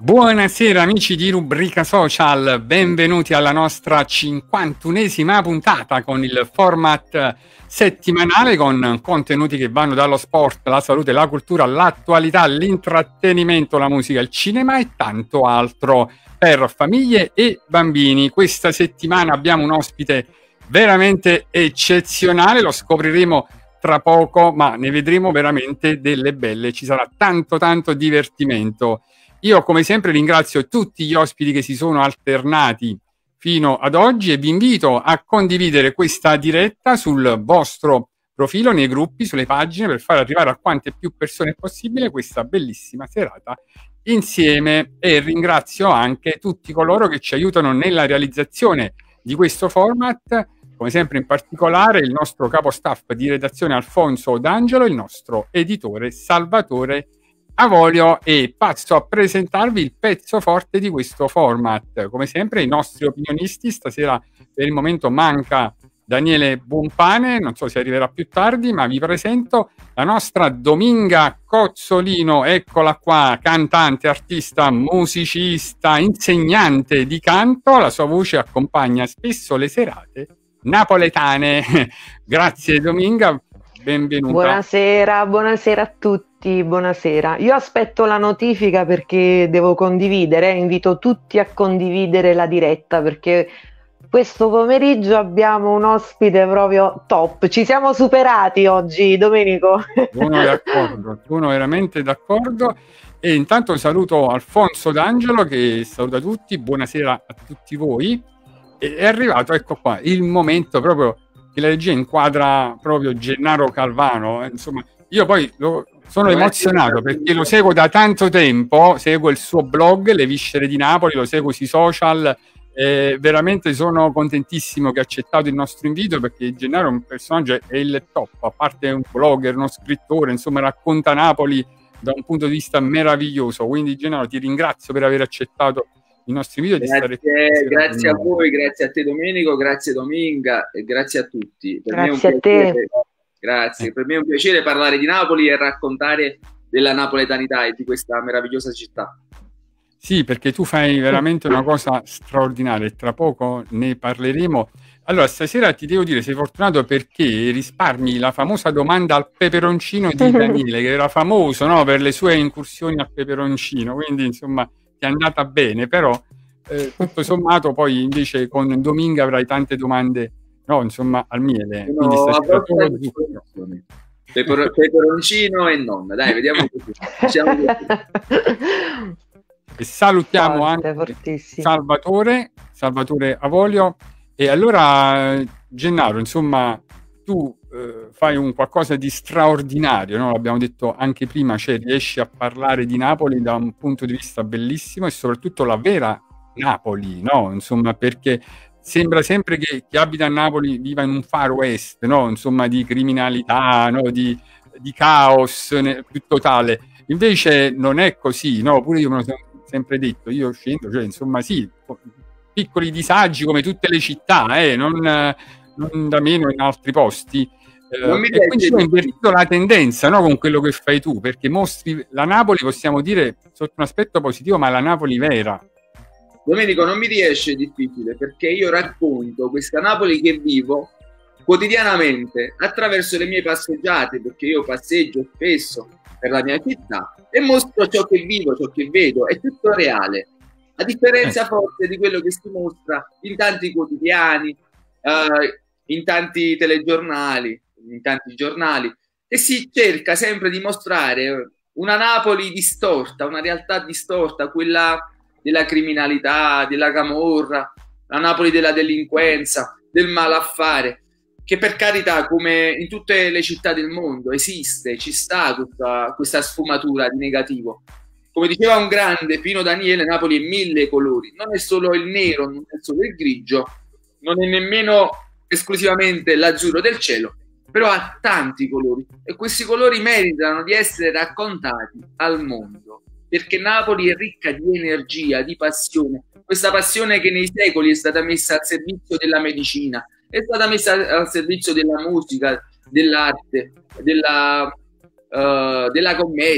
Buonasera amici di Rubrica Social, benvenuti alla nostra 51esima puntata con il format settimanale con contenuti che vanno dallo sport, la salute, la cultura, l'attualità, l'intrattenimento, la musica, il cinema e tanto altro per famiglie e bambini. Questa settimana abbiamo un ospite veramente eccezionale, lo scopriremo tra poco, ma ne vedremo veramente delle belle, ci sarà tanto divertimento. Io come sempre ringrazio tutti gli ospiti che si sono alternati fino ad oggi e vi invito a condividere questa diretta sul vostro profilo, nei gruppi, sulle pagine, per far arrivare a quante più persone possibile questa bellissima serata insieme. E ringrazio anche tutti coloro che ci aiutano nella realizzazione di questo format, come sempre in particolare il nostro capo staff di redazione Alfonso D'Angelo, il nostro editore Salvatore Avolio, e passo a presentarvi il pezzo forte di questo format. Come sempre i nostri opinionisti, stasera per il momento manca Daniele Buonpane, non so se arriverà più tardi, ma vi presento la nostra Dominga Cozzolino, eccola qua, cantante, artista, musicista, insegnante di canto, la sua voce accompagna spesso le serate napoletane. Grazie Dominga, benvenuta. Buonasera a tutti, buonasera. Io aspetto la notifica perché devo condividere, invito tutti a condividere la diretta perché questo pomeriggio abbiamo un ospite proprio top. Ci siamo superati oggi, Domenico. Sono veramente d'accordo. E intanto saluto Alfonso D'Angelo che saluta tutti, buonasera a tutti voi. E è arrivato, ecco qua, il momento proprio che la regia inquadra proprio Gennaro Calvano. Insomma, io poi sono emozionato perché lo seguo da tanto tempo, seguo il suo blog, Le Viscere di Napoli, lo seguo sui social. Veramente sono contentissimo che ha accettato il nostro invito perché Gennaro è un personaggio, è il top, a parte un blogger, uno scrittore, insomma racconta Napoli da un punto di vista meraviglioso. Quindi Gennaro, ti ringrazio per aver accettato il nostro invito. Grazie a voi, grazie a te Domenico, grazie Dominga e grazie a tutti. Grazie a te. Grazie, per me è un piacere parlare di Napoli e raccontare della napoletanità e di questa meravigliosa città. Sì, perché tu fai veramente una cosa straordinaria e tra poco ne parleremo. Allora, stasera ti devo dire, sei fortunato perché risparmi la famosa domanda al peperoncino di Daniele, che era famoso, no, per le sue incursioni al peperoncino, quindi insomma ti è andata bene, però tutto sommato poi invece con Dominga avrai tante domande, no, insomma, al miele. Quindi Peperoncino e non, dai, vediamo così. E salutiamo anche Salvatore Avolio. E allora Gennaro, insomma, tu fai un qualcosa di straordinario, no? L'abbiamo detto anche prima, cioè riesci a parlare di Napoli da un punto di vista bellissimo e soprattutto la vera Napoli, no? Insomma, perché sembra sempre che chi abita a Napoli viva in un Far West, no? Insomma, di criminalità, no? Di caos più totale. Invece non è così, no? Pure io me lo sono sempre detto, io scendo, cioè insomma sì, piccoli disagi come tutte le città, non da meno in altri posti. E quindi ho invertito la tendenza, no, con quello che fai tu, perché mostri la Napoli, possiamo dire, sotto un aspetto positivo, ma la Napoli vera. Domenico, non mi riesce difficile, perché io racconto questa Napoli che vivo quotidianamente attraverso le mie passeggiate, perché io passeggio spesso per la mia città e mostro ciò che vivo, ciò che vedo, è tutto reale. A differenza forse di quello che si mostra in tanti quotidiani, in tanti telegiornali, in tanti giornali, e si cerca sempre di mostrare una Napoli distorta, una realtà distorta, quella della criminalità, della camorra, la Napoli della delinquenza, del malaffare, che per carità, come in tutte le città del mondo, esiste, ci sta questa sfumatura di negativo. Come diceva un grande Pino Daniele, Napoli è 1000 colori, non è solo il nero, non è solo il grigio, non è nemmeno esclusivamente l'azzurro del cielo, però ha tanti colori e questi colori meritano di essere raccontati al mondo, perché Napoli è ricca di energia, di passione, questa passione che nei secoli è stata messa al servizio della medicina, è stata messa al servizio della musica, dell'arte, della commedia,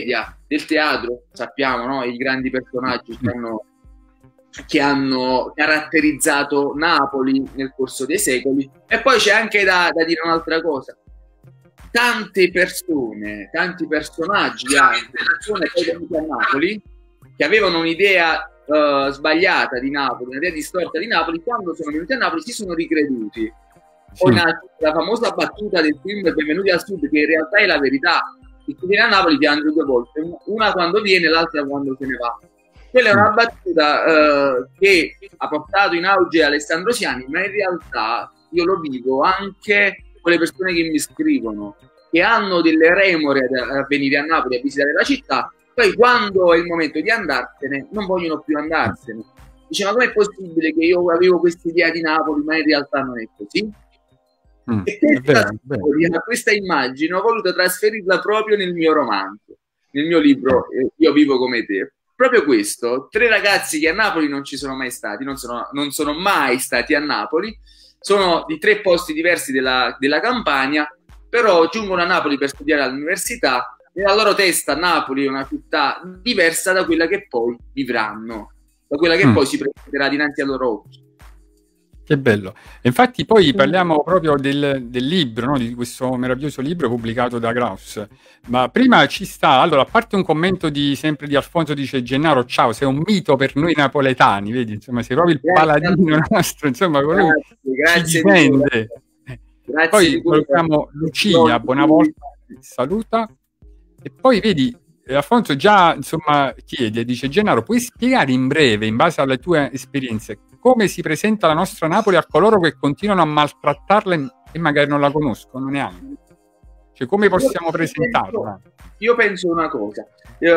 del teatro, sappiamo, no? I grandi personaggi che hanno caratterizzato Napoli nel corso dei secoli. E poi c'è anche da dire un'altra cosa: tante persone, tanti personaggi anche, persone poi venute a Napoli, che avevano un'idea sbagliata di Napoli, un'idea distorta di Napoli, quando sono venuti a Napoli si sono ricreduti. Poi la famosa battuta del film Benvenuti al Sud, che in realtà è la verità: chi viene a Napoli piange due volte, una quando viene, l'altra quando se ne va. Quella è una battuta che ha portato in auge Alessandro Siani, ma in realtà io lo vivo anche con le persone che mi scrivono, che hanno delle remore a venire a Napoli a visitare la città, poi quando è il momento di andarsene non vogliono più andarsene. Dice: ma com'è possibile che io avevo questa idea di Napoli ma in realtà non è così? E questa immagine ho voluto trasferirla proprio nel mio romanzo, nel mio libro Io vivo come te. Proprio questo: 3 ragazzi che a Napoli non ci sono mai stati, non sono mai stati a Napoli, sono di 3 posti diversi della Campania, però giungono a Napoli per studiare all'università. Nella loro testa Napoli è una città diversa da quella che poi vivranno, da quella che poi si presenterà dinanzi ai loro occhi. Che bello. Infatti poi parliamo proprio del libro, no? Di questo meraviglioso libro pubblicato da Graus. Ma prima ci sta, allora, a parte un commento sempre di Alfonso, dice: Gennaro, ciao, sei un mito per noi napoletani, vedi, insomma, sei proprio il paladino nostro, insomma, grazie, ci difende. Poi salutiamo Lucia, buona volta, saluta. E poi vedi, Alfonso già, insomma, chiede, dice: Gennaro, puoi spiegare in breve, in base alle tue esperienze, come si presenta la nostra Napoli a coloro che continuano a maltrattarla e magari non la conoscono neanche? Cioè, come possiamo presentarla? Io penso una cosa: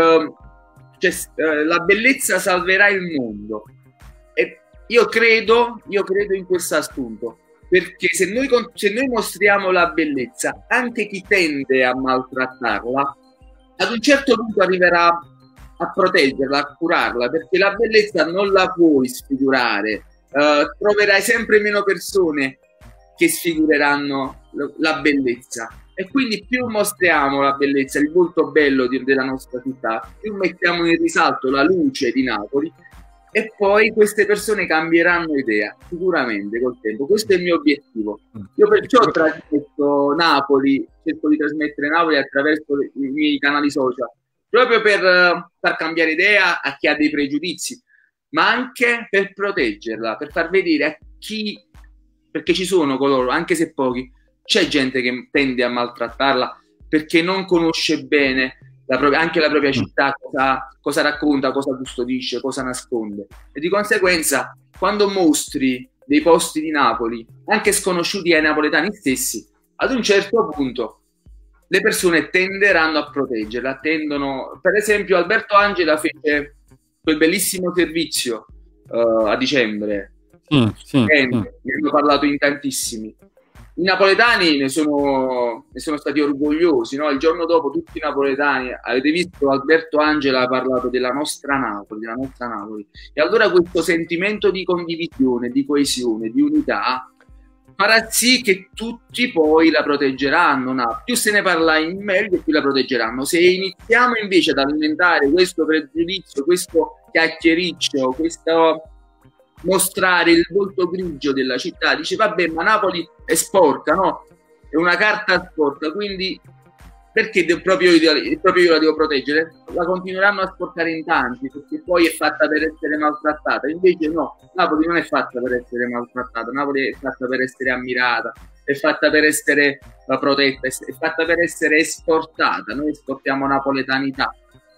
la bellezza salverà il mondo. E io credo in questo assunto, perché se noi mostriamo la bellezza, anche chi tende a maltrattarla ad un certo punto arriverà a proteggerla, a curarla, perché la bellezza non la puoi sfigurare. Troverai sempre meno persone che sfigureranno la bellezza, e quindi più mostriamo la bellezza, il volto bello della nostra città, più mettiamo in risalto la luce di Napoli, e poi queste persone cambieranno idea sicuramente col tempo. Questo è il mio obiettivo. Io perciò trasmetto Napoli, cerco di trasmettere Napoli attraverso i miei canali social, proprio per far cambiare idea a chi ha dei pregiudizi, ma anche per proteggerla, per far vedere a chi, perché ci sono coloro, anche se pochi, c'è gente che tende a maltrattarla perché non conosce bene anche la propria città, cosa racconta, cosa custodisce, cosa nasconde, e di conseguenza quando mostri dei posti di Napoli anche sconosciuti ai napoletani stessi, ad un certo punto le persone tenderanno a proteggerla, per esempio Alberto Angela fece quel bellissimo servizio a dicembre, ne hanno parlato in tantissimi. I napoletani ne sono stati orgogliosi, no? Il giorno dopo tutti i napoletani, avete visto, Alberto Angela ha parlato della nostra Napoli, e allora questo sentimento di condivisione, di coesione, di unità farà sì che tutti poi la proteggeranno. No? Più se ne parla in meglio, più la proteggeranno. Se iniziamo invece ad alimentare questo pregiudizio, questo chiacchiericcio, questo mostrare il volto grigio della città, dice vabbè, ma Napoli è sporca, no? È una carta sporca, quindi perché proprio io la devo proteggere? La continueranno a sporcare in tanti, perché poi è fatta per essere maltrattata. Invece no, Napoli non è fatta per essere maltrattata, Napoli è fatta per essere ammirata, è fatta per essere protetta, è fatta per essere esportata. Noi esportiamo napoletanità.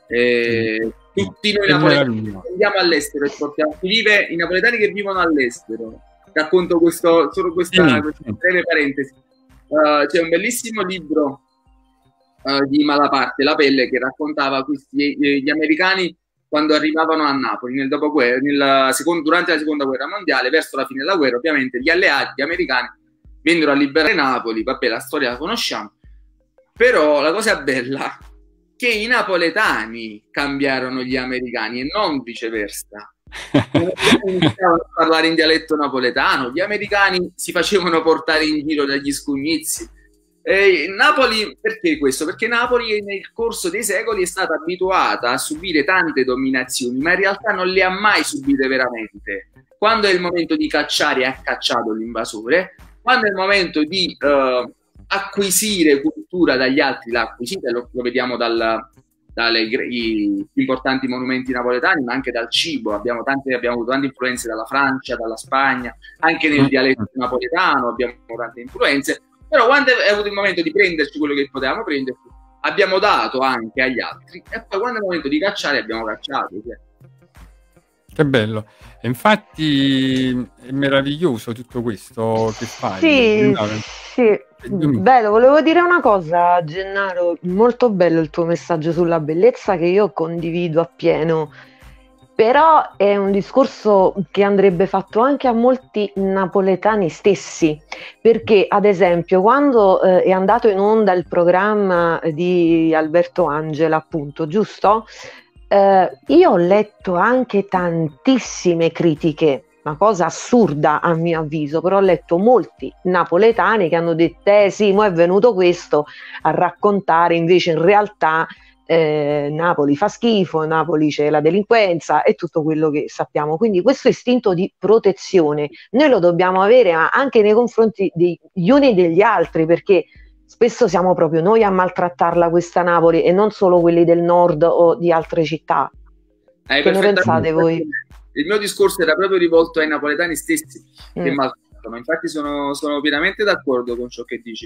Tutti noi napoletani andiamo all'estero, esportiamo. I napoletani che vivono all'estero. Racconto solo questa breve parentesi. C'è un bellissimo libro di Malaparte, La pelle, che raccontava gli americani quando arrivavano a Napoli nel dopoguerra, durante la seconda guerra mondiale, verso la fine della guerra. Ovviamente gli alleati, gli americani, vennero a liberare Napoli. Vabbè, la storia la conosciamo, però la cosa bella che i napoletani cambiarono gli americani e non viceversa. Iniziavano a parlare in dialetto napoletano, gli americani si facevano portare in giro dagli scugnizi Napoli, perché questo? Perché Napoli nel corso dei secoli è stata abituata a subire tante dominazioni, ma in realtà non le ha mai subite veramente. Quando è il momento di cacciare, ha cacciato l'invasore. Quando è il momento di acquisire cultura dagli altri, l'ha acquisita, lo vediamo dagli importanti monumenti napoletani, ma anche dal cibo. Abbiamo avuto tante influenze dalla Francia, dalla Spagna, anche nel dialetto napoletano abbiamo tante influenze. Però quando è avuto il momento di prenderci quello che potevamo prenderci, abbiamo dato anche agli altri, e poi quando è il momento di cacciare abbiamo cacciato. Che bello. E infatti è meraviglioso tutto questo che fai. Sì, sì. Bello, volevo dire una cosa, Gennaro, molto bello il tuo messaggio sulla bellezza che io condivido appieno. Però è un discorso che andrebbe fatto anche a molti napoletani stessi, perché ad esempio quando è andato in onda il programma di Alberto Angela, appunto, giusto? Io ho letto anche tantissime critiche, una cosa assurda a mio avviso, però ho letto molti napoletani che hanno detto sì, mo è venuto questo a raccontare, invece in realtà Napoli fa schifo, Napoli c'è la delinquenza e tutto quello che sappiamo. Quindi questo istinto di protezione noi lo dobbiamo avere anche nei confronti degli uni e degli altri, perché spesso siamo proprio noi a maltrattarla questa Napoli e non solo quelli del nord o di altre città. Che ne pensate voi? Il mio discorso era proprio rivolto ai napoletani stessi che maltrattano. Infatti sono pienamente d'accordo con ciò che dici.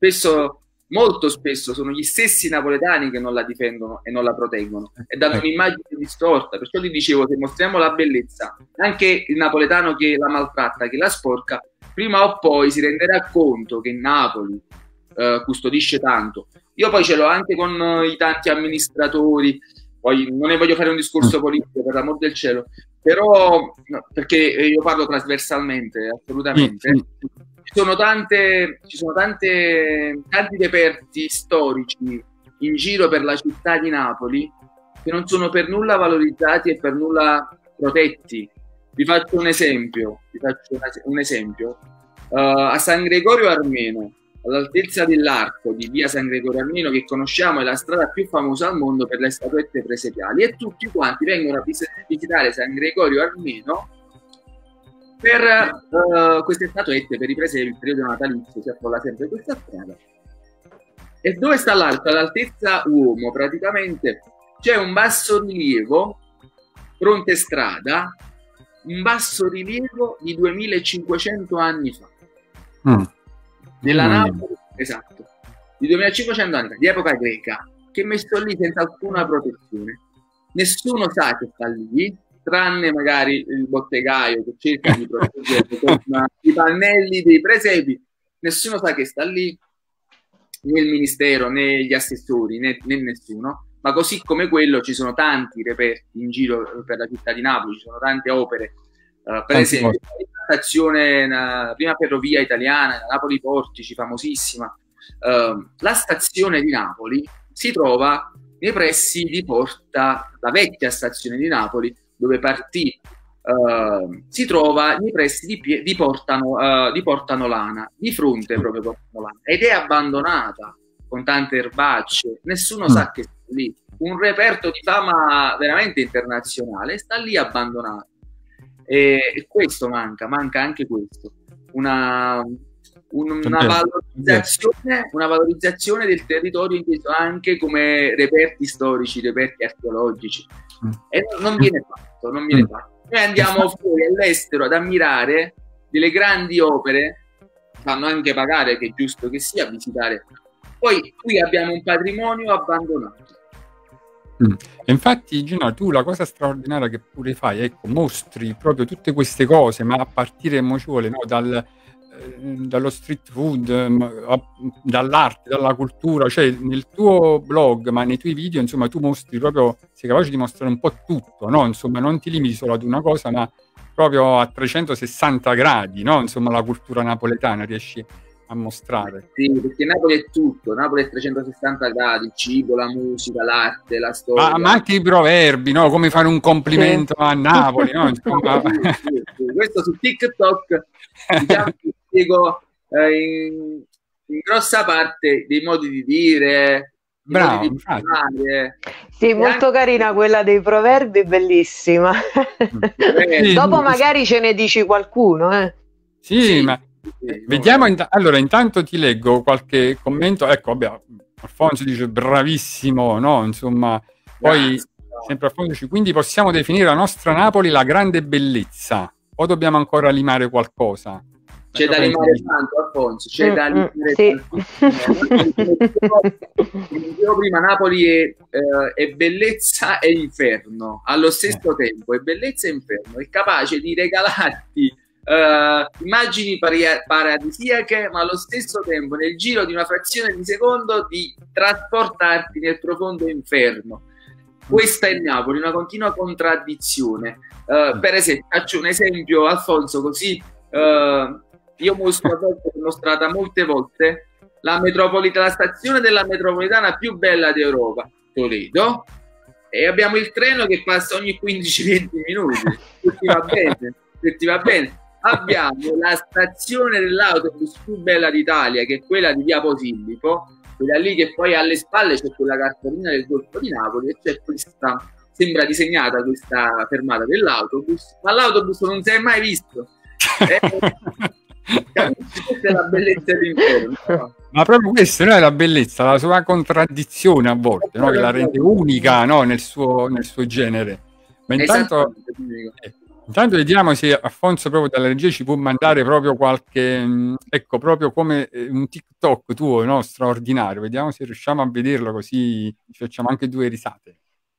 Molto spesso sono gli stessi napoletani che non la difendono e non la proteggono e danno un'immagine distorta. Perciò ti dicevo, se mostriamo la bellezza, anche il napoletano che la maltratta, che la sporca, prima o poi si renderà conto che Napoli custodisce tanto. Io poi ce l'ho anche con i tanti amministratori, poi non ne voglio fare un discorso politico, per l'amor del cielo, però perché io parlo trasversalmente, assolutamente. Ci sono tanti reperti storici in giro per la città di Napoli che non sono per nulla valorizzati e per nulla protetti. Vi faccio un esempio. A San Gregorio Armeno, all'altezza dell'arco di via San Gregorio Armeno, che conosciamo, è la strada più famosa al mondo per le statuette presepiali, e tutti quanti vengono a visitare San Gregorio Armeno per queste statuette, per i presepi. Il periodo natalizio si affolla sempre questa strada. E dove sta l'arco? All'altezza uomo, praticamente c'è un basso rilievo fronte strada, un basso rilievo di 2500 anni fa. Della Napoli, esatto, di 2500 anni fa, di epoca greca, che è messo lì senza alcuna protezione. Nessuno sa che sta lì, tranne magari il bottegaio che cerca di proteggere con i pannelli dei presepi. Nessuno sa che sta lì, né il ministero, né gli assessori, né nessuno. Ma così come quello ci sono tanti reperti in giro per la città di Napoli, ci sono tante opere, per esempio la stazione, la prima ferrovia italiana, la Napoli Portici, famosissima. La stazione di Napoli si trova nei pressi di Porta, la vecchia stazione di Napoli, dove partì, si trova nei pressi di Porta Nolana, di fronte proprio a Porta Nolana, ed è abbandonata con tante erbacce. Nessuno sa che sta lì, un reperto di fama veramente internazionale, sta lì abbandonato. E questo manca anche questo, una valorizzazione del territorio inteso anche come reperti storici, reperti archeologici, e non viene fatto. Noi andiamo fuori all'estero ad ammirare delle grandi opere, fanno anche pagare, che è giusto che sia, a visitare. Poi qui abbiamo un patrimonio abbandonato. E infatti, Gino, tu la cosa straordinaria che pure fai, ecco, mostri proprio tutte queste cose, ma a partire, mo ci vuole, no, dallo street food, dall'arte, dalla cultura, cioè nel tuo blog, ma nei tuoi video, insomma, tu mostri proprio, sei capace di mostrare un po' tutto, no? Insomma, non ti limiti solo ad una cosa, ma proprio a 360 gradi, no? Insomma, la cultura napoletana riesci a mostrare. Sì, perché Napoli è tutto, Napoli è 360 gradi, il cibo, la musica, l'arte, la storia. Ma anche i proverbi, no? Come fare un complimento a Napoli, no? Insomma. Questo su TikTok, diciamo che spiego in grossa parte dei modi di dire, bravo, di parlare. Sì, molto anche... carina quella dei proverbi, bellissima. Sì, Dopo magari ce ne dici qualcuno, eh. Sì, ma vediamo. Allora, intanto ti leggo qualche commento. Ecco, vabbè, Alfonso dice bravissimo, no? Insomma, poi sempre Alfonso dice, quindi possiamo definire la nostra Napoli la grande bellezza, o dobbiamo ancora limare qualcosa? C'è da limare tanto, Alfonso, c'è da limare tantissimo. Dicevo prima, Napoli è bellezza e inferno allo stesso tempo, è bellezza e inferno, è capace di regalarti immagini paradisiache, ma allo stesso tempo nel giro di una frazione di secondo di trasportarti nel profondo inferno. Questa è Napoli, una continua contraddizione. Per esempio, faccio un esempio, Alfonso, così io ho mostrata molte volte la stazione della metropolitana più bella d'Europa, Toledo, e abbiamo il treno che passa ogni 15-20 minuti, se ti va bene, se ti va bene. Abbiamo la stazione dell'autobus più bella d'Italia, che è quella di Via Posillipo, quella lì che poi alle spalle c'è quella cartolina del Golfo di Napoli, e c'è questa, sembra disegnata questa fermata dell'autobus, ma l'autobus non si è mai visto. Questa è la bellezza dell'inferno, no? Ma proprio questa, no, è la bellezza, la sua contraddizione a volte, no? Che la rende unica, no? nel suo genere. Ma intanto vediamo se Alfonso proprio dalla regia ci può mandare proprio qualche, ecco, proprio come un TikTok tuo, no? Straordinario. Vediamo se riusciamo a vederlo, così ci facciamo anche due risate.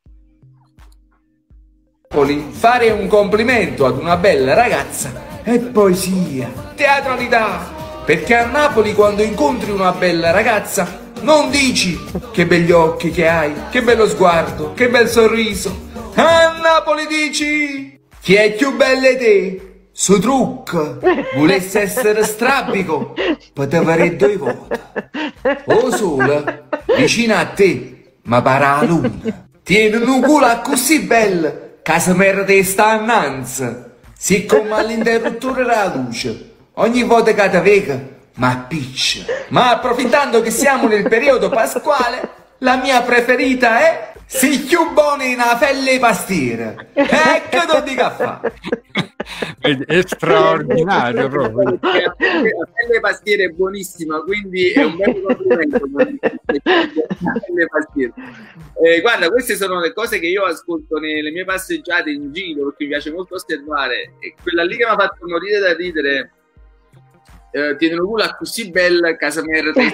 Fare un complimento ad una bella ragazza è poesia, teatralità, perché a Napoli quando incontri una bella ragazza non dici che begli occhi che hai, che bello sguardo, che bel sorriso. A Napoli dici chi è più bella te? Su trucco, volesse essere strabico, poteva avere 2 voti. O sole, vicino a te, ma para la luna. Tieni un culo così bello, che si merda sta annanzi. Siccome all'interruttore della luce, ogni volta che ti vega, ma appiccia. Ma approfittando che siamo nel periodo pasquale, la mia preferita è si più buona in una felle pastiere. Ecco tu di caffè. È straordinario proprio. La pelle pastiera è buonissima, quindi è un bel complimento. Guarda, queste sono le cose che io ascolto nelle mie passeggiate in giro, perché mi piace molto osservare, e quella lì che mi ha fatto morire da ridere, tiene un culo così bella, casa mia è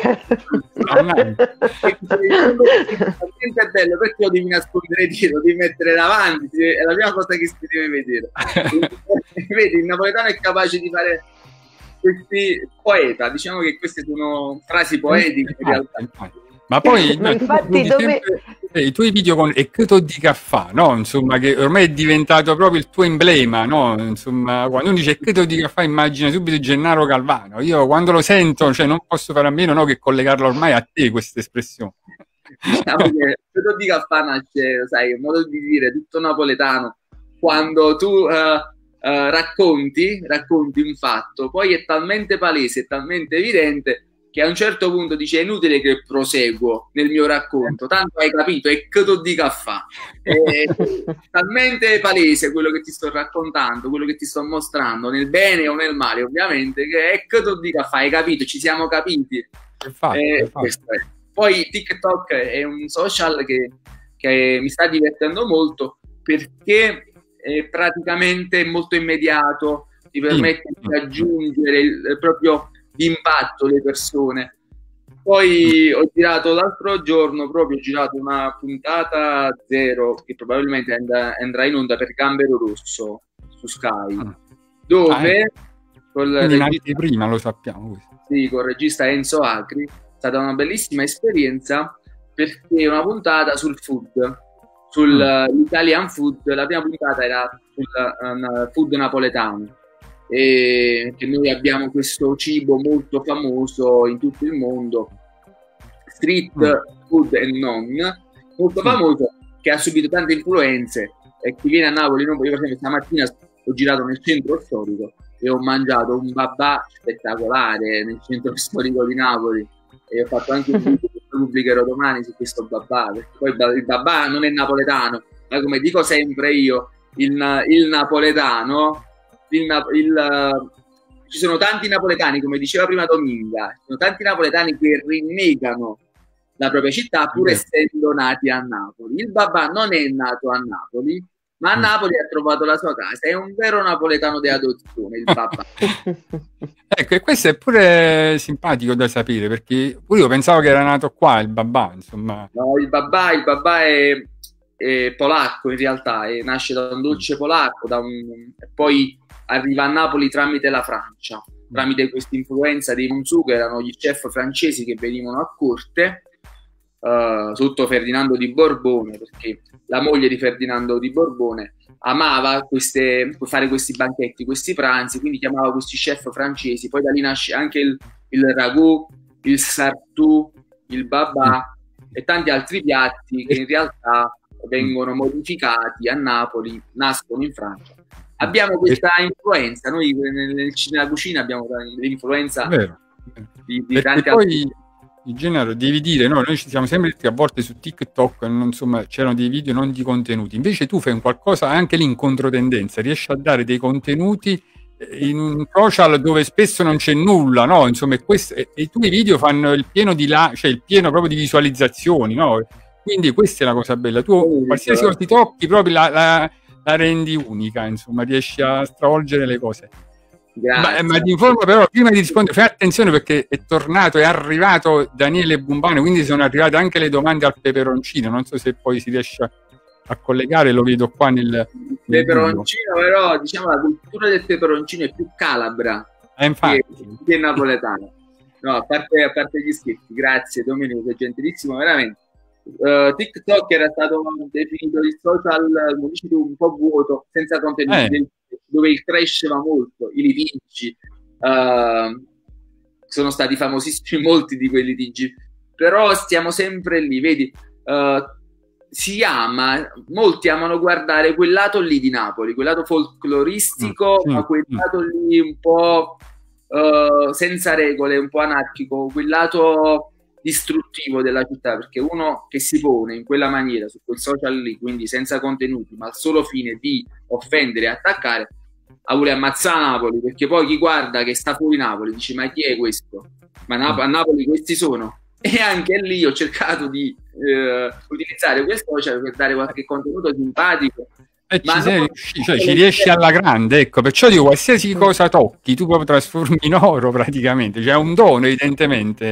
bello, perché lo devi nascondere dietro, lo devi mettere davanti, è la prima cosa che si deve vedere. Vedi, il napoletano è capace di fare questi poeta, diciamo che queste sono frasi poetiche in realtà. Ma poi ma infatti i tuoi video con Ecco di caffè, no? Insomma, che ormai è diventato proprio il tuo emblema, no? Insomma, quando uno dice Ecco di caffè immagina subito Gennaro Calvano. Io quando lo sento, cioè non posso fare a meno, no, che collegarlo ormai a te questa espressione. Diciamo che Ecco di caffè nasce, sai, un modo di dire tutto napoletano. Quando tu racconti un fatto, poi è talmente palese, è talmente evidente che a un certo punto dice è inutile che proseguo nel mio racconto, tanto hai capito, è che tu di caffè. È talmente palese quello che ti sto raccontando, quello che ti sto mostrando, nel bene o nel male ovviamente, che è che tu di caffè, hai capito, ci siamo capiti. Questo è. Poi TikTok è un social che mi sta divertendo molto, perché è praticamente molto immediato, ti permette di raggiungere proprio d'impatto le persone. Poi ho girato l'altro giorno, proprio ho girato una puntata 0 che probabilmente andrà in onda per Gambero Rosso su Sky, dove prima lo sappiamo questo. Sì, con il regista Enzo Acri. È stata una bellissima esperienza, perché è una puntata sul food, sull'Italian food. La prima puntata era sul food napoletano, e che noi abbiamo questo cibo molto famoso in tutto il mondo, street food e non, molto famoso, che ha subito tante influenze, e chi viene a Napoli, io per esempio stamattina ho girato nel centro storico e ho mangiato un babà spettacolare nel centro storico di Napoli, e ho fatto anche un video che pubblicherò domani su questo babà, perché poi il babà non è napoletano, ma come dico sempre io, il napoletano, ci sono tanti napoletani, come diceva prima Dominga, ci sono tanti napoletani che rinnegano la propria città pur essendo nati a Napoli. Il babà non è nato a Napoli, ma a Napoli ha trovato la sua casa, è un vero napoletano di adozione il babà. Ecco, e questo è pure simpatico da sapere, perché pure io pensavo che era nato qua il babà, insomma. No, il babà è polacco in realtà, nasce da un dolce polacco, e poi arriva a Napoli tramite la Francia, tramite questa influenza dei Monzù, che erano gli chef francesi che venivano a corte sotto Ferdinando di Borbone, perché la moglie di Ferdinando di Borbone amava fare questi banchetti, questi pranzi, quindi chiamava questi chef francesi. Poi da lì nasce anche il ragù, il sartù, il babà e tanti altri piatti che in realtà vengono modificati a Napoli, nascono in Francia. Abbiamo questa influenza, noi nella cucina abbiamo l'influenza di tanti altri. In genere devi dire, no, noi ci siamo sempre detti a volte su TikTok, insomma, c'erano dei video non di contenuti, invece tu fai un qualcosa anche lì in controtendenza, riesci a dare dei contenuti in un social dove spesso non c'è nulla, no? Insomma, e i tuoi video fanno il pieno cioè il pieno proprio di visualizzazioni, no? Quindi questa è la cosa bella, tu qualsiasi cosa ti tocchi proprio la rendi unica, insomma, riesci a stravolgere le cose. Ma ti informo però, prima di rispondere, fai attenzione perché è arrivato Daniele Bumbano, quindi sono arrivate anche le domande al peperoncino, non so se poi si riesce a collegare, lo vedo qua nel peperoncino, però diciamo la cultura del peperoncino è più calabra che napoletana. No, a parte gli scherzi, grazie Domenico, sei gentilissimo, veramente. TikTok era stato definito il social, come dici tu, un po' vuoto, senza contenuti, dove il trash va molto, i litigi, sono stati famosissimi molti di quei litigi, però stiamo sempre lì, vedi, molti amano guardare quel lato lì di Napoli, quel lato folcloristico, ma quel lato lì un po' senza regole, un po' anarchico, quel lato distruttivo della città, perché uno che si pone in quella maniera su quel social lì, quindi senza contenuti, ma al solo fine di offendere e attaccare, vuole ammazzare Napoli, perché poi chi guarda che sta fuori Napoli dice: ma chi è questo? Ma a Napoli questi sono. E anche lì ho cercato di utilizzare quel social per dare qualche contenuto simpatico. Ci riesci alla grande, ecco, perciò dico, qualsiasi cosa tocchi tu proprio trasformi in oro praticamente, cioè è un dono evidentemente.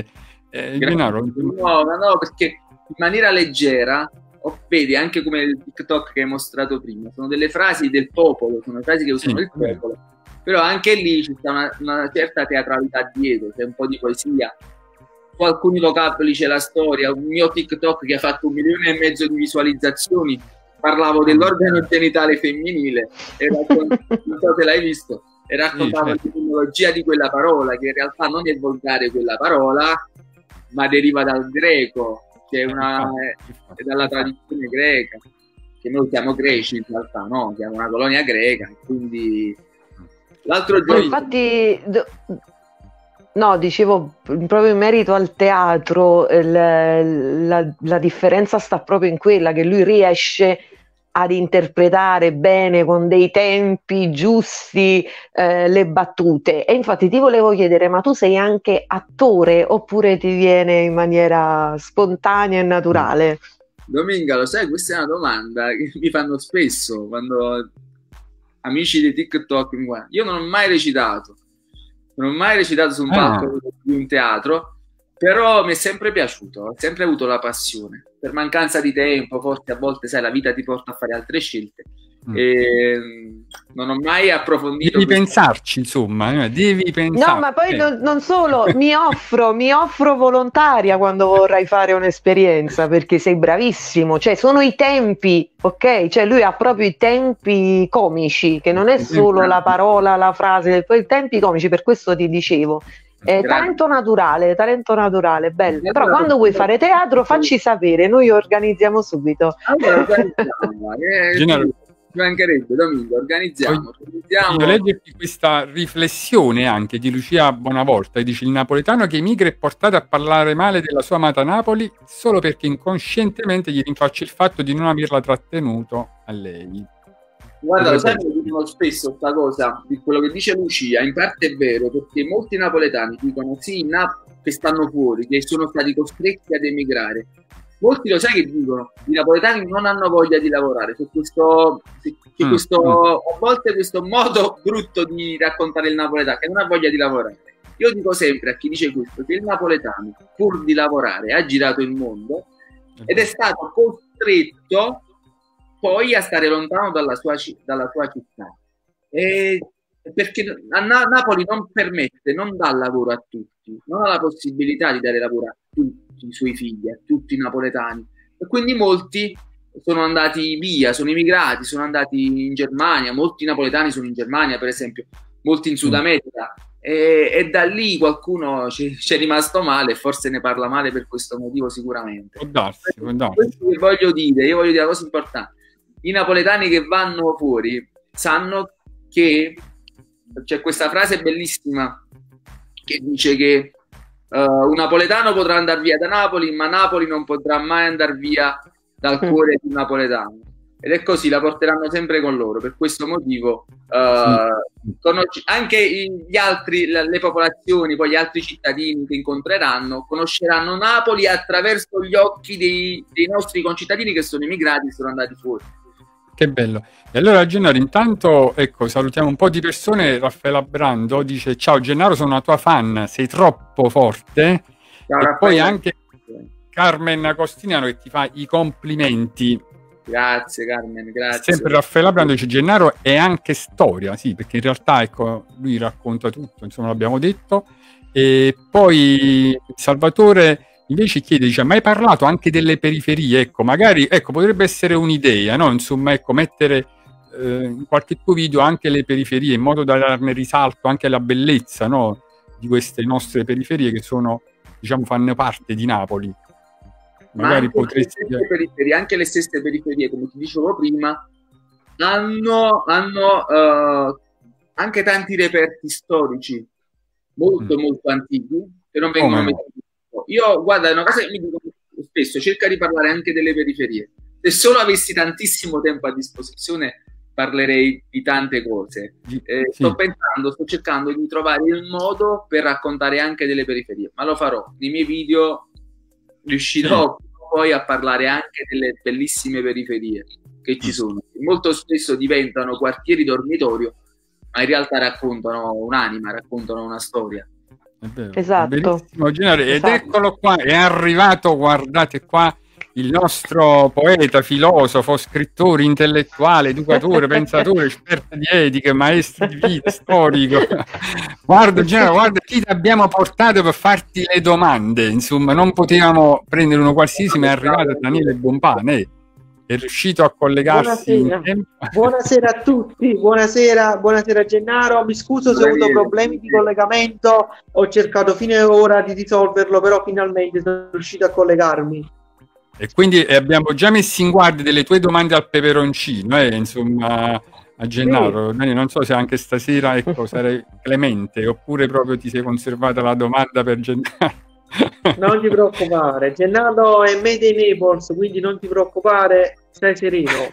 No, perché in maniera leggera, vedi anche come il TikTok che hai mostrato prima, sono delle frasi del popolo, sono frasi che usano il popolo, però anche lì c'è una certa teatralità dietro, c'è un po' di poesia, su alcuni vocaboli c'è la storia. Un mio TikTok che ha fatto 1,5 milioni di visualizzazioni, parlavo dell'organo genitale femminile e non so se l'hai visto, e raccontavo l'etimologia di quella parola, che in realtà non è volgare quella parola, ma deriva dal greco, che è dalla tradizione greca, che noi siamo greci in realtà, no? Siamo una colonia greca, quindi l'altro giorno... Infatti, no, dicevo, proprio in merito al teatro, la differenza sta proprio in quella che lui riesce ad interpretare bene, con dei tempi giusti, le battute. E infatti ti volevo chiedere, ma tu sei anche attore oppure ti viene in maniera spontanea e naturale? Dominga, lo sai, questa è una domanda che mi fanno spesso quando amici di TikTok mi guardano. Io non ho mai recitato su un palco di un teatro, però mi è sempre piaciuto, ho sempre avuto la passione. Per mancanza di tempo, forse a volte, sai, la vita ti porta a fare altre scelte. E non ho mai approfondito. Devi pensarci, insomma, devi pensare. No, ma poi non solo, mi offro volontaria quando vorrai fare un'esperienza, perché sei bravissimo, cioè sono i tempi, ok? Cioè lui ha proprio i tempi comici, che non è solo la parola, la frase, poi i tempi comici, per questo ti dicevo. Talento naturale, bello. Però quando vuoi fare teatro facci sapere, noi organizziamo subito. Allora, ci mancherebbe, Domingo, organizziamo. Voglio leggerti questa riflessione anche di Lucia Bonavolta, che dice: il napoletano che emigra è portato a parlare male della sua amata Napoli solo perché inconscientemente gli rinfaccia il fatto di non averla trattenuto a lei. Guarda, lo sai che dicono spesso questa cosa, di quello che dice Lucia, in parte è vero, perché molti napoletani dicono sì, che stanno fuori, che sono stati costretti ad emigrare. Molti lo sai che dicono, i napoletani non hanno voglia di lavorare, c'è a volte questo modo brutto di raccontare il napoletano, che non ha voglia di lavorare. Io dico sempre a chi dice questo, che il napoletano, pur di lavorare, ha girato il mondo ed è stato costretto poi a stare lontano dalla sua città, perché Napoli non permette, non dà lavoro a tutti, non ha la possibilità di dare lavoro a tutti i suoi figli, a tutti i napoletani, e quindi molti sono andati via, sono emigrati, sono andati in Germania, molti napoletani sono in Germania per esempio, molti in Sud America, e da lì qualcuno ci è rimasto male e forse ne parla male per questo motivo sicuramente. Può darsi. Questo che voglio dire una cosa importante: i napoletani che vanno fuori sanno che c'è questa frase bellissima che dice che un napoletano potrà andare via da Napoli, ma Napoli non potrà mai andare via dal cuore di un napoletano, ed è così, la porteranno sempre con loro. Per questo motivo anche gli altri, le popolazioni, poi gli altri cittadini che incontreranno conosceranno Napoli attraverso gli occhi dei nostri concittadini che sono emigrati e sono andati fuori. Che bello. E allora Gennaro, intanto ecco, salutiamo un po' di persone. Raffaella Brando dice: ciao Gennaro, sono una tua fan, sei troppo forte. Ciao, e Raffaella. Poi anche Carmen Agostiniano che ti fa i complimenti. Grazie Carmen, grazie. Sempre Raffaella Brando dice: Gennaro è anche storia, sì, perché in realtà ecco, lui racconta tutto, insomma l'abbiamo detto. E poi Salvatore invece chiede, dice: ma hai parlato anche delle periferie? Ecco, magari potrebbe essere un'idea, no? Insomma, ecco, mettere in qualche tuo video anche le periferie, in modo da darne risalto anche alla bellezza, no? Di queste nostre periferie che sono, diciamo, fanno parte di Napoli. Magari potresti... Anche le stesse periferie, come ti dicevo prima, hanno anche tanti reperti storici molto antichi che non vengono messi. Io, guarda, è una cosa che mi dico spesso, cerca di parlare anche delle periferie. Se solo avessi tantissimo tempo a disposizione parlerei di tante cose. Sto cercando di trovare il modo per raccontare anche delle periferie, ma lo farò. Nei miei video riuscirò poi a parlare anche delle bellissime periferie che ci sono. Molto spesso diventano quartieri dormitorio, ma in realtà raccontano un'anima, raccontano una storia. È vero, esatto. Ed eccolo qua, è arrivato, guardate qua, il nostro poeta, filosofo, scrittore, intellettuale, educatore, pensatore, esperto di etica, maestro di vita, storico. Guarda chi ti abbiamo portato per farti le domande, insomma, non potevamo prendere uno qualsiasi, ma è arrivato Daniele Bompane. È riuscito a collegarsi. Buonasera a tutti, buonasera Gennaro, mi scuso se ho avuto problemi di collegamento, ho cercato fino ad ora di risolverlo, però finalmente sono riuscito a collegarmi. E quindi abbiamo già messo in guardia delle tue domande al peperoncino, insomma, a Gennaro. Sì. Non so se anche stasera sarei clemente, oppure proprio ti sei conservata la domanda per Gennaro. Non ti preoccupare, Gennaro è made in Naples, quindi non ti preoccupare, stai sereno.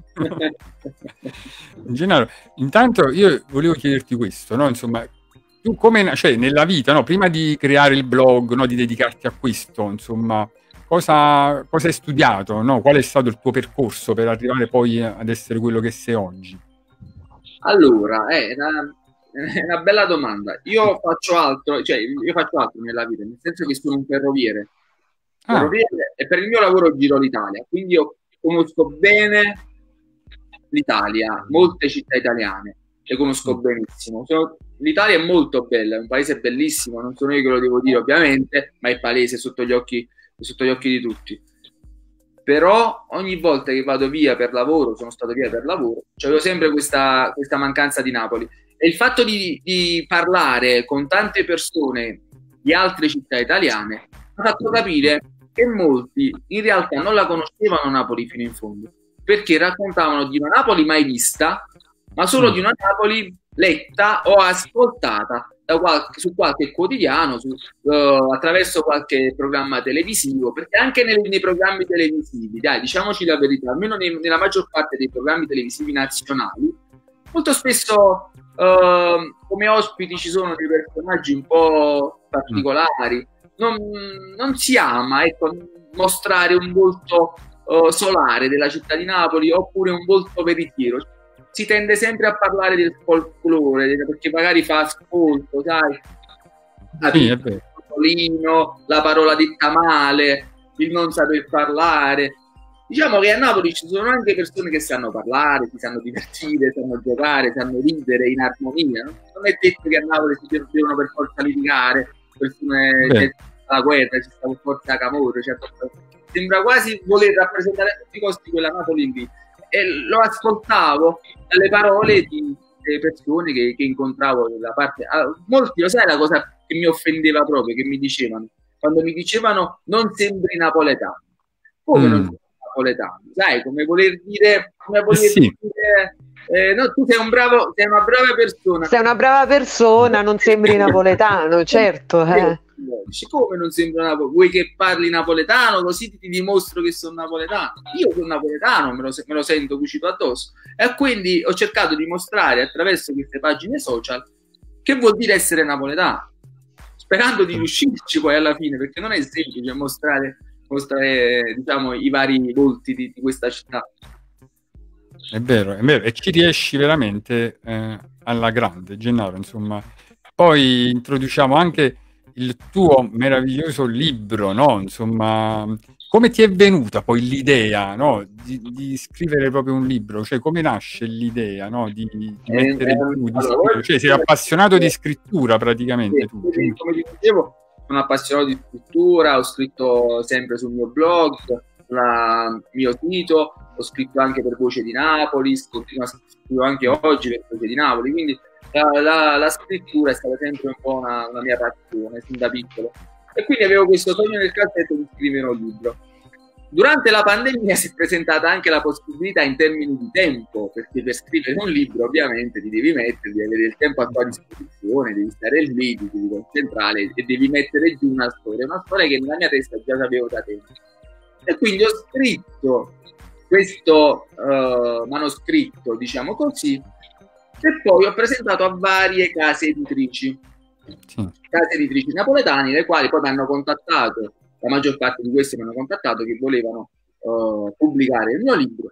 Gennaro, intanto io volevo chiederti questo, no? Insomma, tu come, cioè, nella vita, no? Prima di creare il blog, no? Di dedicarti a questo, insomma, cosa hai studiato, no? Qual è stato il tuo percorso per arrivare poi ad essere quello che sei oggi? Allora, è una bella domanda. Io faccio altro nella vita, nel senso che sono un ferroviere. E per il mio lavoro giro l'Italia, quindi io conosco bene l'Italia, molte città italiane le conosco benissimo. L'Italia è molto bella, è un paese bellissimo, non sono io che lo devo dire ovviamente, ma è palese sotto gli occhi di tutti. Però ogni volta che vado via per lavoro, sono stato via per lavoro, avevo sempre questa mancanza di Napoli. E il fatto di parlare con tante persone di altre città italiane mi ha fatto capire che molti in realtà non la conoscevano Napoli fino in fondo. perché raccontavano di una Napoli mai vista, ma solo di una Napoli letta o ascoltata su qualche quotidiano, attraverso qualche programma televisivo, perché anche nei programmi televisivi, dai, diciamoci la verità, almeno nella maggior parte dei programmi televisivi nazionali, molto spesso come ospiti ci sono dei personaggi un po' particolari. Non si ama, ecco, mostrare un volto solare della città di Napoli oppure un volto veritiero. Si tende sempre a parlare del folklore, perché magari fa ascolto, sai, la parola detta male, il non saper parlare. Diciamo che a Napoli ci sono anche persone che sanno parlare, si sanno divertire, sanno giocare, sanno ridere in armonia. Non è detto che a Napoli si devono per forza litigare, persone la guerra, ci sta per forza Camorra, cioè, sembra quasi voler rappresentare a tutti i costi quella Napoli lì. E lo ascoltavo dalle parole di persone che incontravo da parte. Molti, lo sai la cosa che mi offendeva proprio, che mi dicevano? Quando mi dicevano non sembri napoletano. Come non sembri napoletano? Sai, come voler dire, no, tu sei una brava persona. Sei una brava persona, non sembri napoletano, certo. Come non sembra napoletano? Vuoi che parli napoletano così ti dimostro che sono napoletano? Io sono napoletano, me lo sento cucito addosso, e quindi ho cercato di mostrare attraverso queste pagine social che vuol dire essere napoletano, sperando di riuscirci poi alla fine, perché non è semplice mostrare diciamo i vari volti di questa città. È vero, e ci riesci veramente alla grande, Gennaro, insomma. Poi introduciamo anche il tuo meraviglioso libro, no? Insomma, come ti è venuta poi l'idea, no? di scrivere proprio un libro? Cioè, come nasce l'idea, no? di mettere giù, cioè, sei appassionato di scrittura praticamente. Sì, come ti dicevo, sono appassionato di scrittura, ho scritto sempre sul mio blog, sul mio sito, ho scritto anche per Voce di Napoli, scrivo anche oggi per Voce di Napoli, quindi la scrittura è stata sempre un po' una mia passione sin da piccolo, e quindi avevo questo sogno nel cassetto di scrivere un libro. Durante la pandemia si è presentata anche la possibilità in termini di tempo, perché per scrivere un libro ovviamente ti devi devi avere il tempo a tua disposizione, devi stare lì, ti devi concentrare e devi mettere giù una storia che nella mia testa già sapevo da tempo. E quindi ho scritto questo manoscritto, diciamo così, e poi ho presentato a varie case editrici napoletane, le quali poi mi hanno contattato, la maggior parte di queste mi hanno contattato che volevano pubblicare il mio libro.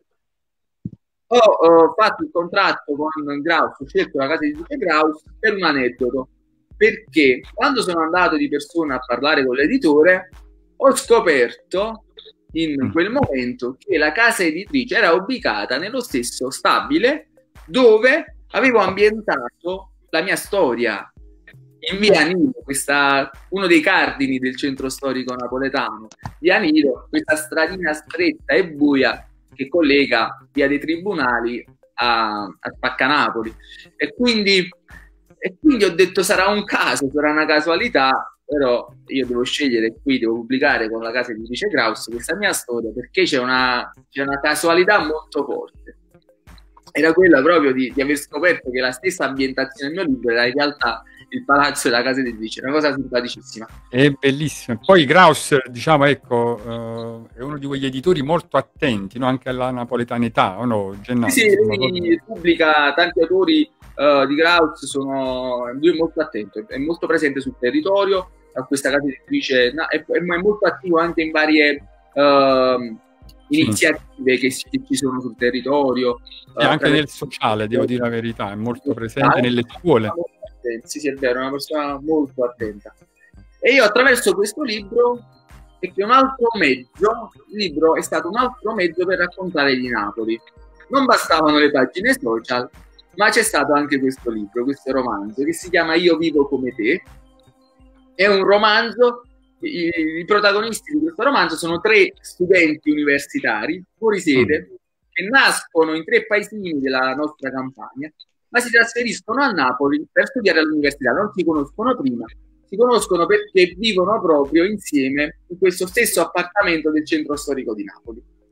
Ho fatto il contratto con Graus, ho scelto la casa editrice Graus per un aneddoto, perché quando sono andato di persona a parlare con l'editore ho scoperto in quel momento che la casa editrice era ubicata nello stesso stabile dove avevo ambientato la mia storia, in via Nilo, uno dei cardini del centro storico napoletano, via Nilo, questa stradina stretta e buia che collega via dei Tribunali a Spaccanapoli. E quindi ho detto sarà un caso, sarà una casualità, però io devo scegliere qui, devo pubblicare con la casa editrice Graus questa mia storia, perché c'è una casualità molto forte. Era quella proprio di aver scoperto che la stessa ambientazione del mio libro era in realtà il palazzo della casa editrice, una cosa simpaticissima. È bellissimo. Poi Graus, diciamo, ecco, è uno di quegli editori molto attenti, no? Anche alla napoletanità, o no, Gennaro? Sì, lui pubblica tanti autori di Graus, lui è molto attento, è molto presente sul territorio, a questa casa editrice, è molto attivo anche in varie iniziative che ci sono sul territorio. E anche nel sociale, devo dire la verità, è molto presente nelle scuole. Sì, è vero, è una persona molto attenta. E io attraverso questo libro, il libro è stato un altro mezzo per raccontare di Napoli. Non bastavano le pagine social, ma c'è stato anche questo libro, questo romanzo, che si chiama Io vivo come te. È un romanzo, i protagonisti di questo romanzo sono 3 studenti universitari fuori sede, che nascono in 3 paesini della nostra Campania, ma si trasferiscono a Napoli per studiare all'università. Non si conoscono prima, si conoscono perché vivono proprio insieme in questo stesso appartamento del centro storico di Napoli.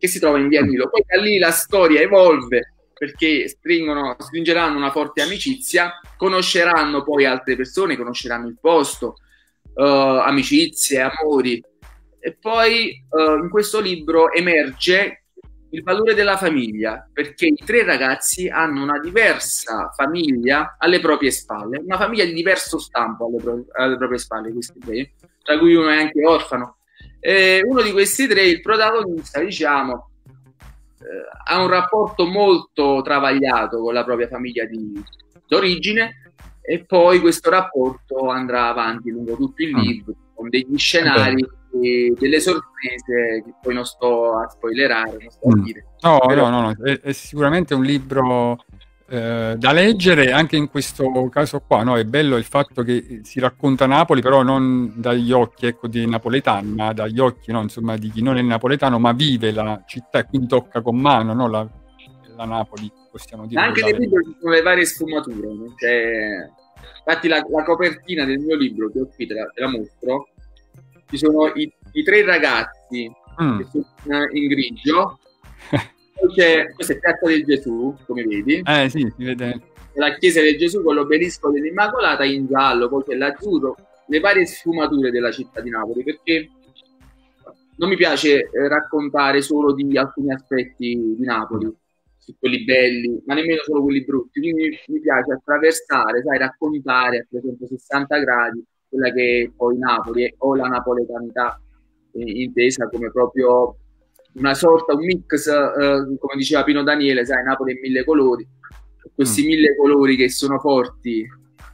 che si trova in via Nilo. Poi da lì la storia evolve, perché stringeranno una forte amicizia, conosceranno poi altre persone, conosceranno il posto, amicizie, amori, e poi in questo libro emerge il valore della famiglia, perché i 3 ragazzi hanno una diversa famiglia alle proprie spalle, una famiglia di diverso stampo alle proprie spalle, questi 3, tra cui uno è anche orfano. Uno di questi 3, il protagonista, diciamo, ha un rapporto molto travagliato con la propria famiglia d'origine, e poi questo rapporto andrà avanti lungo tutto il libro, con degli scenari e delle sorprese che poi non sto a spoilerare, non sto a dire. No, è sicuramente un libro da leggere, anche in questo caso qua, no? È bello il fatto che si racconta Napoli, però non dagli occhi, ecco, dei napoletani, ma dagli occhi, no, insomma, di chi non è napoletano, ma vive la città e quindi tocca con mano, no, la Napoli, possiamo dire. Anche nel libro ci sono le varie sfumature, infatti la copertina del mio libro, che ho qui, te la mostro, ci sono i 3 ragazzi che sono in grigio. Questa è Piazza del Gesù, come vedi. Sì, si vede. La chiesa del Gesù con l'obelisco dell'Immacolata in giallo, poi c'è l'azzurro, le varie sfumature della città di Napoli, perché non mi piace raccontare solo di alcuni aspetti di Napoli, quelli belli, ma nemmeno solo quelli brutti. Quindi mi piace attraversare, raccontare a 360 gradi quella che è poi Napoli, o la napoletanità intesa come proprio una sorta, un mix, come diceva Pino Daniele, Napoli è 1000 colori, questi 1000 colori che sono forti,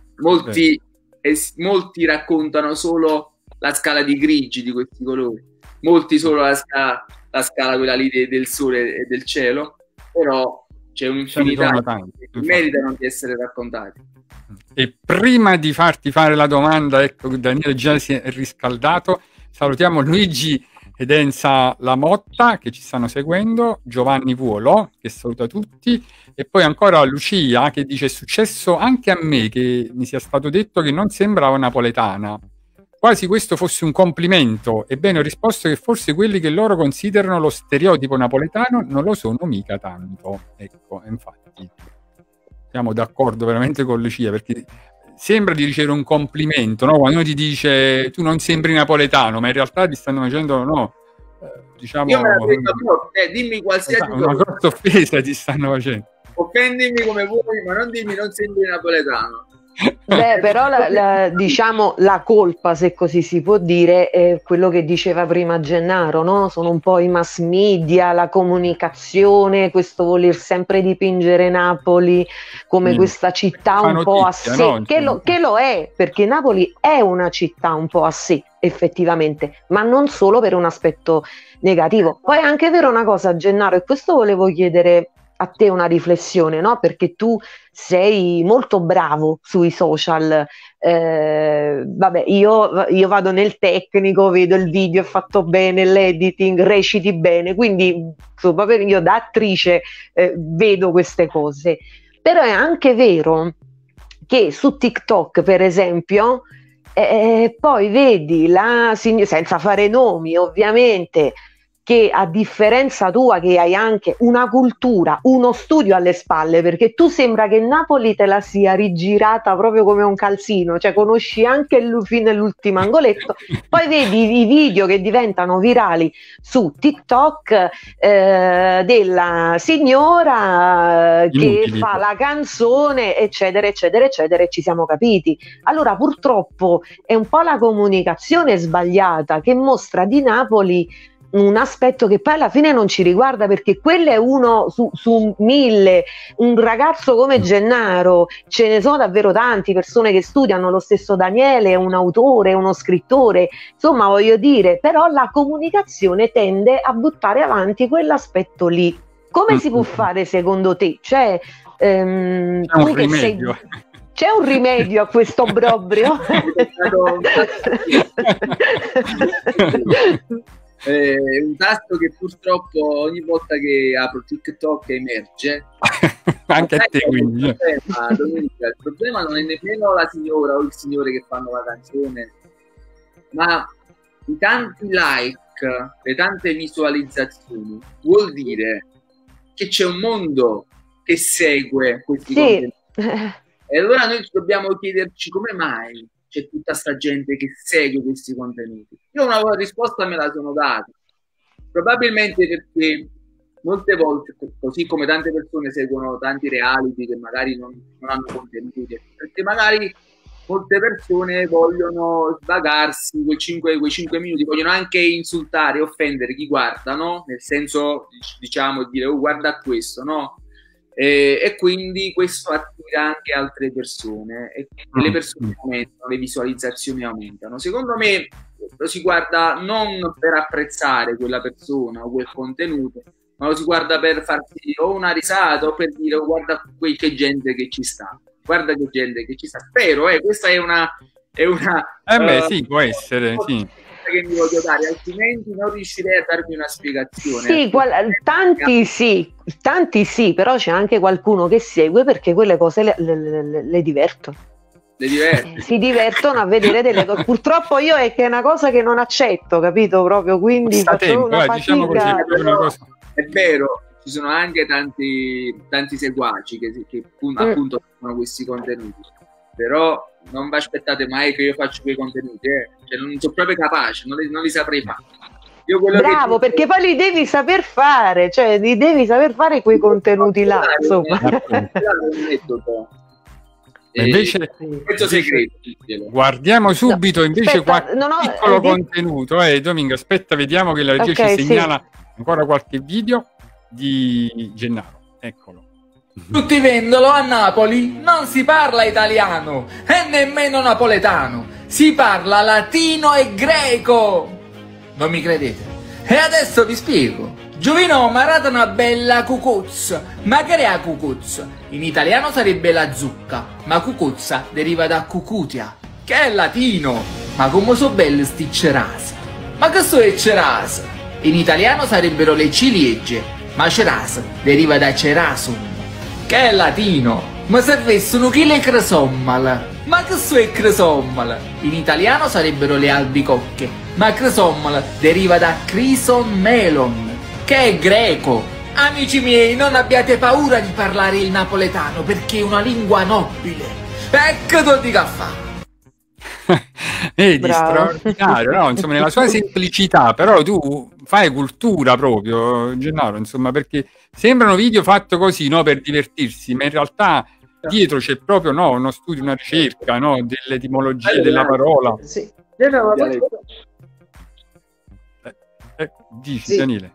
molti raccontano solo la scala di grigi di questi colori, molti solo la scala quella lì del sole e del cielo, però c'è un'infinità che meritano di essere raccontati. E prima di farti fare la domanda, ecco, Daniele già si è riscaldato, salutiamo Luigi ed Enza Lamotta che ci stanno seguendo, Giovanni Vuolo che saluta tutti, e poi ancora Lucia che dice: è successo anche a me che mi sia stato detto che non sembrava napoletana, quasi questo fosse un complimento. Ebbene, ho risposto che forse quelli che loro considerano lo stereotipo napoletano non lo sono mica tanto. Ecco, infatti siamo d'accordo veramente con Lucia, perché sembra di ricevere un complimento, no? Quando uno ti dice tu non sembri napoletano, ma in realtà ti stanno facendo, no, diciamo, io me la prendo forte, dimmi qualsiasi una grossa offesa ti stanno facendo. Offendimi come vuoi, ma non dimmi non sembri napoletano. Beh, però diciamo la colpa, se così si può dire, è quello che diceva prima Gennaro, no? Sono un po' i mass media, la comunicazione, questo voler sempre dipingere Napoli come questa città un po' a sé, no? che lo è, perché Napoli è una città un po' a sé, effettivamente, ma non solo per un aspetto negativo. Poi è anche vero una cosa, Gennaro, e questo volevo chiedere a te una riflessione, no? Perché tu sei molto bravo sui social. Vabbè, io vado nel tecnico, vedo il video è fatto bene, l'editing, reciti bene, quindi insomma, io da attrice vedo queste cose. Però è anche vero che su TikTok, per esempio, poi vedi senza fare nomi ovviamente, che a differenza tua che hai anche una cultura, uno studio alle spalle, perché tu sembra che Napoli te la sia rigirata proprio come un calzino, cioè conosci anche fino all'ultimo angoletto, poi vedi i video che diventano virali su TikTok della signora che fa la canzone, eccetera, eccetera, eccetera, e ci siamo capiti. Allora purtroppo è un po' la comunicazione sbagliata che mostra di Napoli un aspetto che poi alla fine non ci riguarda, perché quello è uno su 1000. Un ragazzo come Gennaro, ce ne sono davvero tanti, persone che studiano, lo stesso Daniele è un autore, uno scrittore, insomma voglio dire, però la comunicazione tende a buttare avanti quell'aspetto lì. Come si può fare secondo te? Cioè, c'è un rimedio. C'è un rimedio a questo obbrobrio? Un tasto che purtroppo ogni volta che apro TikTok emerge. Anche a te, quindi. Il problema non è nemmeno la signora o il signore che fanno la canzone, ma i tanti like like, le tante visualizzazioni, vuol dire che c'è un mondo che segue questi contenuti. E allora noi dobbiamo chiederci come mai c'è tutta sta gente che segue questi contenuti. Io una risposta me la sono data. Probabilmente perché molte volte, così come tante persone seguono tanti reality che magari non hanno contenuti, perché magari molte persone vogliono svagarsi quei 5 minuti, vogliono anche insultare, offendere chi guarda, no? Nel senso, diciamo, dire, oh, guarda questo, no? E quindi questo attira anche altre persone e le persone aumentano, le visualizzazioni aumentano. Secondo me lo si guarda non per apprezzare quella persona o quel contenuto, ma lo si guarda per farsi o una risata o per dire oh, guarda che gente che ci sta, guarda che gente che ci sta. Spero, questa è una sì, può essere, sì, che mi voglio dare, altrimenti non riuscirei a darmi una spiegazione. Sì, tanti sì, però c'è anche qualcuno che segue perché quelle cose le divertono. Si divertono a vedere delle cose. Purtroppo io è che è una cosa che non accetto, capito? Proprio, quindi faccio una fatica. Diciamo così, è vero, ci sono anche tanti seguaci che appunto fanno questi contenuti, però non vi aspettate mai che io faccio quei contenuti, cioè, non sono proprio capace, non li saprei fare. Bravo, perché poi li devi saper fare, cioè li devi saper fare quei contenuti là, insomma. Invece guardiamo subito invece qualche piccolo contenuto. Domingo, aspetta, vediamo che la regia ci segnala ancora qualche video di Gennaro. Eccolo. Tutti vendolo, a Napoli non si parla italiano e nemmeno napoletano, si parla latino e greco. Non mi credete? E adesso vi spiego. Giovino mi ha dato una bella cucuzza. Ma che è la cucuzza? In italiano sarebbe la zucca, ma cucuzza deriva da cucutia, che è latino. Ma come so belle sti cerase? Ma che so è cerase? In italiano sarebbero le ciliegie, ma cerase deriva da cerasum, che è latino. Ma se avessero chi le cresommal? Ma che so è cresommal? In italiano sarebbero le albicocche, ma cresommal deriva da crison melon, che è greco. Amici miei, non abbiate paura di parlare il napoletano perché è una lingua nobile. Ecco tu dica fa. Vedi, straordinario, no? Insomma, nella sua semplicità, però tu fai cultura proprio, Gennaro, insomma, perché sembrano video fatti così, no, per divertirsi, ma in realtà dietro c'è proprio uno studio, una ricerca, no, dell'etimologia della parola. Sì. Dici, sì. Daniele.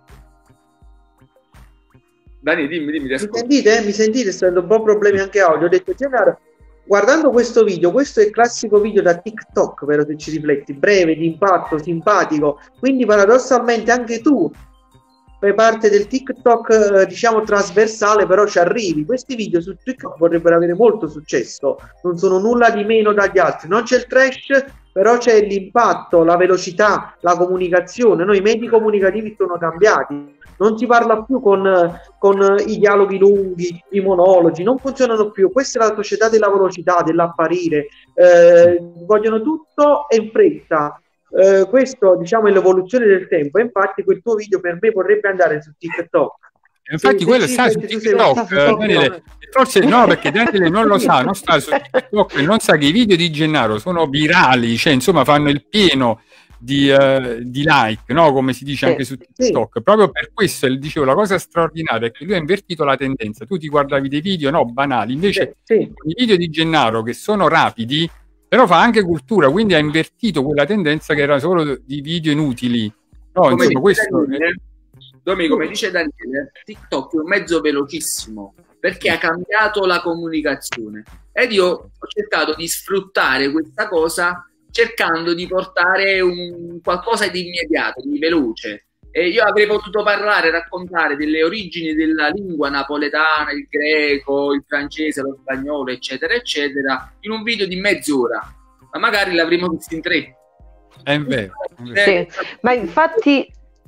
Dani, dimmi. Mi sentite? Sto avendo un po' problemi anche audio. Ho detto, Gennaro, guardando questo video, questo è il classico video da TikTok, vero, se ci rifletti, breve, di impatto, simpatico, quindi paradossalmente anche tu fai parte del TikTok, diciamo, trasversale, però ci arrivi. Questi video su TikTok vorrebbero avere molto successo, non sono nulla di meno dagli altri, non c'è il trash, però c'è l'impatto, la velocità, la comunicazione, no? I mezzi comunicativi sono cambiati. Non si parla più con i dialoghi lunghi, i monologi, non funzionano più. Questa è la società della velocità, dell'apparire, vogliono tutto e in fretta. Questo, diciamo, è l'evoluzione del tempo, e infatti quel tuo video per me vorrebbe andare su TikTok. Infatti quello sta su TikTok, Daniele, forse no, perché Daniele non lo sa, non sta su TikTok e non sa che i video di Gennaro sono virali, cioè insomma fanno il pieno di like, no? Come si dice anche su TikTok. Proprio per questo, dicevo, la cosa straordinaria è che lui ha invertito la tendenza. Tu ti guardavi dei video banali, invece i video di Gennaro, che sono rapidi, però fa anche cultura, quindi ha invertito quella tendenza che era solo di video inutili. No, come insomma, questo come dice Daniele, TikTok è un mezzo velocissimo perché ha cambiato la comunicazione, ed io ho cercato di sfruttare questa cosa cercando di portare un qualcosa di immediato, di veloce. E io avrei potuto raccontare delle origini della lingua napoletana, il greco, il francese, lo spagnolo, eccetera, eccetera, in un video di mezz'ora, ma magari l'avremmo visto in 3. È vero. Sì. Ma infatti,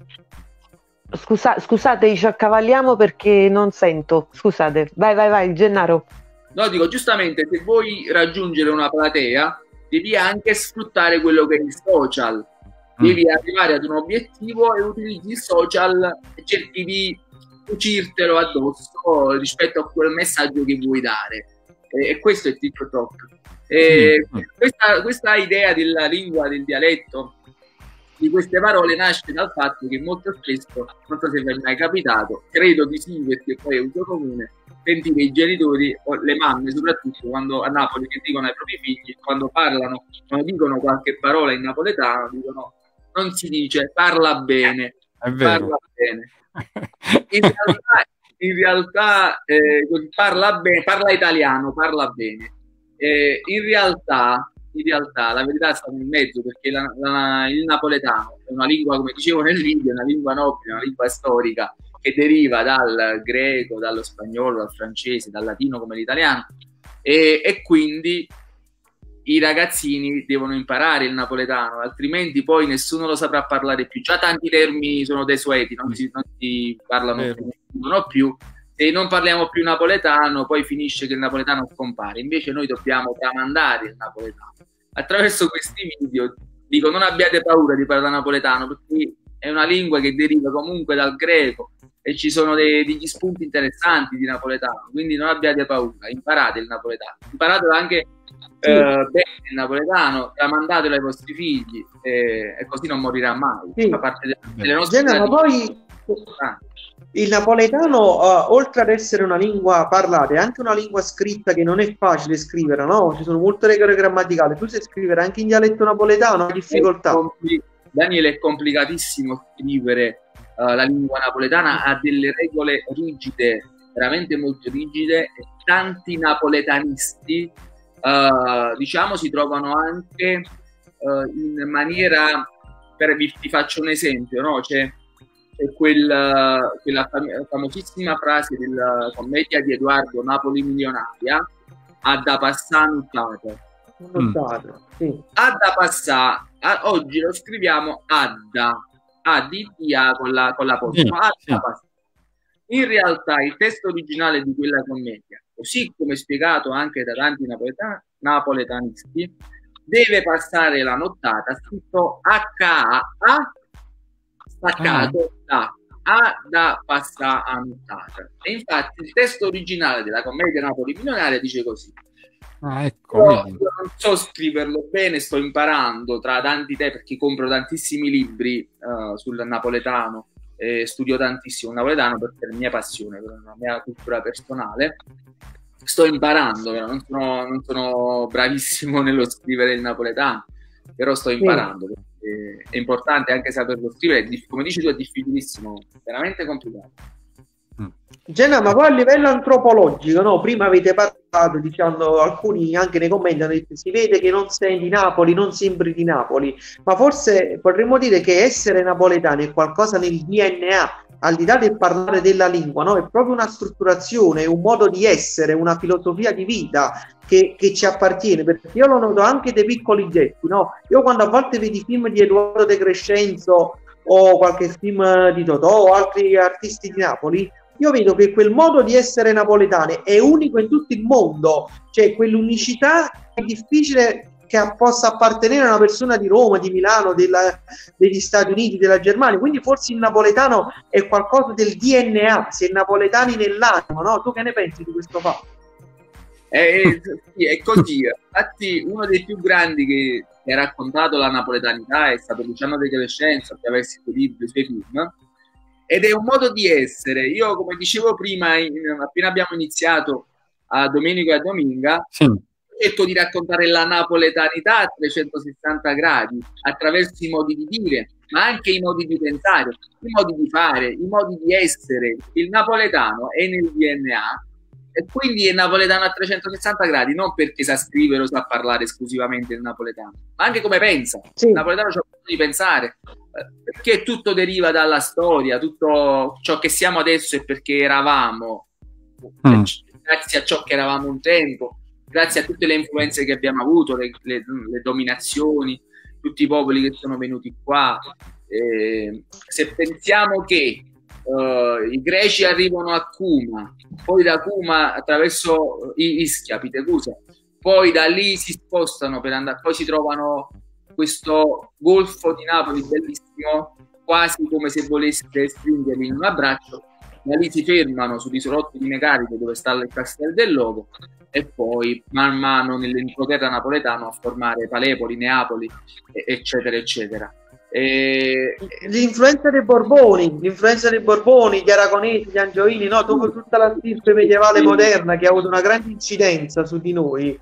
scusate, ci accavalliamo perché non sento. Scusate, vai, Gennaro. No, dico, giustamente, se vuoi raggiungere una platea, devi anche sfruttare quello che è il social. devi arrivare ad un obiettivo e utilizzi il social e cerchi di cucirtelo addosso rispetto a quel messaggio che vuoi dare. E questo è TikTok. Questa idea della lingua, del dialetto, di queste parole nasce dal fatto che molto spesso, non so se vi è mai capitato, credo di sì perché poi è uso comune, sentire i genitori o le mamme soprattutto quando a Napoli che dicono ai propri figli, quando parlano, quando dicono qualche parola in napoletano, dicono non si dice parla bene, parla bene. In realtà parla bene, parla italiano, parla bene. In realtà la verità sta nel mezzo, perché il napoletano è una lingua, come dicevo nel video, è una lingua nobile, una lingua storica che deriva dal greco, dallo spagnolo, dal francese, dal latino come l'italiano, e quindi i ragazzini devono imparare il napoletano, altrimenti poi nessuno lo saprà parlare più. Già tanti termini sono desueti, non si parlano più. Se non parliamo più napoletano, poi finisce che il napoletano scompare. Invece noi dobbiamo tramandare il napoletano. Attraverso questi video dico: non abbiate paura di parlare napoletano, perché è una lingua che deriva comunque dal greco e ci sono degli spunti interessanti di napoletano, quindi non abbiate paura, imparate il napoletano, imparatelo anche bene il napoletano, tramandatelo ai vostri figli e così non morirà mai. Fa parte delle nostre ma poi il napoletano, oltre ad essere una lingua parlata, è anche una lingua scritta che non è facile scrivere, no? Ci sono molte regole grammaticali. Tu sai scrivere anche in dialetto napoletano, hai difficoltà. Daniele, è complicatissimo scrivere la lingua napoletana, ha delle regole rigide, veramente molto rigide, e tanti napoletanisti diciamo si trovano anche in maniera, ti faccio un esempio, no? C'è quella famosissima frase della commedia di Edoardo, Napoli milionaria, "a da passà nuttata". A da passà, oggi lo scriviamo adda, ADTA con la postuma, in realtà il testo originale di quella commedia, così come spiegato anche da tanti napoletanisti, deve passare la nottata scritto HA staccato da passà a nottata. E infatti il testo originale della commedia Napoli milionaria dice così. Io non so scriverlo bene, sto imparando tra tanti perché compro tantissimi libri sul napoletano, studio tantissimo il napoletano perché è la mia passione, per la mia cultura personale. Sto imparando, non sono bravissimo nello scrivere il napoletano, però sto imparando. È importante anche saperlo scrivere, come dici tu è difficilissimo, veramente complicato. Genna, ma poi a livello antropologico, no? Prima avete parlato, dicendo, alcuni anche nei commenti hanno detto si vede che non sei di Napoli, non sembri di Napoli, ma forse potremmo dire che essere napoletani è qualcosa nel DNA, al di là del parlare della lingua, no? È proprio una strutturazione, un modo di essere, una filosofia di vita che ci appartiene, perché io lo noto anche dei piccoli gesti, no? Io quando a volte vedi film di Edoardo De Crescenzo o qualche film di Totò o altri artisti di Napoli, io vedo che quel modo di essere napoletani è unico in tutto il mondo, cioè quell'unicità è difficile che possa appartenere a una persona di Roma, di Milano, degli Stati Uniti, della Germania. Quindi forse il napoletano è qualcosa del DNA, si è napoletani nell'anima, no? Tu che ne pensi di questo fatto? Sì, è così. Infatti uno dei più grandi che ha raccontato la napoletanità è stato Luciano De Crescenzo, attraverso i suoi libri, i suoi film, ed è un modo di essere. Io, come dicevo prima, appena abbiamo iniziato a Domenico e a Dominga, cerco di raccontare la napoletanità a 360 gradi attraverso i modi di dire, ma anche i modi di pensare, i modi di fare, i modi di essere. Il napoletano è nel DNA e quindi è napoletano a 360 gradi, non perché sa scrivere o sa parlare esclusivamente il napoletano, ma anche come pensa. Il napoletano c'ha bisogno di pensare, perché tutto deriva dalla storia, tutto ciò che siamo adesso è perché eravamo, grazie a ciò che eravamo un tempo, grazie a tutte le influenze che abbiamo avuto, le dominazioni, tutti i popoli che sono venuti qua. Se pensiamo che i greci arrivano a Cuma, poi da Cuma attraverso Ischia, Pitecusa, poi da lì si spostano per andare, poi si trovano questo golfo di Napoli bellissimo, quasi come se volesse stringermi in un abbraccio. Da lì si fermano sull'isolotto di Megarico, dove sta il Castel del Logo, e poi man mano nell'entroterra napoletano a formare Palepoli, Neapoli, eccetera eccetera. L'influenza dei Borboni, gli Aragonesi, gli Angioini, no? Tutta la stirpe medievale moderna che ha avuto una grande incidenza su di noi,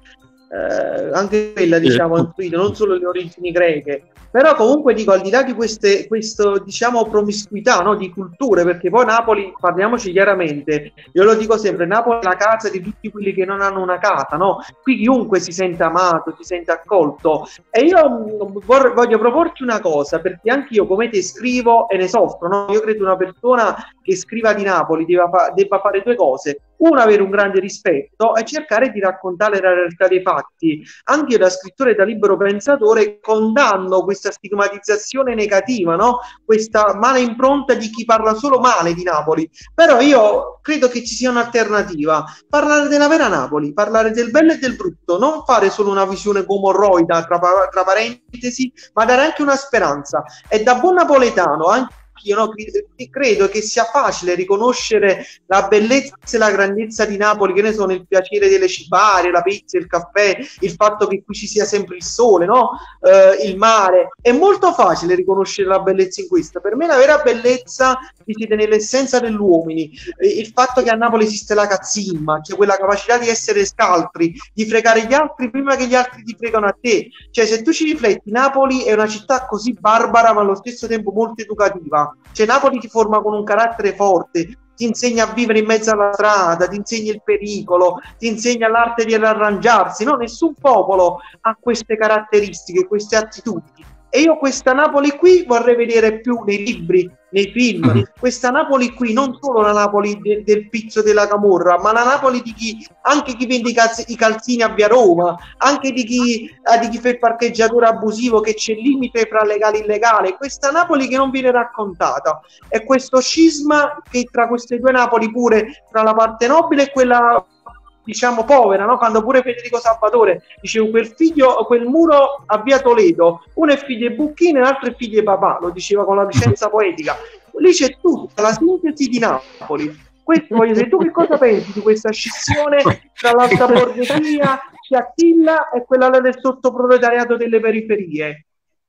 anche quella, diciamo, ha influito, non solo le origini greche. Però comunque dico, al di là di questo diciamo promiscuità, no, di culture, perché poi Napoli, parliamoci chiaramente, io lo dico sempre, Napoli è la casa di tutti quelli che non hanno una casa, no? Qui chiunque si sente amato, si sente accolto, e io voglio proporti una cosa, perché anche io come te scrivo e ne soffro, no? Io credo una persona che scriva di Napoli debba fare due cose: uno, avere un grande rispetto e cercare di raccontare la realtà dei fatti. Anche io, da scrittore e da libero pensatore, condanno questa stigmatizzazione negativa, no? Questa mala impronta di chi parla solo male di Napoli. Però io credo che ci sia un'alternativa: parlare della vera Napoli, parlare del bello e del brutto, non fare solo una visione gomorroida tra parentesi, ma dare anche una speranza. E da buon napoletano, anche io, no, credo che sia facile riconoscere la bellezza e la grandezza di Napoli, che ne so, nel piacere delle cibarie, la pizza, il caffè, il fatto che qui ci sia sempre il sole, no? Il mare. È molto facile riconoscere la bellezza in questo. Per me la vera bellezza risiede nell'essenza dell'uomini, il fatto che a Napoli esiste la cazzimma, cioè quella capacità di essere scaltri, di fregare gli altri prima che gli altri ti fregano a te. Cioè, se tu ci rifletti, Napoli è una città così barbara ma allo stesso tempo molto educativa. Cioè, Napoli ti forma con un carattere forte, ti insegna a vivere in mezzo alla strada, ti insegna il pericolo, ti insegna l'arte di arrangiarsi, no? Nessun popolo ha queste caratteristiche, queste attitudini. E io questa Napoli qui vorrei vedere più nei libri, nei film. Questa Napoli qui, non solo la Napoli del pizzo della camorra, ma la Napoli di chi, anche chi vende i calzini a via Roma, anche di chi fa il parcheggiatore abusivo, che c'è il limite fra legale e illegale. Questa Napoli che non viene raccontata, è questo scisma che tra queste due Napoli, pure tra la parte nobile e quella, diciamo, povera, no? Quando pure Federico Salvatore diceva quel muro a via Toledo, uno è figlio di Bucchini e l'altro è figlio di papà, lo diceva con la licenza poetica. Lì c'è tutta la sintesi di Napoli. Questo, voglio dire, tu che cosa pensi di questa scissione tra l'alta borghesia, Attila, e quella del sottoproletariato delle periferie?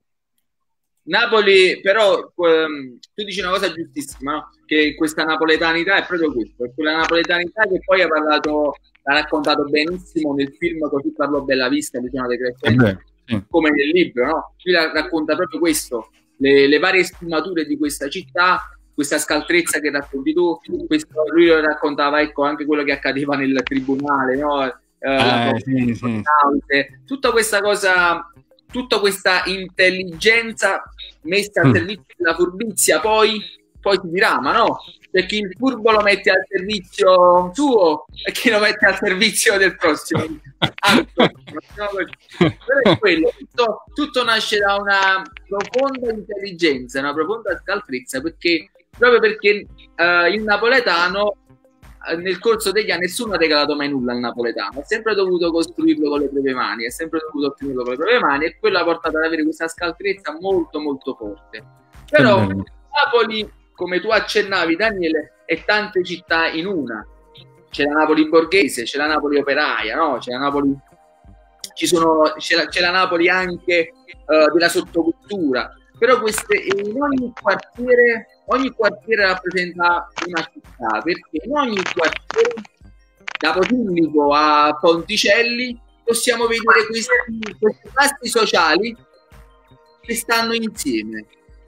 Napoli, però, tu dici una cosa giustissima, no? Che questa napoletanità è proprio questo, è quella napoletanità che poi l'ha raccontato benissimo nel film Così parlò Bellavista, Luciano De Crescenti, come nel libro, no? Lui racconta proprio questo, le varie sfumature di questa città, questa scaltrezza che racconti tu, lui lo raccontava, ecco, anche quello che accadeva nel tribunale, no? Tutta questa cosa, tutta questa intelligenza messa al servizio della furbizia, poi si dirama, no? Perché il furbo lo mette al servizio suo e chi lo mette al servizio del prossimo. Però è quello, tutto nasce da una profonda intelligenza, una profonda scaltrezza, proprio perché il napoletano nel corso degli anni nessuno ha regalato mai nulla al napoletano, ha sempre dovuto costruirlo con le proprie mani, è sempre dovuto ottenerlo con le proprie mani, e quello ha portato ad avere questa scaltrezza molto molto forte. Però Napoli, come tu accennavi, Daniele, è tante città in una. C'è la Napoli borghese, c'è la Napoli operaia, no? C'è la Napoli, c'è la Napoli anche della sottocultura. Però ogni quartiere rappresenta una città, perché in ogni quartiere, da Posillipo a Ponticelli, possiamo vedere questi classi sociali che stanno insieme.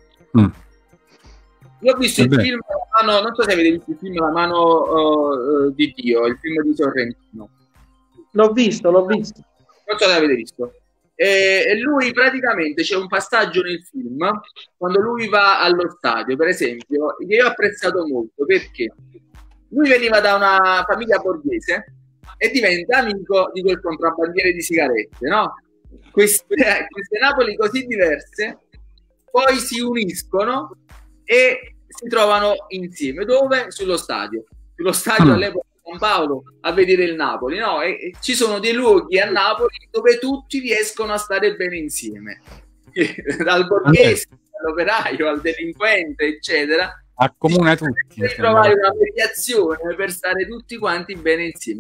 Io ho visto il film, non so se avete visto il film La mano di Dio, il film di Sorrentino. L'ho visto. Non so se l'avete visto. E lui praticamente, c'è un passaggio nel film quando lui va allo stadio, per esempio, che io ho apprezzato molto, perché lui veniva da una famiglia borghese e diventa amico di quel contrabbandiere di sigarette, no? Queste Napoli così diverse poi si uniscono e si trovano insieme. Dove? Sullo stadio all'epoca di San Paolo, a vedere il Napoli, no? E ci sono dei luoghi a Napoli dove tutti riescono a stare bene insieme. dal borghese all'operaio al delinquente, eccetera, accomuna tutti. Trovare una mediazione per stare tutti quanti bene insieme.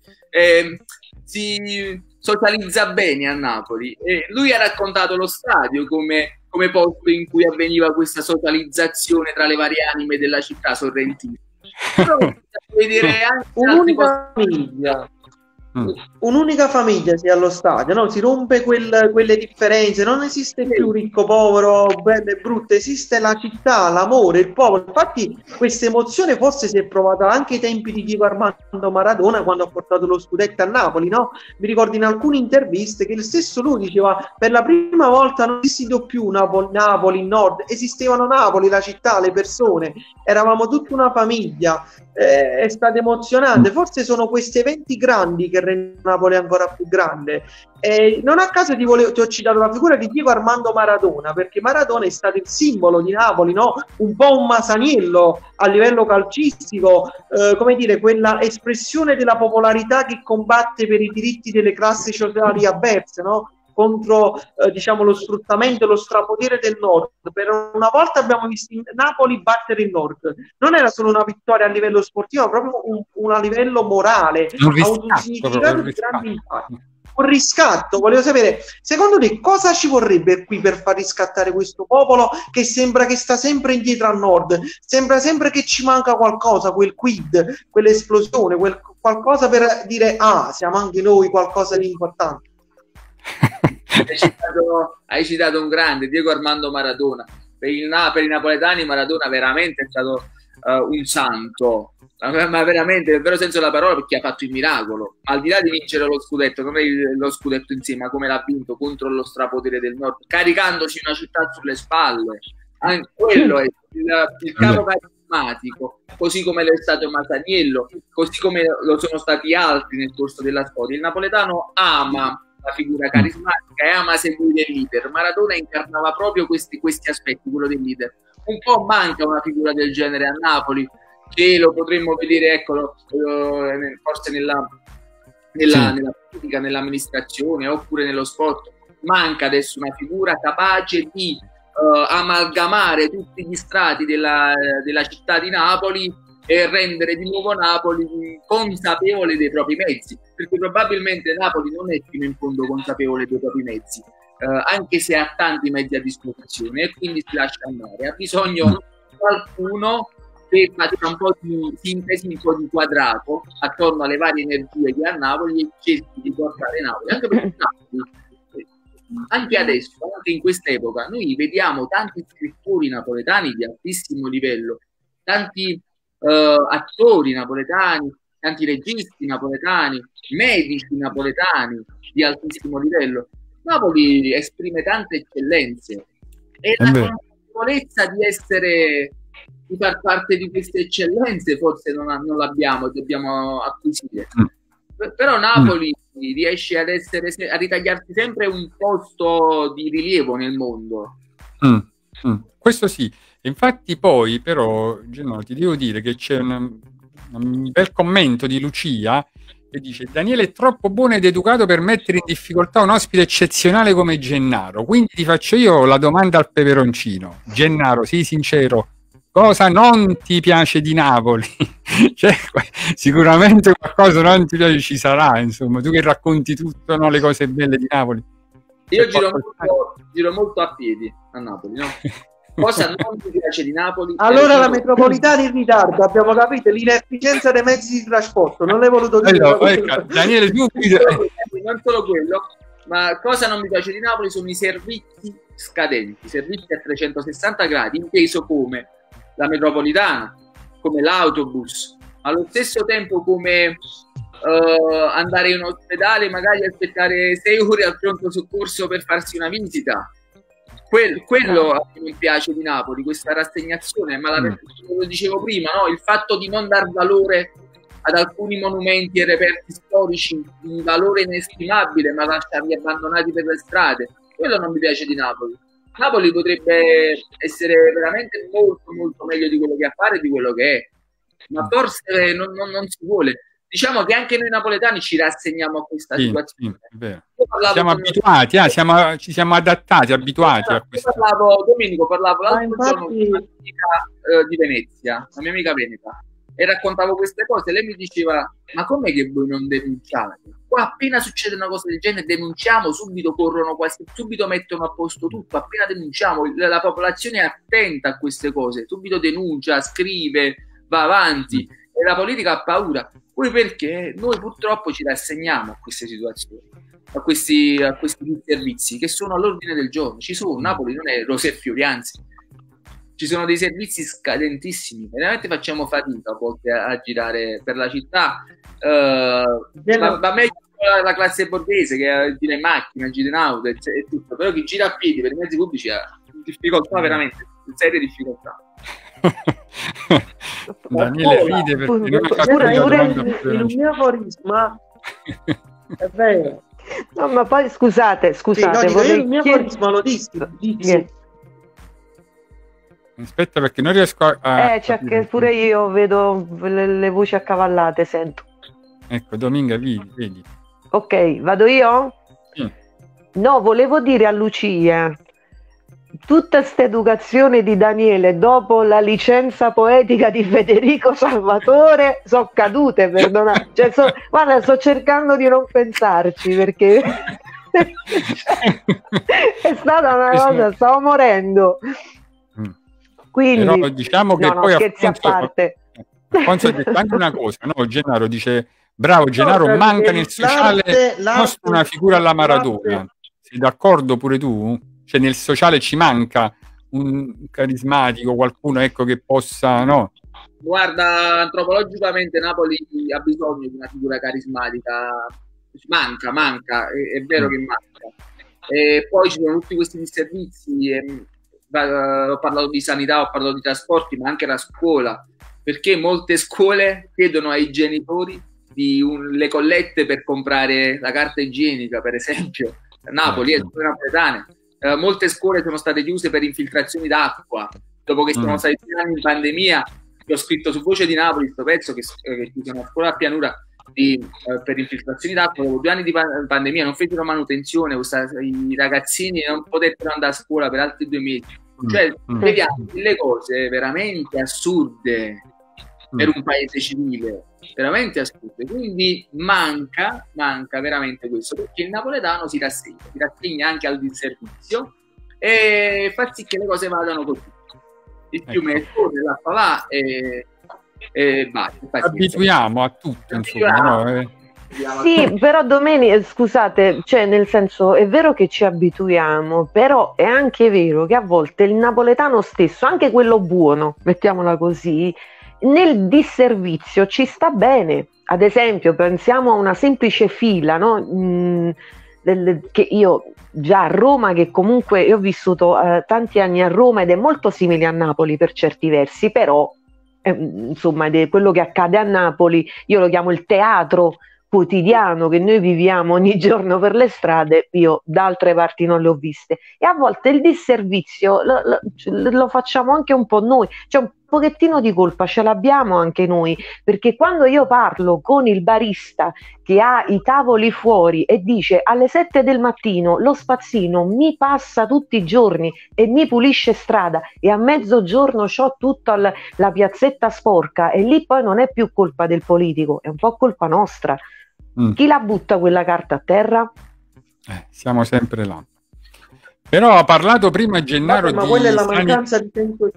Si socializza bene a Napoli, e lui ha raccontato lo stadio come posto in cui avveniva questa socializzazione tra le varie anime della città sorrentina. Però vedere anche un'unica famiglia. Un'unica famiglia sia allo stadio, no? Si rompe quelle differenze, non esiste più ricco, povero, bello e brutto, esiste la città, l'amore, il popolo. Infatti questa emozione forse si è provata anche ai tempi di Diego Armando Maradona, quando ha portato lo scudetto a Napoli, no? Mi ricordo in alcune interviste che il stesso lui diceva: per la prima volta non esisteva più Napoli, Nord, esistevano Napoli, la città, le persone, eravamo tutta una famiglia. È stato emozionante. Forse sono questi eventi grandi che rendono Napoli ancora più grande. Non a caso ti ho citato la figura di Diego Armando Maradona, perché Maradona è stato il simbolo di Napoli, no? Un po' un Masaniello a livello calcistico, come dire, quella espressione della popolarità che combatte per i diritti delle classi sociali avverse, no? Contro diciamo lo sfruttamento e lo strapotere del nord. Per una volta abbiamo visto Napoli battere il nord. Non era solo una vittoria a livello sportivo, ma proprio a livello morale, ha avuto un significato di grande impatto. Un riscatto, volevo sapere, secondo te cosa ci vorrebbe qui per far riscattare questo popolo che sembra che sta sempre indietro al nord, sembra sempre che ci manca qualcosa, quel quid, quell'esplosione, qualcosa per dire: ah, siamo anche noi qualcosa di importante. Hai citato un grande, Diego Armando Maradona. Per i napoletani Maradona veramente è stato un santo, ma veramente nel vero senso della parola, perché ha fatto il miracolo. Al di là di vincere lo scudetto, non è lo scudetto insieme, ma come l'ha vinto contro lo strapotere del nord, caricandoci una città sulle spalle. Anche quello è il capo carismatico, così come lo è stato Masaniello, così come lo sono stati altri nel corso della storia. Il napoletano ama la figura carismatica e ama seguire il leader. Maradona incarnava proprio questi aspetti, quello del leader. Un po' manca una figura del genere a Napoli, che lo potremmo vedere, eccolo, forse nella politica, nell'amministrazione oppure nello sport. Manca adesso una figura capace di amalgamare tutti gli strati della città di Napoli e rendere di nuovo Napoli consapevole dei propri mezzi, perché probabilmente Napoli non è fino in fondo consapevole dei propri mezzi, anche se ha tanti mezzi a disposizione, e quindi si lascia andare. Ha bisogno di qualcuno che faccia un po' di sintesi, un po' di quadrato attorno alle varie energie che ha Napoli e cerchi di portare Napoli, anche perché Napoli, anche adesso, anche in questa epoca, noi vediamo tanti scrittori napoletani di altissimo livello, tanti attori napoletani, tanti registi napoletani, medici napoletani di altissimo livello. Napoli esprime tante eccellenze e la consapevolezza di far parte di queste eccellenze forse non l'abbiamo, dobbiamo acquisire. Però Napoli riesce a ritagliarsi sempre un posto di rilievo nel mondo. Questo sì. Infatti poi però, Gennaro, ti devo dire che c'è un bel commento di Lucia che dice: Daniele è troppo buono ed educato per mettere in difficoltà un ospite eccezionale come Gennaro, quindi ti faccio io la domanda al peperoncino. Gennaro, sii sincero, cosa non ti piace di Napoli? Cioè, sicuramente qualcosa non ti piace ci sarà, insomma, tu che racconti tutto, no, le cose belle di Napoli. Io giro molto a piedi a Napoli, no? Cosa non ti piace di Napoli? Allora la metropolitana in ritardo, abbiamo capito, l'inefficienza dei mezzi di trasporto, non l'hai voluto dire. Daniele, non solo quello, ma cosa non mi piace di Napoli sono i servizi scadenti, servizi a 360 gradi, inteso come la metropolitana, come l'autobus, allo stesso tempo come andare in ospedale, magari aspettare 6 ore al pronto soccorso per farsi una visita. Quello che mi piace di Napoli, questa rassegnazione, ma lo dicevo prima, no? Il fatto di non dar valore ad alcuni monumenti e reperti storici di valore inestimabile, ma lasciarli abbandonati per le strade, quello non mi piace di Napoli. Napoli potrebbe essere veramente molto molto meglio di quello che ha a fare, di quello che è, ma forse non si vuole. diciamo che anche noi napoletani ci rassegniamo a questa situazione. È vero. Siamo abituati, ci siamo adattati, abituati a questo. Domenico, parlavo l'altro giorno con una mia amica di Venezia, la mia amica veneta, e raccontavo queste cose. Lei mi diceva: ma com'è che voi non denunciate? Qua appena succede una cosa del genere denunciamo, subito corrono quasi, subito mettono a posto tutto, appena denunciamo, la popolazione è attenta a queste cose, subito denuncia, scrive, va avanti, e la politica ha paura. Poi perché noi purtroppo ci rassegniamo a queste situazioni, a questi servizi che sono all'ordine del giorno. Ci sono, Napoli non è rose e fiori, anzi ci sono dei servizi scadentissimi, veramente facciamo fatica a volte a girare per la città. Va meglio la classe borghese che gira in macchina, gira in auto e tutto, però chi gira a piedi per i mezzi pubblici ha difficoltà, veramente serie difficoltà. Daniele ride perché il mio aforisma è vero. No, ma poi scusate, Sì, no, dico, io il mio aforisma lo dissi. Aspetta, perché non riesco a c'è che pure io vedo le voci accavallate, sento. Ecco, Dominga, vedi. Ok, vado io? Sì. No, volevo dire a Lucia, tutta questa educazione di Daniele dopo la licenza poetica di Federico Salvatore sono cadute, perdonate. Cioè, guarda, sto cercando di non pensarci perché è stata una cosa, stavo morendo. Quindi, però diciamo che poi scherzi a parte. Alfonso ha detto anche una cosa, no? Gennaro dice: bravo Gennaro, manca nel sociale nostro una figura alla Maradona. Sei d'accordo pure tu? Cioè nel sociale ci manca un carismatico, qualcuno, ecco, che possa, no? Guarda, antropologicamente Napoli ha bisogno di una figura carismatica. Manca, è vero che manca. E poi ci sono tutti questi disservizi. Ho parlato di sanità, ho parlato di trasporti, ma anche la scuola, perché molte scuole chiedono ai genitori le collette per comprare la carta igienica, per esempio. Napoli e zone napoletane. Molte scuole sono state chiuse per infiltrazioni d'acqua. Dopo che sono stati 3 anni in pandemia, io ho scritto su Voce di Napoli questo pezzo che chiudono una scuola a Pianura per infiltrazioni d'acqua. Dopo 2 anni di pandemia non fecero manutenzione, i ragazzini non poterono andare a scuola per altri 2 mesi. Cioè, vediamo delle cose veramente assurde per un paese civile, veramente assurde. Quindi manca veramente questo, perché il napoletano si rassegna anche al disservizio e fa sì che le cose vadano così. Il fiume corre, l'acqua va e basta. Abituiamo a tutto, insomma, no? Sì, però Domenico, scusate, cioè nel senso è vero che ci abituiamo, però è anche vero che a volte il napoletano stesso, anche quello buono, mettiamola così, nel disservizio ci sta bene. Ad esempio, pensiamo a una semplice fila, no? Che io già a Roma, che comunque io ho vissuto tanti anni a Roma ed è molto simile a Napoli per certi versi, però insomma quello che accade a Napoli io lo chiamo il teatro quotidiano che noi viviamo ogni giorno per le strade, io da altre parti non le ho viste, e a volte il disservizio lo facciamo anche un po' noi, cioè un pochettino di colpa ce l'abbiamo anche noi, perché quando io parlo con il barista che ha i tavoli fuori e dice alle 7 del mattino lo spazzino mi passa tutti i giorni e mi pulisce strada e a mezzogiorno c'ho tutta la piazzetta sporca, e lì poi non è più colpa del politico, è un po' colpa nostra. Chi la butta quella carta a terra? Siamo sempre là. Però ha parlato prima Gennaro ma quella è la mancanza di senso.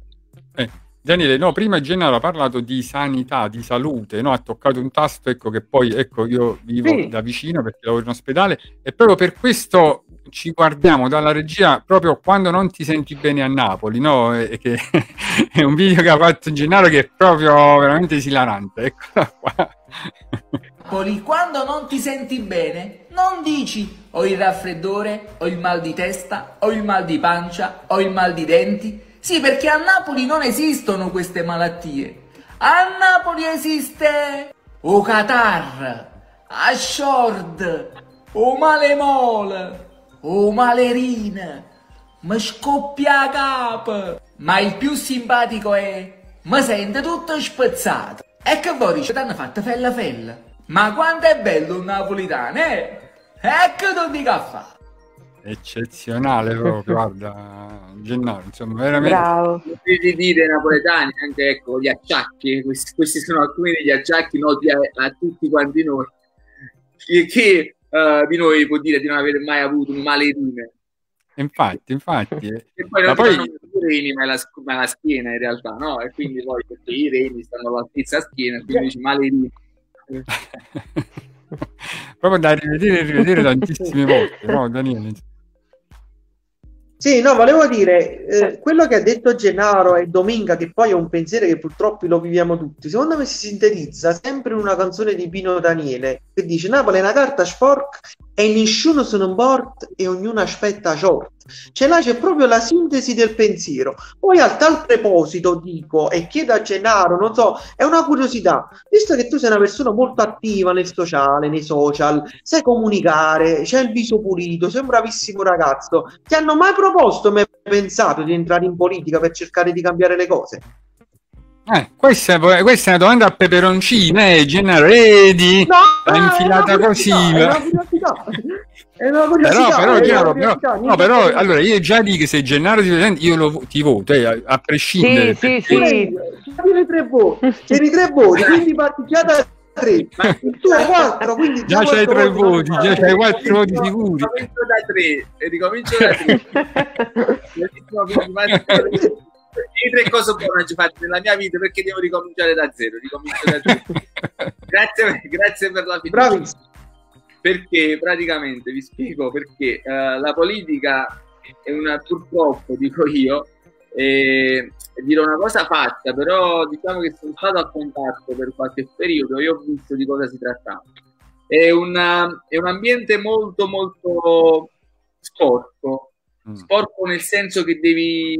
Daniele, no, prima Gennaro ha parlato di sanità, di salute, no? Ha toccato un tasto, ecco, che poi, ecco, io vivo da vicino perché lavoro in ospedale e proprio per questo ci guardiamo dalla regia proprio quando non ti senti bene a Napoli, no? Che è un video che ha fatto Gennaro che è proprio veramente esilarante, eccola qua. Napoli, quando non ti senti bene, non dici ho il raffreddore, ho il mal di testa, ho il mal di pancia, ho il mal di denti. Sì, perché a Napoli non esistono queste malattie. A Napoli esiste o catarra, a shord, o malemole, o malerina, mi scoppia a capo. Ma il più simpatico è mi sente tutto spezzato. E che voi dice, t'hanno fatto fella fella. Ma quanto è bello un napolitano, eh? Ecco non dico a fa. Eccezionale proprio, guarda, Gennaro, insomma, veramente. Bravo. Di dire napoletani, anche ecco, gli acciacchi, questi sono alcuni degli acciacchi noti a tutti quanti noi. Chi di noi può dire di non aver mai avuto un male rime? Infatti. E poi non Ma ti fanno i reni, ma è la schiena in realtà, no? E quindi poi perché i reni stanno alla stessa schiena, quindi dici male rime. Proprio da rivedere e rivedere tantissime volte, no, Daniele? Sì, no, volevo dire, quello che ha detto Gennaro e Dominga, che poi è un pensiero che purtroppo lo viviamo tutti, secondo me si sintetizza sempre in una canzone di Pino Daniele, che dice Napoli è una carta sporca e nessuno se ne importa e ognuno aspetta short. Cioè là c'è proprio la sintesi del pensiero. Poi a tal proposito dico, e chiedo a Gennaro, non so, è una curiosità, visto che tu sei una persona molto attiva nel sociale, nei social, sai comunicare, c'hai il viso pulito, sei un bravissimo ragazzo, ti hanno mai proposto, mai pensato di entrare in politica per cercare di cambiare le cose? Questa è una domanda a peperoncino, Gennaro, vedi? No, l'ha infilata così. È una curiosità. Però allora io già dico che se Gennaro ti presenta io ti voto, a prescindere. Sì. Tieni 3 voti, quindi parti già da 3, ma tu hai 4, quindi già c'hai 3 voti, già c'hai 4 voti sicuri. Ricomincio da 3. Le 3 cose buone ho fatto nella mia vita, perché devo ricominciare da zero. Grazie per la fiducia. Bravissimo. Perché praticamente vi spiego perché la politica è purtroppo dico io, dirò una cosa fatta, però diciamo che sono stato a contatto per qualche periodo e ho visto di cosa si trattava. È un ambiente molto molto sporco nel senso che devi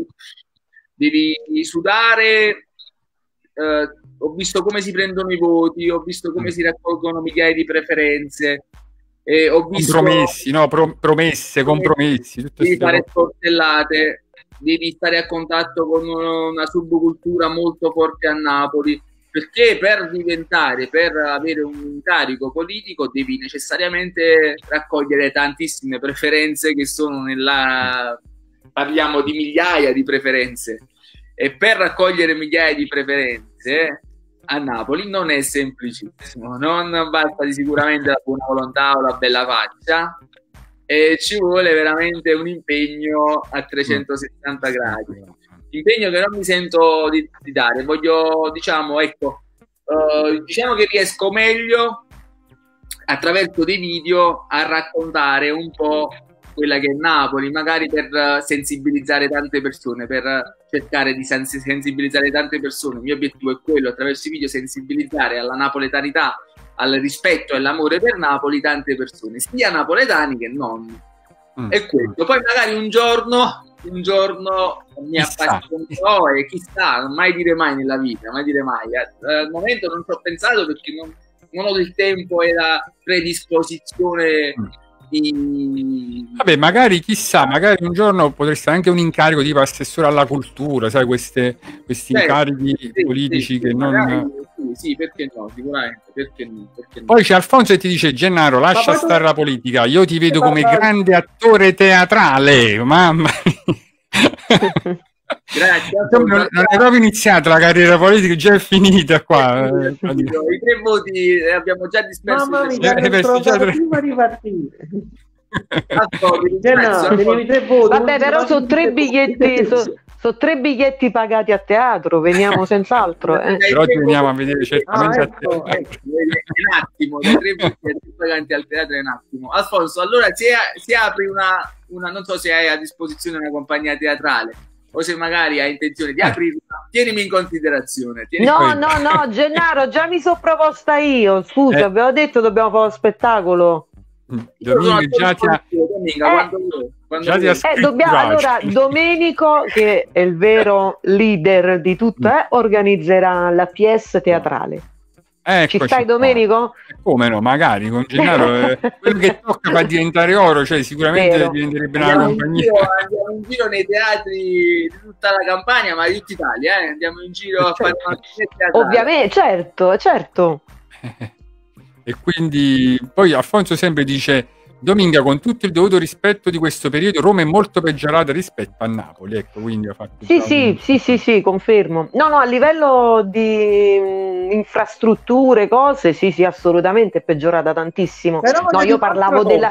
sudare. Ho visto come si prendono i voti, ho visto come si raccolgono migliaia di preferenze, ho visto promesse, compromessi, devi fare sportellate, devi stare a contatto con una subcultura molto forte a Napoli, perché per avere un incarico politico devi necessariamente raccogliere tantissime preferenze che sono parliamo di migliaia di preferenze, e per raccogliere migliaia di preferenze a Napoli non è semplicissimo, non basta sicuramente la buona volontà o la bella faccia, e ci vuole veramente un impegno a 360 gradi, impegno che non mi sento di dare. Diciamo che riesco meglio attraverso dei video a raccontare un po' quella che è Napoli, magari per sensibilizzare tante persone, per cercare di sensibilizzare tante persone. Il mio obiettivo è quello, attraverso i video sensibilizzare alla napoletanità, al rispetto e all'amore per Napoli tante persone, sia napoletani che non. E questo, poi magari un giorno mi appassionerò e chissà, non mai dire mai nella vita, mai dire mai. Al momento non ci ho pensato perché non ho il tempo e la predisposizione. Vabbè, magari chissà, magari un giorno potresti anche un incarico tipo assessore alla cultura, sai, questi incarichi politici che non. Sì, perché no, sicuramente, perché no. Poi c'è Alfonso e ti dice: Gennaro, lascia stare la politica, io ti vedo come grande attore teatrale, mamma mia. Grazie. Non è proprio iniziata la carriera politica, già è finita qua. I 3 voti abbiamo già disperso. Mamma mia, prima di partire. Vabbè, però sono 3 biglietti, sono 3 biglietti pagati a teatro, veniamo senz'altro. Però ti veniamo a vedere certamente a teatro. Un attimo, 3 biglietti pagati al teatro è un attimo. Alfonso, allora se apri una non so se hai a disposizione una compagnia teatrale o se magari hai intenzione di aprirla, tienimi in considerazione. No, Gennaro, già mi sono proposta io, scusa, avevo detto dobbiamo fare lo spettacolo. Allora Domenico, che è il vero leader di tutto, organizzerà la PS teatrale. Ci stai, Domenico? Come no, magari con Gennaro quello che tocca fa diventare oro, cioè sicuramente diventerebbe una compagnia. Andiamo in giro nei teatri di tutta la Campania, ma di tutta Italia, andiamo in giro a fare una teatrale. Ovviamente, certo. E quindi poi Alfonso sempre dice: Dominga, con tutto il dovuto rispetto di questo periodo, Roma è molto peggiorata rispetto a Napoli, ecco, quindi ha fatto sì, confermo. No, a livello di infrastrutture, cose, sì, assolutamente è peggiorata tantissimo. Però no, io parlavo della...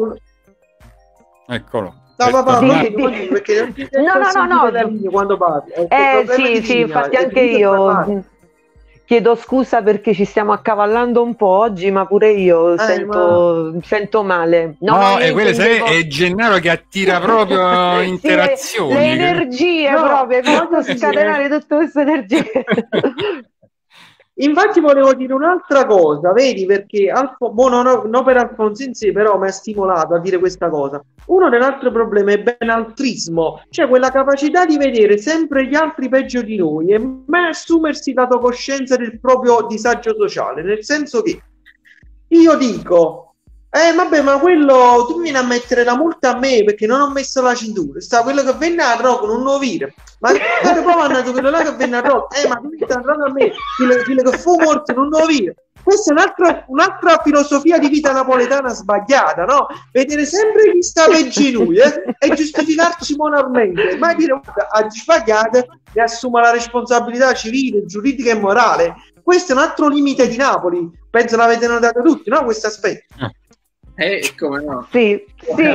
Eccolo. Perché no. Quando parli. Sì, infatti anche io... Chiedo scusa perché ci stiamo accavallando un po' oggi, ma pure io sento male. No, è Gennaro che attira proprio interazioni. Le energie proprio, posso scatenare tutte queste energie. Infatti volevo dire un'altra cosa, vedi, perché non per Alfonso in sé, però mi ha stimolato a dire questa cosa. Uno dell'altro problema è benaltrismo, cioè quella capacità di vedere sempre gli altri peggio di noi e mai assumersi dato coscienza del proprio disagio sociale, nel senso che io dico vabbè, ma quello tu vieni a mettere la multa a me perché non ho messo la cintura, sta quello che venne a Rocco non lo vire, ma poi hanno detto quello là che venne a Rocco, ma tu stai andando a me, quello che fu morto non lo vire. Questa è un'altra filosofia di vita napoletana sbagliata, no? Vedere sempre chi sta peggio di noi e giustificarci moralmente, mai dire ha sbagliato e assuma la responsabilità civile, giuridica e morale. Questo è un altro limite di Napoli, penso l'avete notato tutti, no? Questo aspetto. Come no? Sì.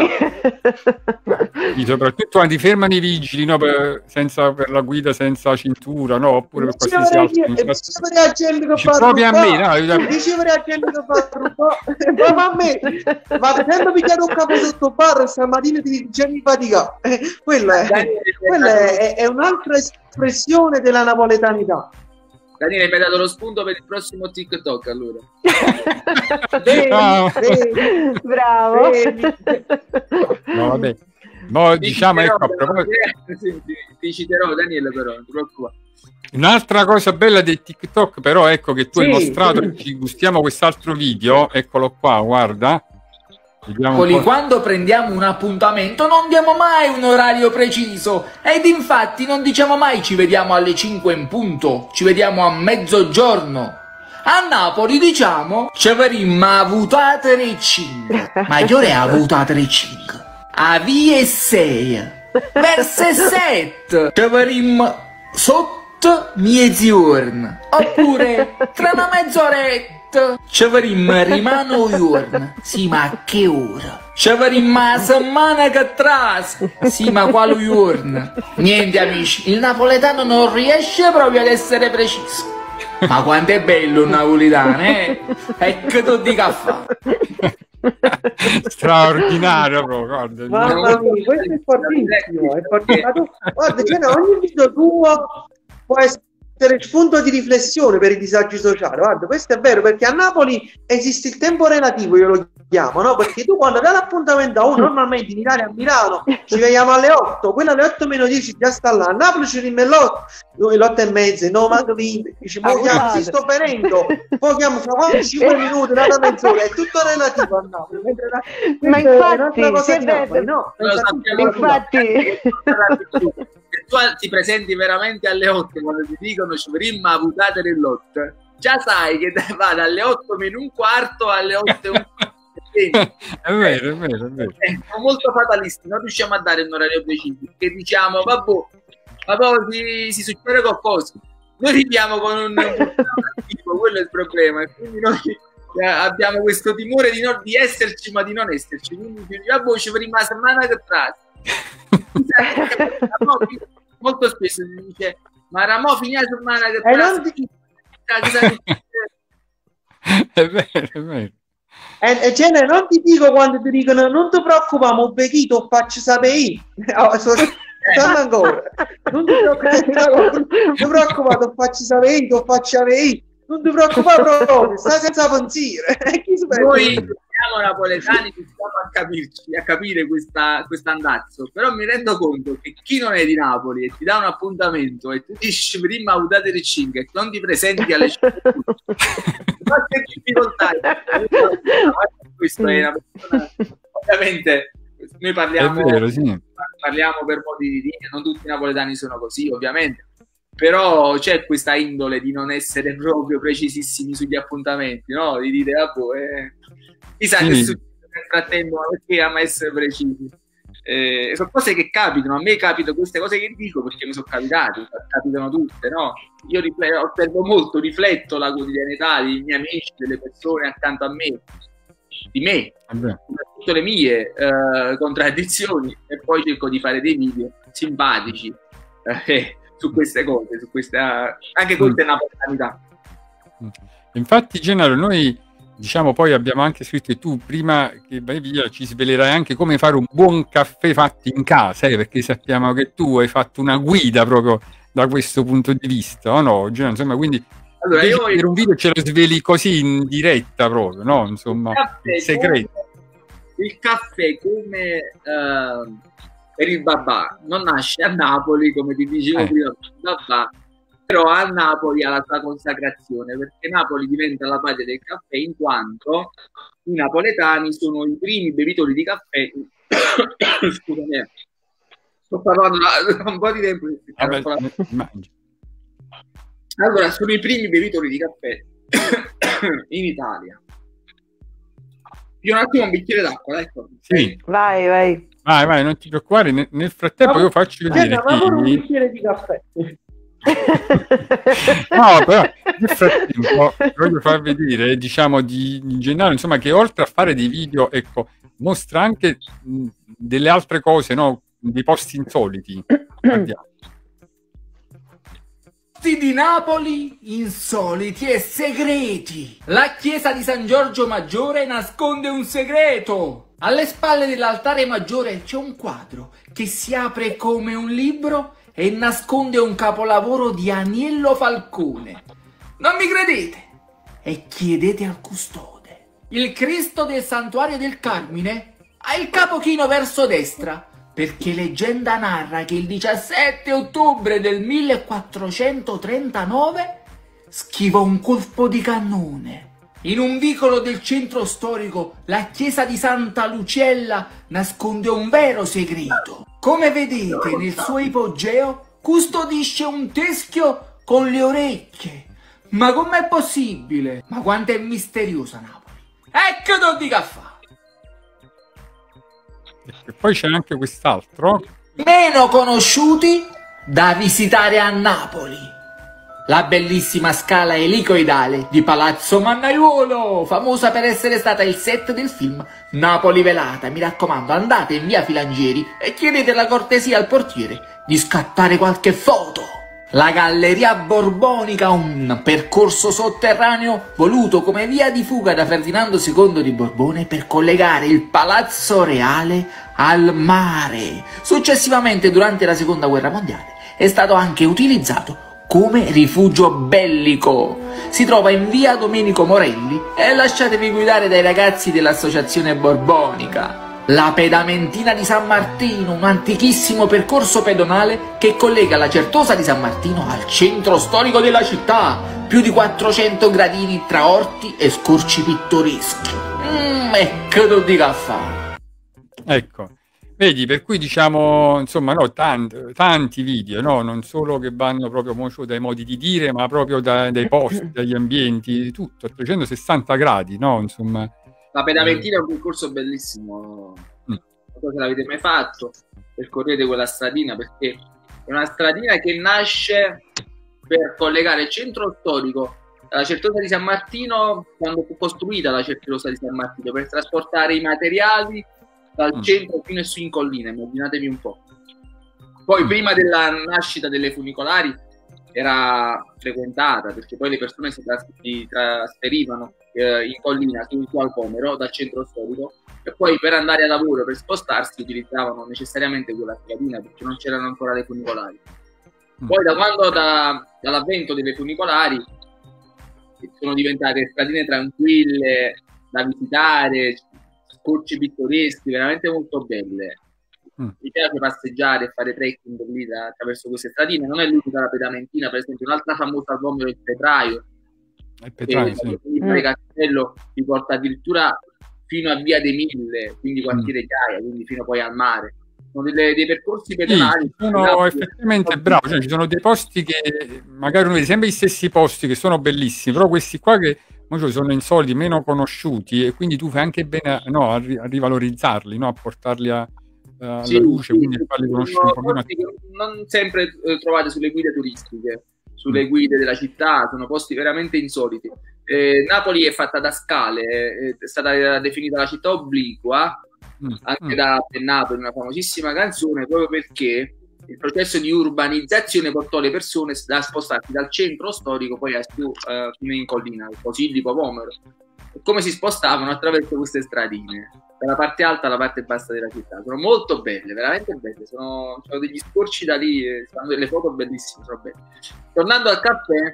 Soprattutto quando ti fermano i vigili, no, per la guida senza cintura, no, oppure per qualsiasi altro. Proprio a me, no? Ricevere la gente che fa proprio a me. Ma sempre picchiato un capo sotto barra stamattina ti dicevi fatica. Quella è un'altra espressione della napoletanità. Daniele, mi hai dato lo spunto per il prossimo TikTok, allora. Bravo. No, vabbè. No, diciamo, ecco, a proposito... Ti citerò, Daniele, però, non ti preoccupare. Un'altra cosa bella del TikTok, però, ecco, che tu hai mostrato, e ci gustiamo quest'altro video, eccolo qua, guarda. Quando prendiamo un appuntamento non diamo mai un orario preciso ed infatti non diciamo mai ci vediamo alle 5 in punto, ci vediamo a mezzogiorno. A Napoli diciamo ci avremmo avuto a 3:05. Ma che ora è avuto a 3:05? A vie 6 verso 7 ci avremmo sotto mezzogiorno, oppure tra una mezz'oretta ci avremmo rimano giorno. Sì, ma che ora? Ci avremmo la settimana che tras. Sì, ma quale giorno? Niente, amici, il napoletano non riesce proprio ad essere preciso. Ma quanto è bello un napoletano, eh? E che tu dica a fare? Straordinario proprio, guarda. Mamma mia, questo è fortissimo, Guarda, ogni video tuo può essere spunto di riflessione per i disagi sociali. Guarda, questo è vero, perché a Napoli esiste il tempo relativo, io lo chiamo, no? Perché tu quando dai l'appuntamento a uno, normalmente in Italia a Milano ci vediamo alle 8, quello alle 8 meno 10 già sta là, a Napoli ci rimane alle 8 e mezza, no, manco 20, dici, ti sto venendo, poi chiamo fra 5 minuti, una mezz'ora, è tutto relativo a Napoli. Ma infatti, tu ti presenti veramente alle 8 quando ti dicono ci prima votate dell'8, già sai che va dalle 8 meno un quarto alle 8 e un quarto. È vero. Siamo molto fatalisti, non riusciamo a dare un orario preciso, che diciamo vabbè, si succede qualcosa, noi viviamo con un attivo, quello è il problema, e quindi noi abbiamo questo timore di esserci ma di non esserci, quindi vabbè, ci prima settimana che tra. Molto spesso si dice ma Ramò finì la settimana che è vero. E genere, non ti dico quando ti dicono non ti preoccupare, mo becchito faccio sapere ancora non ti preoccupare, faccio sapere non ti preoccupare proprio, stai senza pensiero. Noi siamo napoletani, riusciamo a capirci, a capire quest'andazzo, però mi rendo conto che chi non è di Napoli e ti dà un appuntamento e tu dici prima udate le cinque e non ti presenti alle 5, qualche difficoltà. Questo è una persona, ovviamente noi parliamo, È vero, sì. parliamo per modi di dire, non tutti i napoletani sono così, ovviamente, però c'è questa indole di non essere proprio precisissimi sugli appuntamenti, no? Di dire, chissà che succede nel frattempo, perché ama essere precisi. Sono cose che capitano, a me capitano queste cose che dico perché mi sono capitate, capitano tutte, no? Io osservo molto, rifletto la quotidianità dei miei amici, delle persone accanto a me, di me, tutte le mie contraddizioni, e poi cerco di fare dei video simpatici su queste cose, su queste, anche questa è napoletanità. Infatti, Gennaro, noi diciamo poi abbiamo anche scritto, e tu prima che vai via ci svelerai anche come fare un buon caffè fatto in casa, perché sappiamo che tu hai fatto una guida proprio da questo punto di vista, o no? Insomma, quindi allora, per un video ce lo sveli così in diretta proprio, no? Insomma, il segreto. Il caffè come per il babà non nasce a Napoli, come ti dicevo prima, babà, però a Napoli ha la sua consacrazione, perché Napoli diventa la patria del caffè in quanto i napoletani sono i primi bevitori di caffè. Scusami, sto parlando da un po' di tempo. Allora, sono i primi bevitori di caffè in Italia. Io un attimo un bicchiere d'acqua, ecco. Sì. Vai, non ti preoccupare. Nel frattempo io faccio vedere un bicchiere di caffè. No, però nel frattempo voglio far vedere, diciamo, di Gennaro, insomma, che oltre a fare dei video, ecco, mostra anche delle altre cose, no? Dei posti insoliti. Andiamo. Di Napoli insoliti e segreti. La chiesa di San Giorgio Maggiore nasconde un segreto. Alle spalle dell'altare maggiore c'è un quadro che si apre come un libro e nasconde un capolavoro di Aniello Falcone. Non mi credete? E chiedete al custode. Il Cristo del Santuario del Carmine ha il capo chino verso destra, perché leggenda narra che il 17 ottobre del 1439 schivò un colpo di cannone. In un vicolo del centro storico, la chiesa di Santa Lucella nasconde un vero segreto. Come vedete, nel suo ipogeo custodisce un teschio con le orecchie. Ma com'è possibile? Ma quanto è misteriosa Napoli! Ecco Don di Caffè! E poi c'è anche quest'altro. Meno conosciuti da visitare a Napoli. La bellissima scala elicoidale di Palazzo Mannaiuolo, famosa per essere stata il set del film Napoli Velata. Mi raccomando, andate in via Filangieri e chiedete la cortesia al portiere di scattare qualche foto. La Galleria Borbonica, un percorso sotterraneo voluto come via di fuga da Ferdinando II di Borbone per collegare il Palazzo Reale al mare. Successivamente, durante la Seconda Guerra Mondiale, è stato anche utilizzato come rifugio bellico. Si trova in via Domenico Morelli e lasciatevi guidare dai ragazzi dell'Associazione Borbonica. La Pedamentina di San Martino, un antichissimo percorso pedonale che collega la Certosa di San Martino al centro storico della città. Più di 400 gradini tra orti e scorci pittoreschi. Ecco di caffè. Ecco, vedi, per cui diciamo, insomma, no, tanti video, no? Non solo che vanno proprio dai modi di dire, ma proprio dai posti, dagli ambienti, tutto, a 360 gradi, no? Insomma. La Pedamentina è un percorso bellissimo, non so se l'avete mai fatto, percorrete quella stradina, perché è una stradina che nasce per collegare il centro storico alla Certosa di San Martino, quando fu costruita la Certosa di San Martino, per trasportare i materiali dal centro fino su in collina, immaginatevi un po'. Poi prima della nascita delle funicolari era frequentata, perché poi le persone si trasferivano in collina su Alcomero dal centro storico, e poi per andare a lavoro, per spostarsi, utilizzavano necessariamente quella stradina, perché non c'erano ancora le funicolari. Poi dall'avvento delle funicolari sono diventate stradine tranquille da visitare, scorci pittoreschi, veramente molto belle. Mi piace passeggiare e fare trekking lì attraverso queste stradine. Non è l'unica la Pedamentina, per esempio, un'altra famosa al Vomero è il Petraio. Il Petraio, sì. Il Castello ti porta addirittura fino a Via dei Mille, quindi quartiere Chiaia, quindi fino poi al mare. Sono dei percorsi pedonali. Sì, sono effettivamente bravi, cioè, ci sono dei posti che magari uno vede sempre gli stessi posti che sono bellissimi, però questi qua che sono insoliti, meno conosciuti, e quindi tu fai anche bene a rivalorizzarli, a portarli alla luce, quindi a farli conoscere un po' meno. Non sempre trovate sulle guide turistiche, sulle guide della città, sono posti veramente insoliti. Napoli è fatta da scale, è stata definita la città obliqua anche da Napoli, una famosissima canzone, proprio perché il processo di urbanizzazione portò le persone a spostarsi dal centro storico poi fino in collina, il Posillipo, Vomero. E come si spostavano? Attraverso queste stradine, dalla parte alta alla parte bassa della città. Sono molto belle, veramente belle. Sono degli scorci da lì, fanno delle foto bellissime, sono belle. Tornando al caffè,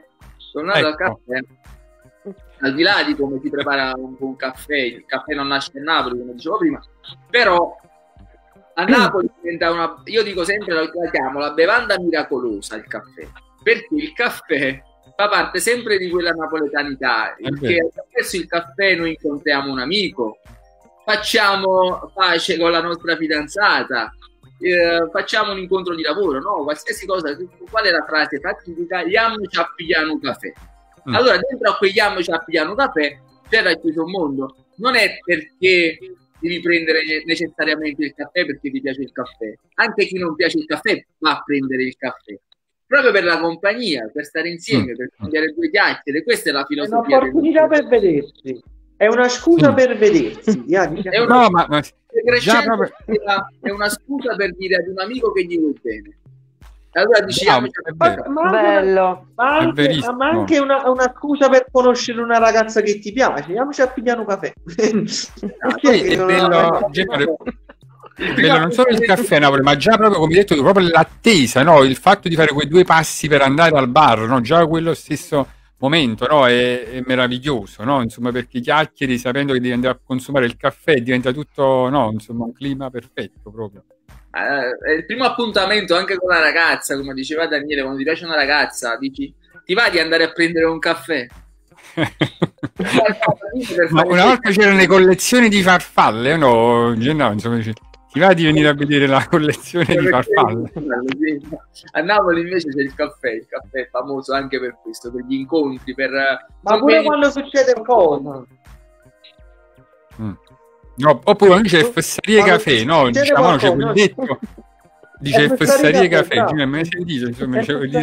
al di là di come si prepara un caffè, il caffè non nasce a Napoli, come dicevo prima, però a Napoli diventa io dico sempre, la chiamo la bevanda miracolosa il caffè, perché il caffè fa parte sempre di quella napoletanità, perché attraverso il caffè noi incontriamo un amico, facciamo pace con la nostra fidanzata, facciamo un incontro di lavoro, no? Qualsiasi cosa. Qual è la frase fatidica? Iam ci appigliano caffè. Allora dentro a quegli Iam ci appigliano caffè c'è racchiuso un mondo. Non è perché devi prendere necessariamente il caffè perché ti piace il caffè, anche chi non piace il caffè va a prendere il caffè proprio per la compagnia, per stare insieme, per cambiare due chiacchiere. Questa è la filosofia. È un'opportunità per vedersi, è una scusa per vedersi. È una scusa per dire ad un amico che gli vuoi bene. Allora diciamo, bello, ma anche una scusa per conoscere una ragazza che ti piace. Andiamoci a pigliare un caffè. È bello non solo il caffè a Napoli, ma già proprio come hai detto tu, proprio l'attesa, no? Il fatto di fare quei due passi per andare al bar, no? Già quello stesso momento, no? È meraviglioso, no? Insomma, perché chiacchieri sapendo che devi andare a consumare il caffè, diventa tutto, no? Insomma, un clima perfetto proprio. È il primo appuntamento anche con la ragazza, come diceva Daniele, quando ti piace una ragazza dici ti va di andare a prendere un caffè. Ma una volta c'erano le collezioni di farfalle, no? Insomma, ti va di venire a vedere la collezione di farfalle. A Napoli invece c'è il caffè è famoso anche per questo, per gli incontri, ma pure quando succede cosa. No, oppure dice Fesserie Caffè, no? Diciamo, no, c'è quel detto, dice Fesserie Caffè, me ne sentito, insomma,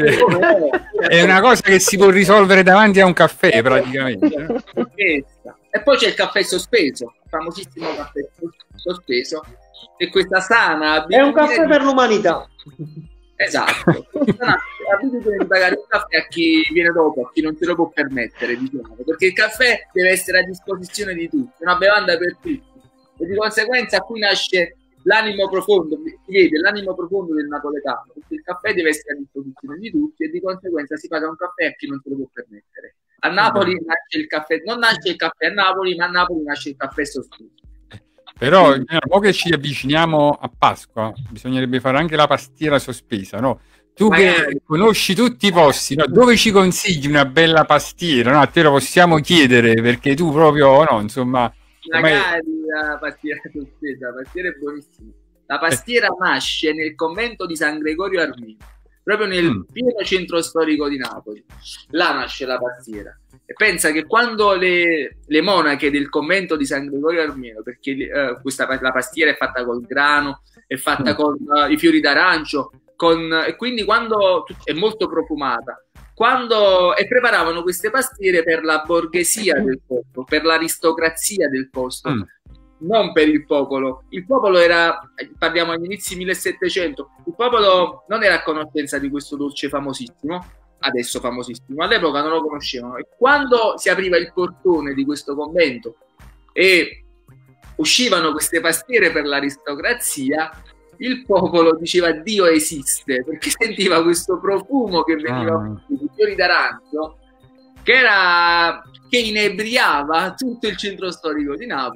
è una cosa che si può risolvere davanti a un caffè praticamente. E poi c'è il caffè sospeso, il famosissimo caffè sospeso, e questa sana è un caffè per l'umanità. Esatto, l'abitudine di pagare un caffè a chi viene dopo, a chi non se lo può permettere, diciamo, perché il caffè deve essere a disposizione di tutti, è una bevanda per tutti. E di conseguenza qui nasce l'animo profondo, si vede l'animo profondo del napoletano, perché il caffè deve essere a disposizione di tutti e di conseguenza si paga un caffè a chi non se lo può permettere. A Napoli nasce il caffè, non nasce il caffè a Napoli, ma a Napoli nasce il caffè sospeso. Però dopo che ci avviciniamo a Pasqua bisognerebbe fare anche la pastiera sospesa, no? Tu che conosci tutti i posti, no? Dove ci consigli una bella pastiera? No? A te lo possiamo chiedere perché tu proprio, no, insomma... Magari la pastiera sospesa, la pastiera è buonissima. La pastiera nasce nel convento di San Gregorio Armeno, proprio nel pieno centro storico di Napoli. Là nasce la pastiera. E pensa che quando le monache del convento di San Gregorio Armeno, perché la pastiera è fatta col grano, è fatta con i fiori d'arancio, e quindi quando è molto profumata, e preparavano queste pastiere per la borghesia del posto, per l'aristocrazia del posto, non per il popolo. Il popolo parliamo agli inizi 1700, il popolo non era a conoscenza di questo dolce famosissimo, adesso famosissimo, all'epoca non lo conoscevano, e quando si apriva il portone di questo convento e uscivano queste pastiere per l'aristocrazia, il popolo diceva Dio esiste, perché sentiva questo profumo che veniva di fiori d'arancio che inebriava tutto il centro storico di Napoli,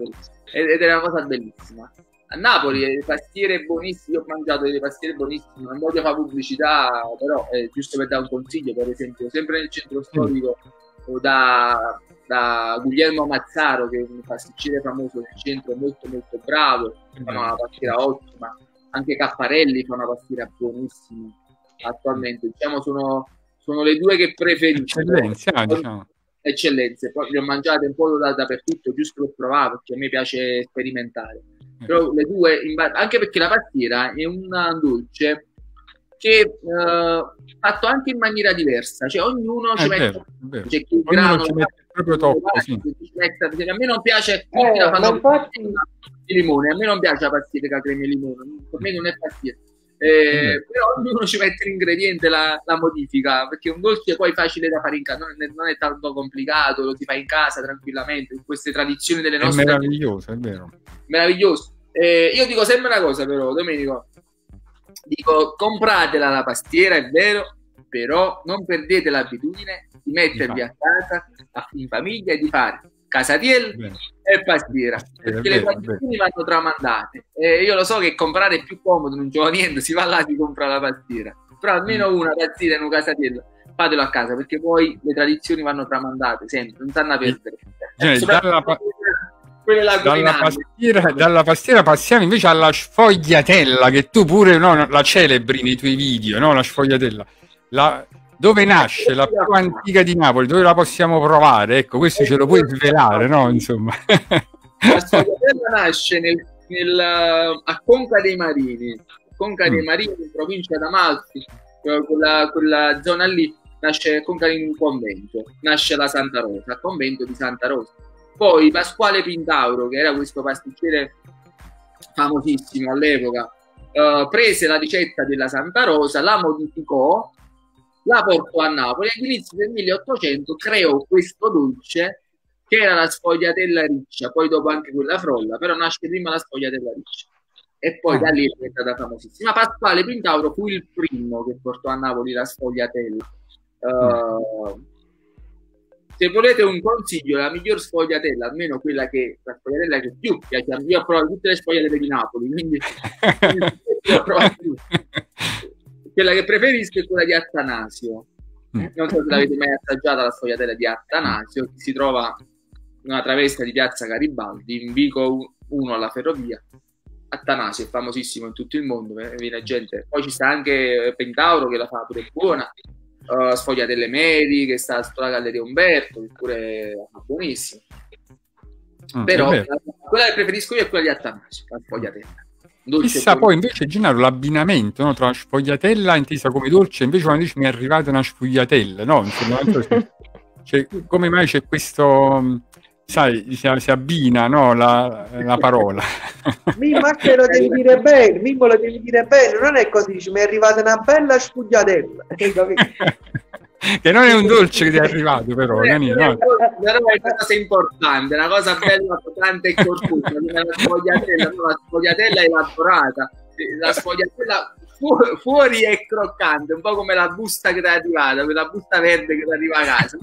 ed è una cosa bellissima. A Napoli le pastiere buonissime, io ho mangiato delle pastiere buonissime, non voglio fare pubblicità, però giusto per dare un consiglio, per esempio, sempre nel centro storico o da Guglielmo Mazzaro, che è un pasticcere famoso nel centro, molto molto bravo, fa una pastiera ottima. Anche Caffarelli fa una pastiera buonissima attualmente, diciamo sono le due che preferisco. Eccellenze, poi le ho mangiate un po' dappertutto, giusto per provare, perché a me piace sperimentare. Però le due, anche perché la pastiera è un dolce che è fatto anche in maniera diversa, cioè ognuno ci mette, c'è chi il grano ci mette proprio troppo, sì. A me non piace di limone, a me non piace la pastiera che crema e limone, per me non è pastiera. Però ognuno ci mette l'ingrediente, la modifica, perché un dolce poi facile da fare in casa, non è tanto complicato, lo si fa in casa tranquillamente, queste tradizioni delle nostre. È meraviglioso, è vero. Meraviglioso. Io dico sempre una cosa, però, Domenico, dico, compratela la pastiera, è vero, però non perdete l'abitudine di mettervi a casa, in famiglia, e di fare casatiello e pastiera, perché le tradizioni vanno tramandate. Io lo so che comprare è più comodo, non c'è niente, si va là e si compra la pastiera, però almeno una pastiera e un casatiello fatelo a casa, perché poi le tradizioni vanno tramandate sempre, non stanno a perdere. Dalla pastiera passiamo invece alla sfogliatella, che tu pure la celebri nei tuoi video, no? La sfogliatella, dove nasce la più antica di Napoli, dove la possiamo provare? Ecco, questo ce lo puoi svelare, no? Insomma, la sfogliatella nasce a Conca dei Marini, in provincia d'Amalfi, quella zona lì. Nasce Conca in un convento, nasce la Santa Rosa, il convento di Santa Rosa. Poi Pasquale Pintauro, che era questo pasticcere famosissimo all'epoca, prese la ricetta della Santa Rosa, la modificò, la portò a Napoli e all'inizio del 1800 creò questo dolce che era la sfogliatella riccia, poi dopo anche quella frolla, però nasce prima la sfogliatella riccia e poi da lì è diventata famosissima. Pasquale Pintauro fu il primo che portò a Napoli la sfogliatella. Se volete un consiglio, la miglior sfogliatella, almeno la sfogliatella che più piace a me, io ho provato tutte le sfogliatelle di Napoli, quindi ho provato quella che preferisco è quella di Attanasio. Non so se l'avete mai assaggiata, la sfogliatella di Attanasio, che si trova in una travessa di Piazza Garibaldi, in Vico 1 alla ferrovia. Attanasio è famosissimo in tutto il mondo, viene gente. Poi ci sta anche Pentauro che la fa pure buona. Sfogliatelle Medi che sta sulla Galleria Umberto, che pure è buonissimo. Però quella che preferisco io è quella di Attanasio, la sfogliatella. Chissà poi invece, Gennaro, l'abbinamento, no, tra la sfogliatella intesa come dolce, invece quando dici mi è arrivata una sfogliatella, no? Insomma, cioè, come mai c'è questo, sai, si abbina, no, la parola. Mimmo, che lo devi dire bene, Mimmo, lo devi dire bene, non è così, dici, mi è arrivata una bella sfogliatella. Che non è un dolce che ti è arrivato, però è una cosa importante, una cosa bella, potente e corposa, la sfogliatella elaborata, la sfogliatella fuori è croccante, un po' come la busta che ti è arrivata, quella busta verde che ti arriva a casa.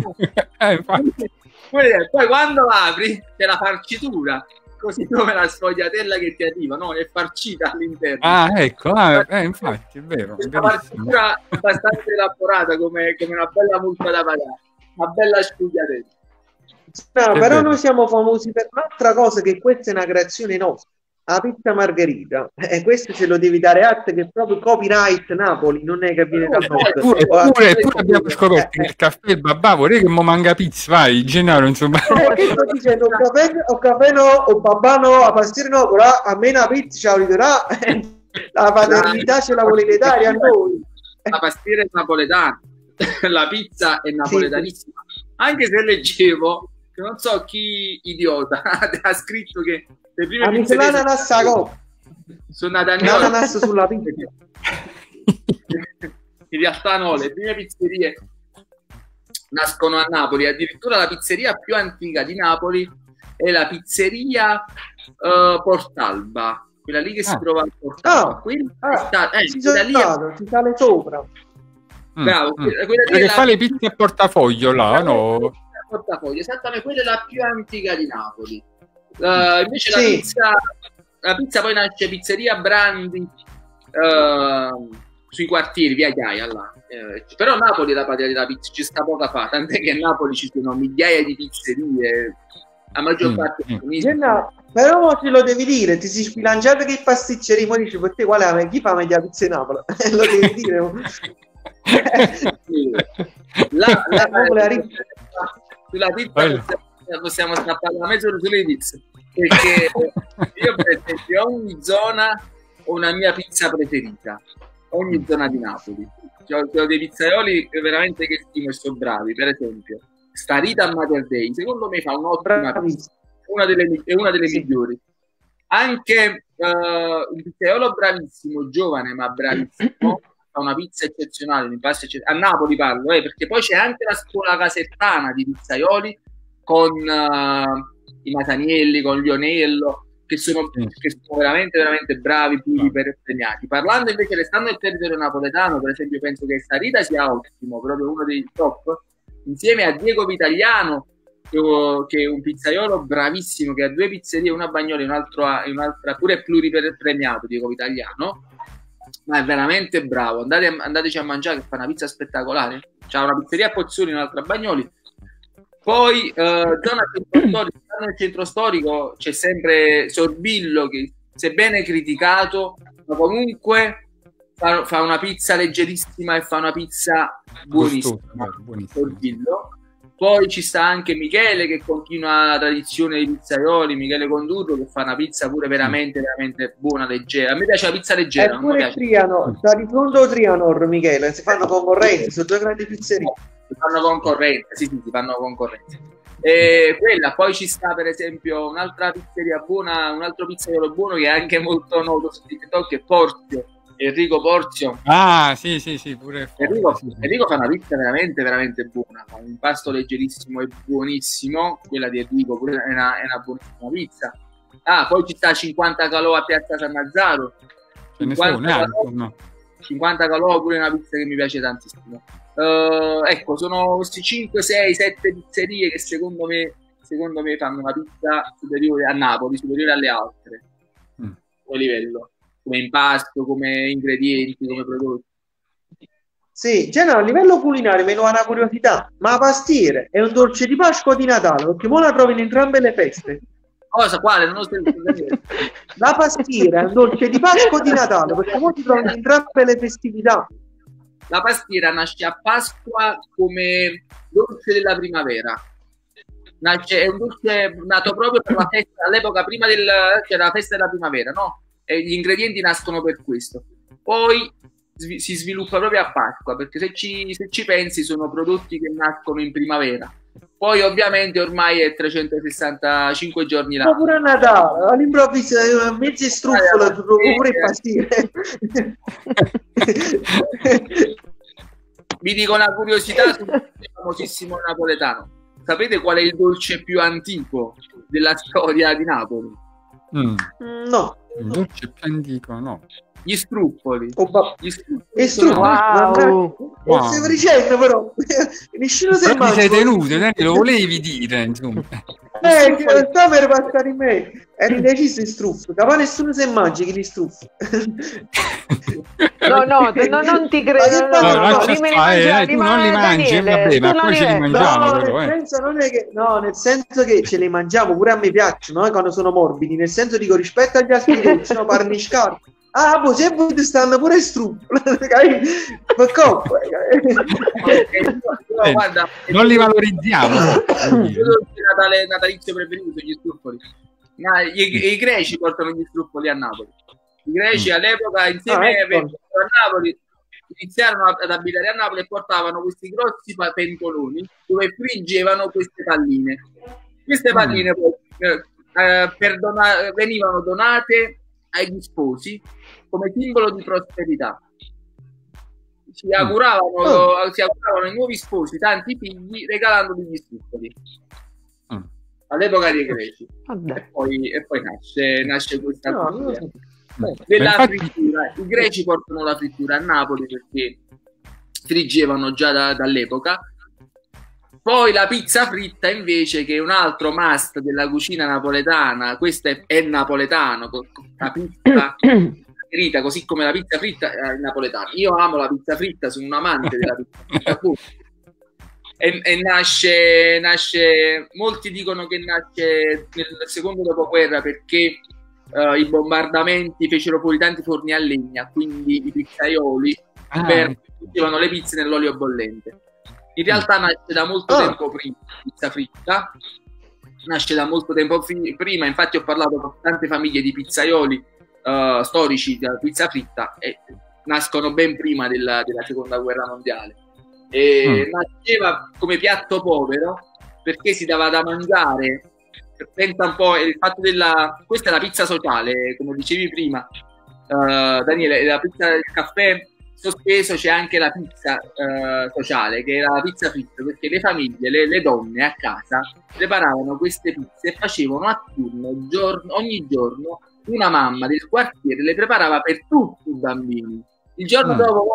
Poi quando apri c'è la farcitura, così come la sfogliatella che ti arriva, no? È farcita all'interno. Ecco, infatti è vero. Questa farcitura abbastanza elaborata come una bella multa da pagare, una bella sfogliatella. No, però noi siamo famosi per un'altra cosa, che questa è una creazione nostra, la pizza margherita, e questo ce lo devi dare atto, che è proprio copyright Napoli, non è che viene da Eppure abbiamo scoperto che il caffè il babà, vorrei che mo mangia pizza, vai, Gennaro, insomma. Che sto dicendo, o caffè no, o babà no, a pastiere no, però a me una pizza ce la riderà, la paternità ce la volete dare a noi. La pastiera è napoletana, la pizza è napoletanissima, anche se leggevo che non so chi idiota ha scritto che le prime pizzerie sono nate a l'ananas sulla pizza. In realtà no, le prime pizzerie nascono a Napoli, addirittura la pizzeria più antica di Napoli è la pizzeria Portalba, quella lì che si trova a Portalba. Si sale sopra. Bravo, quella che fa le pizze a portafoglio là, no? Portafoglio, esattamente, quella è la più antica di Napoli. Invece la pizza poi nasce Pizzeria Brandi sui quartieri, via Chiaia là. Però Napoli è la patria della pizza, ci sta poca fa, tant'è che a Napoli ci sono migliaia di pizzerie, la maggior parte però ce lo devi dire, ti sei sbilanciato che pasticceria, poi dici per te chi fa meglio la pizza in Napoli? Lo devi dire. Sulla pizza possiamo strappare la mezz'ora sulle pizze, perché io per esempio ogni zona ho una mia pizza preferita, ogni zona di Napoli. Ho dei pizzaioli veramente che stimo e sono bravi. Per esempio Starita a Mater Dei secondo me fa un'ottima pizza, è una delle migliori. Anche un pizzaiolo bravissimo, giovane ma bravissimo, fa una pizza eccezionale, un impasto eccezionale. A Napoli parlo, perché poi c'è anche la scuola casertana di pizzaioli con i Masanielli, con Lionello, che sono veramente veramente bravi, premiati. Parlando invece, restando nel territorio napoletano, per esempio penso che Starita sia ottimo, proprio uno dei top, insieme a Diego Vitagliano, che è un pizzaiolo bravissimo, che ha 2 pizzerie, una a Bagnoli e un'altra pure pluripremiato, Diego Vitagliano, ma è veramente bravo. Andateci a mangiare, che fa una pizza spettacolare. C'ha una pizzeria a Pozzuoli e un'altra a Bagnoli. Poi nel centro storico c'è sempre Sorbillo, che sebbene criticato, ma comunque fa una pizza leggerissima e fa una pizza buonissima. Sorbillo. Poi ci sta anche Michele, che continua la tradizione dei pizzaioli, Michele Condurro, che fa una pizza pure veramente veramente buona, leggera. A me piace la pizza leggera. Non mi piace. Triano, sta di fondo Trianor, Michele, si fanno concorrenza, sono 2 grandi pizzerie. Si fanno concorrenza, sì, si fanno concorrenza. Quella, poi ci sta per esempio un'altra pizzeria buona, un altro pizzaiolo buono che è anche molto noto su TikTok, è Porzio, Enrico Porzio. Ah, sì, pure Enrico fa una pizza veramente veramente buona, fa un impasto leggerissimo e buonissimo. Quella di Enrico pure è una buonissima pizza. Poi ci sta 50 calò a Piazza San Lazzaro. 50 calò pure una pizza che mi piace tantissimo. Ecco, sono questi 5, 6, 7 pizzerie che secondo me fanno una pizza superiore a Napoli, superiore alle altre a livello, come impasto, come ingredienti, come prodotti. Sì, Genova, a livello culinario mi una curiosità, ma la pastiere è un dolce di Pasqua o di Natale? Perché ora la trovi in entrambe le feste. Cosa? Quale? Non lo so. La pastiera è un dolce di Pasqua o di Natale? Perché ora ti trovi in entrambe le festività. La pastiera nasce a Pasqua come dolce della primavera. È un dolce nato proprio per la festa, all'epoca prima della festa della primavera, no? E gli ingredienti nascono per questo. Poi si sviluppa proprio a Pasqua, perché se ci pensi sono prodotti che nascono in primavera. Poi ovviamente ormai è 365 giorni l'anno. Ma pure a Natale, all'improvviso mezzi struffolo, pure il pastiere. Vi dico una curiosità sul famosissimo napoletano. Sapete qual è il dolce più antico della storia di Napoli? No. Il dolce più antico, no. Gli struffoli. Gli struffoli. Wow. Stiamo dicendo però. Nessuno si mangia. Sei tenuto, lo volevi dire, insomma. Sta per passare in me. Eri deciso in struffo. Capà nessuno si mangia che li struffi. No, non ti credo. Tu non li mangi, vabbè, ma poi ce li mangiamo. Nel senso che ce li mangiamo, pure a me piacciono, quando sono morbidi, nel senso dico rispetto agli altri dolci, sono parniscati. Boh, se voi stanno pure struffoli, guarda, non li valorizziamo. Il natalizio preferito sono gli struffoli. I greci portano gli struffoli a Napoli. I greci all'epoca insieme a Napoli iniziarono ad abitare a Napoli e portavano questi grossi pentoloni dove friggevano queste palline. Queste palline poi venivano donate agli sposi come simbolo di prosperità. Si auguravano ai nuovi sposi tanti figli regalandogli gli struffoli all'epoca dei greci. E poi nasce questa della frittura. I greci portano la frittura a Napoli perché friggevano già dall'epoca Poi la pizza fritta invece, che è un altro must della cucina napoletana. Questo è napoletano, la pizza fritta, così come la pizza fritta è napoletana. Io amo la pizza fritta, sono un amante della pizza fritta. E nasce, molti dicono che nasce nel secondo dopoguerra perché i bombardamenti fecero fuori tanti forni a legna, quindi i pizzaioli mettevano le pizze nell'olio bollente. In realtà nasce da molto tempo prima la pizza fritta, nasce da molto tempo prima, infatti ho parlato con tante famiglie di pizzaioli storici della pizza fritta e nascono ben prima della seconda guerra mondiale. E nasceva come piatto povero perché si dava da mangiare. Pensa un po' il fatto questa è la pizza sociale, come dicevi prima, Daniele, la pizza del caffè sospeso, c'è anche la pizza sociale, che era la pizza fritta, perché le famiglie, le donne a casa preparavano queste pizze e facevano a turno ogni giorno. Una mamma del quartiere le preparava per tutti i bambini. Il giorno dopo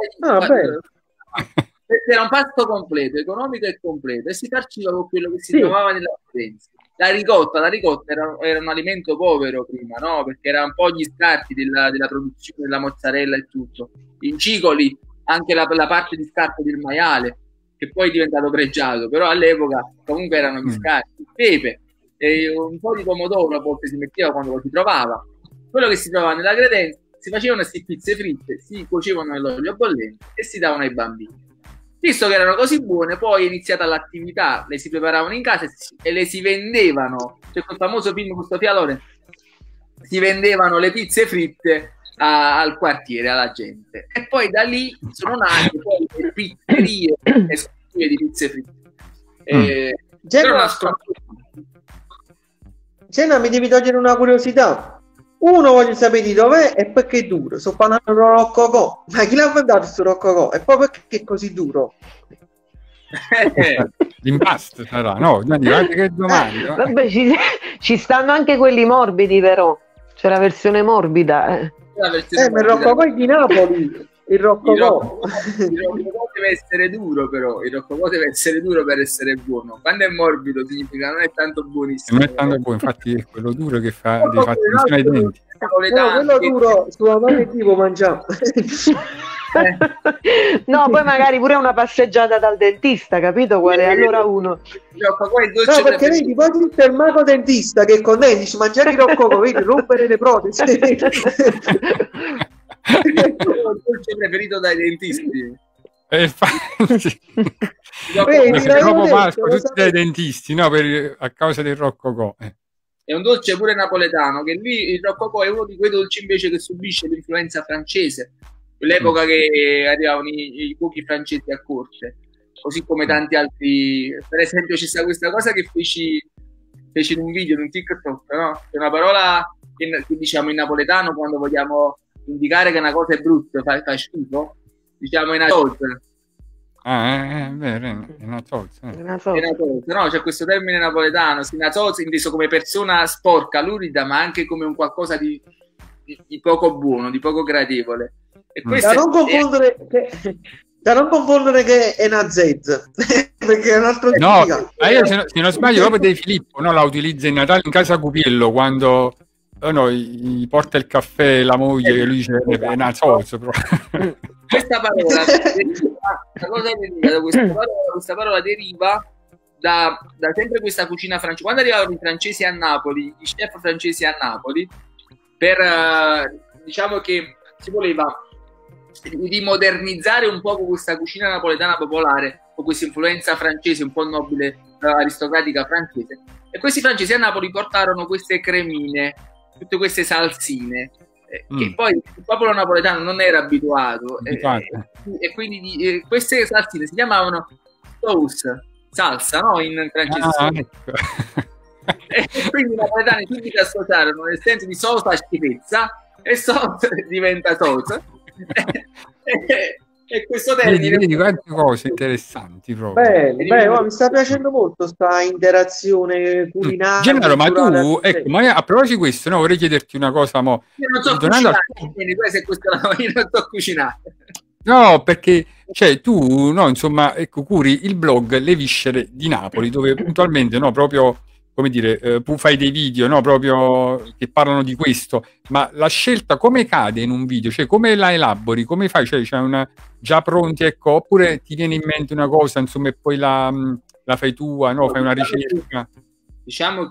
era un pasto completo, economico e completo, e si farciva con quello che si trovava nella credenza. La ricotta era un alimento povero prima, no? Perché era un po' gli scarti della produzione della mozzarella e tutto. In Cicoli anche la parte di scarto del maiale, che poi è diventato pregiato, però all'epoca comunque erano gli scarti. Il pepe e un po' di pomodoro a volte si metteva quando lo si trovava. Quello che si trovava nella credenza, si facevano queste pizze fritte, si cuocevano nell'olio bollente e si davano ai bambini. Visto che erano così buone, poi è iniziata l'attività, le si preparavano in casa e le si vendevano. C'è quel famoso film, questo fialone, si vendevano le pizze fritte al quartiere, alla gente. E poi da lì sono nate poi le pizzerie esclusive di pizze fritte. Genna, mi devi togliere una curiosità. Uno, voglio sapere di dov'è e perché è duro. Sto parlando di Roccocò. Ma chi l'ha inventato questo Roccocò? E poi perché è così duro? L'impasto sarà, no? Che domanda. Vabbè, ci stanno anche quelli morbidi, però. C'è la versione morbida. Ma il Roccocò è di Napoli. Il Roccocò deve essere duro, però il Roccocò deve essere duro per essere buono. Quando è morbido significa non è tanto buonissimo. Non è tanto buono, infatti è quello duro che fa attenzione ai denti. Quello duro sulla mano tipo mangiamo. No, poi magari pure una passeggiata dal dentista, capito qual è? Allora uno. No, perché vedi, poi c'è il mago dentista che con lei dice mangiare il Roccocò, vedi, rompere le protesi. Il dolce preferito dai dentisti. Infatti, dopo Pasqua tutti dai dentisti, no? A causa del Roccocò. È un dolce pure napoletano, che lì il Roccocò è uno di quei dolci invece che subisce l'influenza francese, quell'epoca che arrivavano i cuochi francesi a corte, così come tanti altri. Per esempio c'è stata questa cosa che feci in un video, in un TikTok, no? C'è una parola che diciamo in napoletano quando vogliamo indicare che una cosa è brutta, fa schifo, diciamo in atolze. È vero, è una tozza. No, c'è questo termine napoletano, sinazozza, inteso come persona sporca, lurida, ma anche come un qualcosa di poco buono, di poco gradevole. E da non confondere che è una Z, perché è un altro significato. No, io se non sbaglio proprio De Filippo, no, la utilizza in Natale in casa Cupiello quando gli porta il caffè la moglie che lui dice è una zozza. Questa parola questa parola deriva da sempre questa cucina francese. Quando arrivavano i francesi a Napoli, i chef francesi a Napoli, diciamo che si voleva di modernizzare un po' questa cucina napoletana popolare con questa influenza francese un po' nobile, aristocratica francese, e questi francesi a Napoli portarono queste cremine, tutte queste salsine che poi il popolo napoletano non era abituato e quindi queste salsine si chiamavano sauce, salsa, no? In francese. E quindi i napoletani subito associarono nel senso di sosa schifezza e sauce diventa sauce e questo termine vedi quante cose interessanti proprio. Bene, mi sta piacendo molto sta interazione culinaria. Gennaro, ma tu, ecco, ma a proposito di questo, no, vorrei chiederti una cosa. Io non so cucinare, quindi io non so cucinare. No, perché cioè, tu, no, insomma, ecco, curi il blog Le Viscere di Napoli, dove puntualmente, no, proprio, come dire, tu fai dei video, no, proprio che parlano di questo, ma la scelta come cade in un video? Cioè, come la elabori? Come fai? Cioè, c'è una già pronti, ecco, oppure ti viene in mente una cosa, insomma, e poi la fai tua, no, fai una ricerca? Diciamo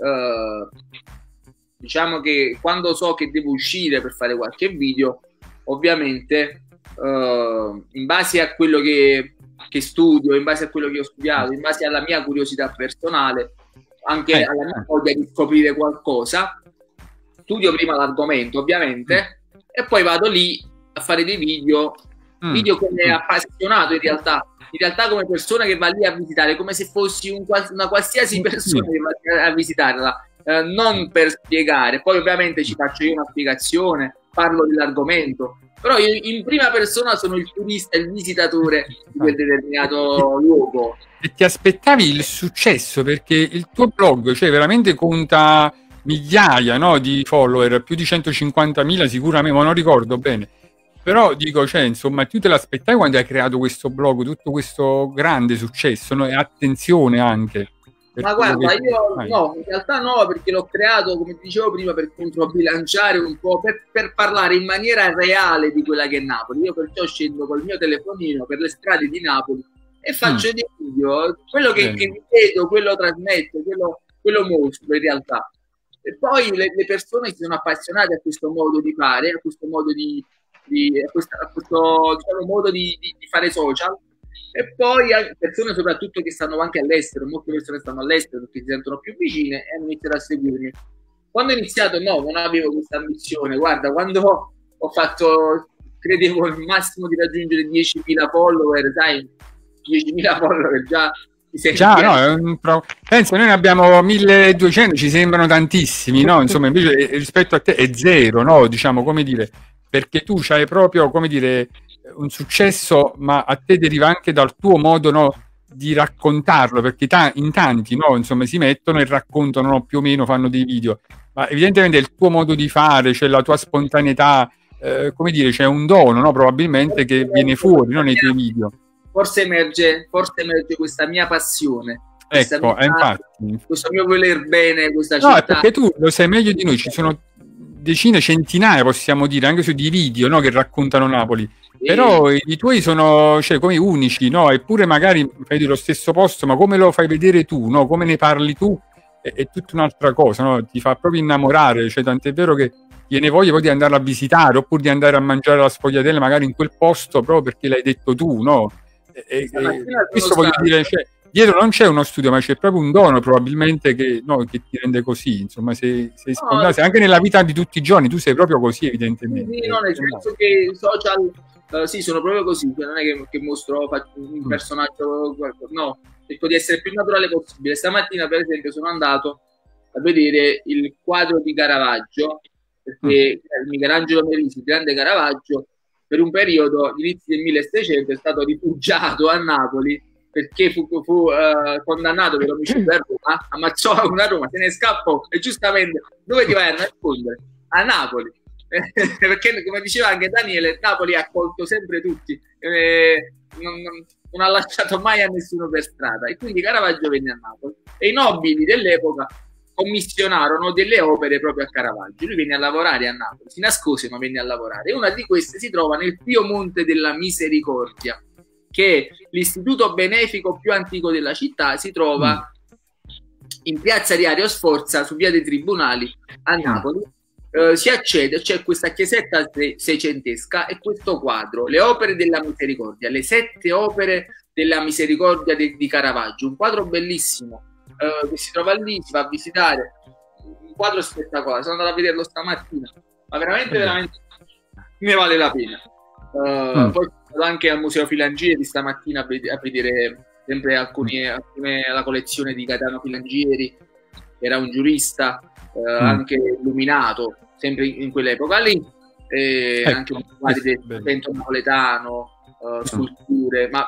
che quando so che devo uscire per fare qualche video, ovviamente in base a quello che studio, in base a quello che ho studiato, in base alla mia curiosità personale, anche alla mia voglia di scoprire qualcosa, studio prima l'argomento ovviamente e poi vado lì a fare dei video come appassionato in realtà come persona che va lì a visitare, come se fossi una qualsiasi persona che va a visitarla, non per spiegare. Poi ovviamente ci faccio io una spiegazione, parlo dell'argomento, però io in prima persona sono il turista, il visitatore di quel determinato luogo. E ti aspettavi il successo, perché il tuo blog, cioè, veramente conta migliaia, no, di follower, più di 150.000 sicuramente, ma non ricordo bene. Però dico, cioè, insomma, tu te l'aspettavi quando hai creato questo blog, tutto questo grande successo, no? E attenzione anche. Ma guarda, io no, in realtà no, perché l'ho creato, come ti dicevo prima, per controbilanciare un po', per parlare in maniera reale di quella che è Napoli. Io perciò scendo col mio telefonino per le strade di Napoli e faccio dei video, quello che vedo, quello trasmetto, quello mostro in realtà. E poi le persone si sono appassionate a questo modo di fare, a questo modo a questo diciamo, modo di fare social. E poi persone soprattutto che stanno anche all'estero, molte persone stanno all'estero perché si sentono più vicine e hanno iniziato a seguirmi. Quando ho iniziato non avevo questa ambizione, guarda, quando ho fatto, credevo il massimo di raggiungere 10.000 follower, sai, 10.000 follower già no, penso noi ne abbiamo 1.200, ci sembrano tantissimi, no? Insomma, invece rispetto a te è zero, no? Diciamo, come dire, perché tu c'hai proprio, come dire, un successo, ma a te deriva anche dal tuo modo, no, di raccontarlo, perché in tanti, no, insomma, si mettono e raccontano, no, più o meno, fanno dei video, ma evidentemente è il tuo modo di fare, cioè la tua spontaneità, come dire, c'è un dono, no, probabilmente che viene fuori, no, nei tuoi video. Forse emerge questa mia passione. Ecco, infatti. Questo mio voler bene questa città. No, è perché tu lo sai meglio di noi, ci sono decine, centinaia, possiamo dire, anche su di video, no, che raccontano Napoli. Però i tuoi sono, cioè, come unici, no? Eppure magari fai dello stesso posto, ma come lo fai vedere tu, no? Come ne parli tu è tutta un'altra cosa, no? Ti fa proprio innamorare, cioè, tant'è vero che viene voglia poi di andarla a visitare, oppure di andare a mangiare la sfogliatella magari in quel posto proprio perché l'hai detto tu, no? Questo voglio dire, cioè, dietro non c'è uno studio, ma c'è proprio un dono probabilmente che ti rende così, insomma, sei spontaneo, anche nella vita di tutti i giorni tu sei proprio così, evidentemente. Sì, no, nel senso che i social sì, sono proprio così, cioè non è che mostro, faccio un personaggio, no, cerco di essere il più naturale possibile. Stamattina per esempio sono andato a vedere il quadro di Caravaggio, perché il Michelangelo Merisi, il grande Caravaggio, per un periodo, inizi del 1600, è stato rifugiato a Napoli perché fu condannato per omicidio a Roma, ammazzò una Roma, se ne scappò e giustamente dove ti vai a nascondere? A Napoli. Perché come diceva anche Daniele, Napoli ha accolto sempre tutti, non ha lasciato mai a nessuno per strada, e quindi Caravaggio venne a Napoli e i nobili dell'epoca commissionarono delle opere proprio a Caravaggio. Lui venne a lavorare a Napoli, si nascose ma venne a lavorare, e una di queste si trova nel Pio Monte della Misericordia, che è l'istituto benefico più antico della città, si trova in piazza di Ario Sforza su via dei Tribunali a Napoli. Si accede, c'è questa chiesetta seicentesca e questo quadro, le opere della misericordia, le 7 opere della misericordia di Caravaggio, un quadro bellissimo che si trova lì, si va a visitare, un quadro spettacolare, sono andato a vederlo stamattina, ma veramente ne vale la pena. Poi sono andato anche al Museo Filangieri stamattina a vedere sempre alcune la collezione di Gaetano Filangieri, che era un giurista, anche illuminato, sempre in quell'epoca lì, anche un vento napoletano, sculture, ma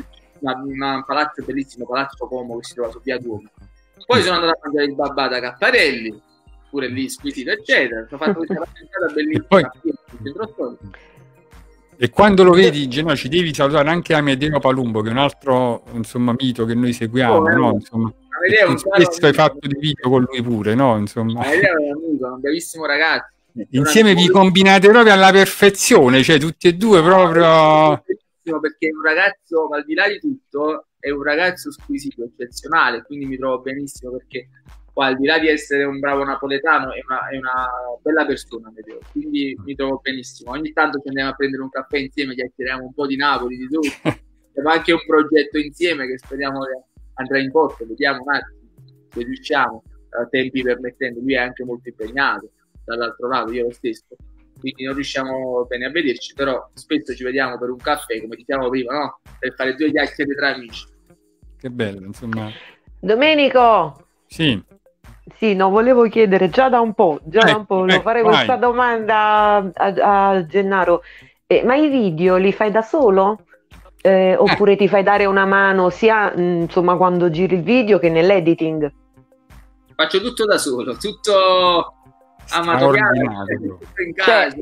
un palazzo bellissimo, Palazzo Como, che si trova su via Duomo. Poi sono andato a mangiare il babà da Caffarelli, pure lì squisito, eccetera. Ho fatto questa passeggiata bellissima qui in centro storico. E quando lo vedi, Gennaro, ci devi salutare anche Amedeo Palumbo, che è un altro, insomma, mito che noi seguiamo, no? Insomma, spesso hai fatto dei video con lui pure, no? Insomma. Amedeo è un amico, è un bravissimo ragazzo. Insieme vi combinate proprio alla perfezione, cioè tutti e due proprio... Perché è un ragazzo, al di là di tutto, è un ragazzo squisito, eccezionale, quindi mi trovo benissimo perché poi, al di là di essere un bravo napoletano, è una bella persona, quindi mi trovo benissimo. Ogni tanto ci andiamo a prendere un caffè insieme, chiacchieriamo un po' di Napoli, di tutto. Abbiamo anche un progetto insieme che speriamo che andrà in porto, vediamo un attimo se riusciamo, tempi permettendo. Lui è anche molto impegnato, dall'altro lato io lo stesso, quindi non riusciamo bene a vederci, però spesso ci vediamo per un caffè, come diciamo prima, no? Per fare due chiacchiere tra amici. Che bello, insomma. Domenico! Sì. Sì, no, volevo chiedere già da un po', volevo fare questa domanda a Gennaro. Ma i video li fai da solo? Oppure ti fai dare una mano sia insomma quando giri il video che nell'editing? Faccio tutto da solo, tutto amatoriale, tutto in casa,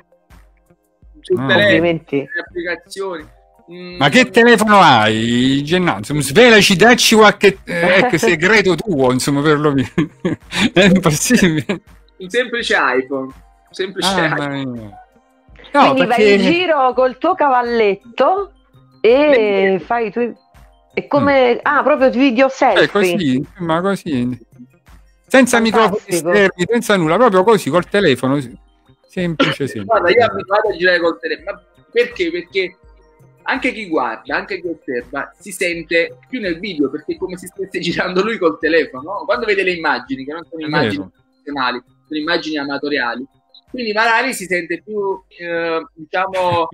sul telefono, le applicazioni. Ma che telefono hai, Gennaro? Insomma, svelaci, dacci qualche segreto tuo, insomma, per lo meno. È impossibile. Un semplice iPhone. No, quindi vai in giro col tuo cavalletto e fai tu. È come proprio video selfie. Così, ma così. Senza microfoni esterni, senza nulla, proprio così col telefono. Semplice. Guarda, io abituato a girare col telefono. Ma perché? Perché anche chi guarda, anche chi osserva, si sente più nel video, perché è come se stesse girando lui col telefono, no? Quando vede le immagini, che non sono immagini professionali, sono immagini amatoriali, quindi magari si sente più, diciamo,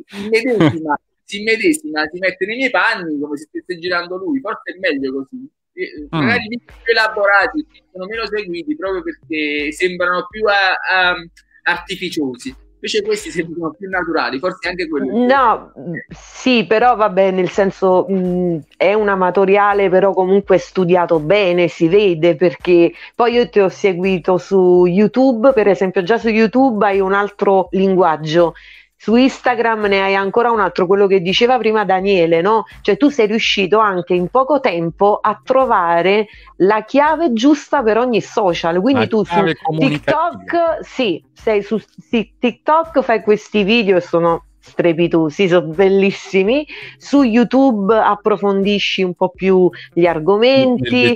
si immedesima, si mette nei miei panni come se stesse girando lui. Forse è meglio così. Magari i video più elaborati sono meno seguiti proprio perché sembrano più artificiosi. Invece questi sembrano più naturali, forse anche quello. No, sì, però vabbè, nel senso è un amatoriale, però comunque studiato bene, si vede, perché poi io ti ho seguito su YouTube, per esempio, già su YouTube hai un altro linguaggio, su Instagram ne hai ancora un altro, quello che diceva prima Daniele, no? Cioè tu sei riuscito anche in poco tempo a trovare la chiave giusta per ogni social, quindi tu su TikTok, sei su TikTok, fai questi video e sono strepitosi, sono bellissimi, su YouTube approfondisci un po' più gli argomenti,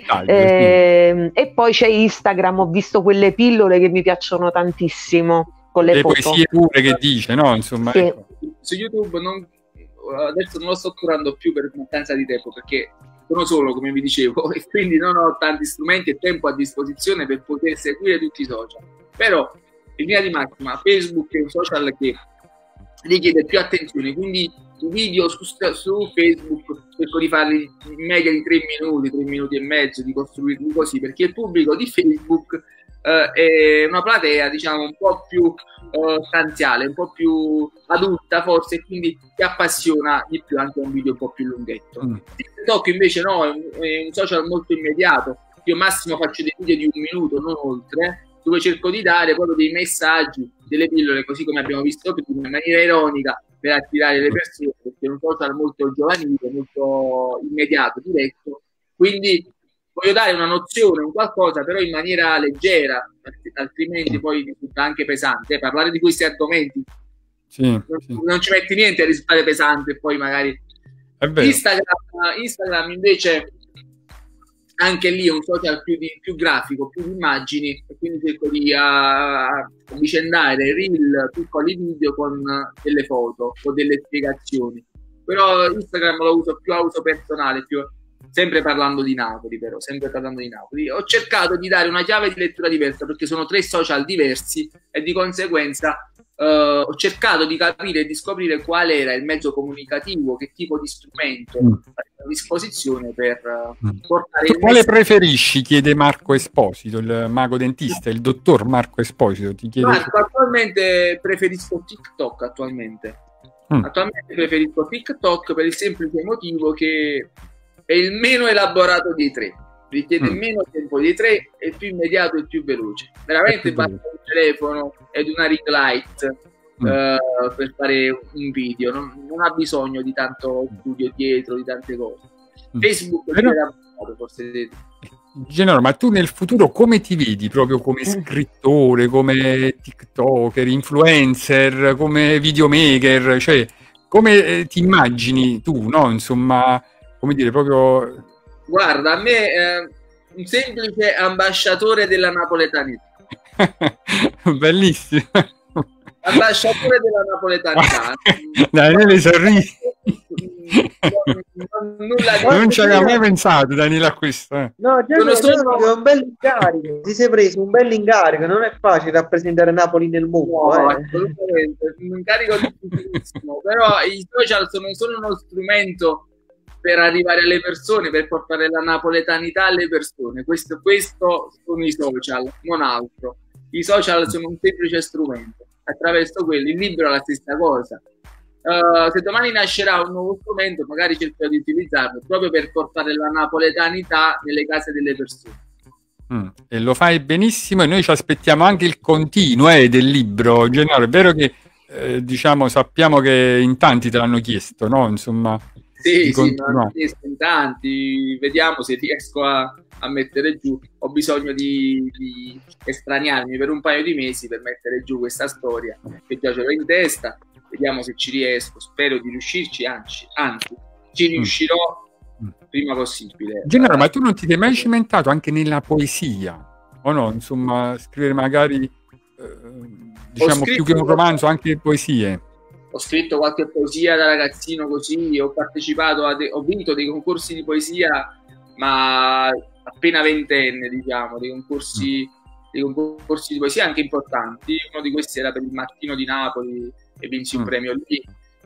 e poi c'è Instagram, ho visto quelle pillole che mi piacciono tantissimo. Con le poesie pure che dice, no? Insomma, sì. Ecco. Su YouTube adesso non lo sto curando più per mancanza di tempo, perché sono solo, come vi dicevo, e quindi non ho tanti strumenti e tempo a disposizione per poter seguire tutti i social. Però in linea di massima Facebook è un social che richiede più attenzione, quindi i video su Facebook cerco di farli in media di 3 minuti e mezzo, di costruirli così, perché il pubblico di Facebook è una platea, diciamo, un po' più stanziale, un po' più adulta forse, quindi ti appassiona di più anche un video un po' più lunghetto. TikTok invece no, è un social molto immediato. Io massimo faccio dei video di 1 minuto, non oltre, dove cerco di dare proprio dei messaggi, delle pillole, così come abbiamo visto prima, in maniera ironica, per attirare le persone, perché è un social molto giovanile, molto immediato, diretto, quindi voglio dare una nozione, un qualcosa, però in maniera leggera, altrimenti poi risulta anche pesante. Parlare di questi argomenti non ci metti niente a risultare pesante, e poi magari Instagram invece anche lì è un social più grafico, più di immagini, e quindi cerco di avvicendare reel, piccoli video con delle foto o delle spiegazioni. Però Instagram lo uso più a uso personale, sempre parlando di Napoli. Ho cercato di dare una chiave di lettura diversa, perché sono 3 social diversi e di conseguenza ho cercato di capire e di scoprire qual era il mezzo comunicativo, che tipo di strumento a disposizione per portare il quale preferisci? Chiede Marco Esposito, il mago dentista, il dottor Marco Esposito ti chiede. Marco, attualmente preferisco TikTok. Attualmente preferisco TikTok per il semplice motivo che è il meno elaborato dei 3, richiede meno tempo dei 3, è più immediato e più veloce. Veramente basta un telefono ed una ring light per fare un video, non ha bisogno di tanto studio dietro, di tante cose. Facebook forse. Gennaro, ma tu nel futuro come ti vedi proprio come scrittore, come TikToker, influencer, come videomaker? Cioè, come ti immagini tu, no? Insomma, come dire, proprio... Guarda, a me un semplice ambasciatore della napoletanità. Bellissimo. Ambasciatore della napoletanità. Daniele sorride. Non ci avevo mai pensato, Daniele, a questo. No, già è un bel incarico. Ti sei preso un bel incarico. Non è facile rappresentare Napoli nel mondo. No, assolutamente. Un incarico difficilissimo. Però i social sono solo uno strumento per arrivare alle persone, per portare la napoletanità alle persone. Questo sono i social, non altro. I social sono un semplice strumento. Attraverso quello, il libro è la stessa cosa. Se domani nascerà un nuovo strumento, magari cercherò di utilizzarlo proprio per portare la napoletanità nelle case delle persone. E lo fai benissimo, e noi ci aspettiamo anche il continuo del libro. Gennaro, è vero che diciamo, sappiamo che in tanti te l'hanno chiesto, no? Insomma, sì, ma in tanti, vediamo se riesco a mettere giù. Ho bisogno di estraniarmi per un paio di mesi per mettere giù questa storia che già ce l'ho in testa. Vediamo se ci riesco, spero di riuscirci, anzi ci riuscirò prima possibile. Gennaro, ma tu non ti sei mai cimentato anche nella poesia, o no? Insomma, scrivere magari diciamo più che un romanzo, anche poesie. Ho scritto qualche poesia da ragazzino, così ho partecipato ho vinto dei concorsi di poesia, ma appena ventenne, diciamo, dei concorsi di poesia anche importanti. Uno di questi era per il Mattino di Napoli e vinsi un premio lì,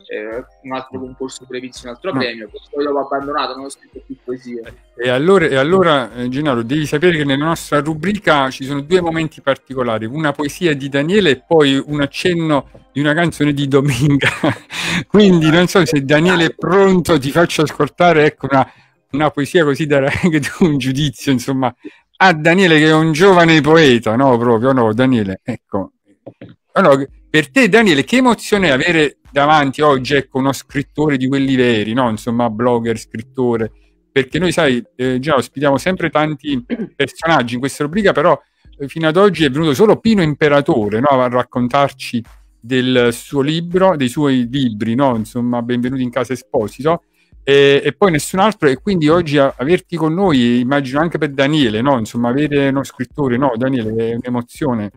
un altro concorso pure vinsi un altro premio, poi l'ho abbandonato, non ho scritto più poesie. E allora Gennaro, devi sapere che nella nostra rubrica ci sono due momenti particolari: una poesia di Daniele e poi un accenno di una canzone di Dominga. Quindi non so se Daniele è pronto, ti faccio ascoltare, ecco, una poesia così da che tu un giudizio, insomma, a Daniele che è un giovane poeta, no? Proprio, no, Daniele, ecco. Allora, per te, Daniele, che emozione è avere davanti oggi, ecco, uno scrittore di quelli veri, no? Insomma, blogger, scrittore, perché noi, sai, già ospitiamo sempre tanti personaggi in questa rubrica, però fino ad oggi è venuto solo Pino Imperatore, no? A raccontarci del suo libro, dei suoi libri, no? Insomma, Benvenuti in Casa Esposito, e poi nessun altro, e quindi oggi averti con noi, immagino anche per Daniele, no? Insomma, avere uno scrittore, no? Daniele, è un'emozione.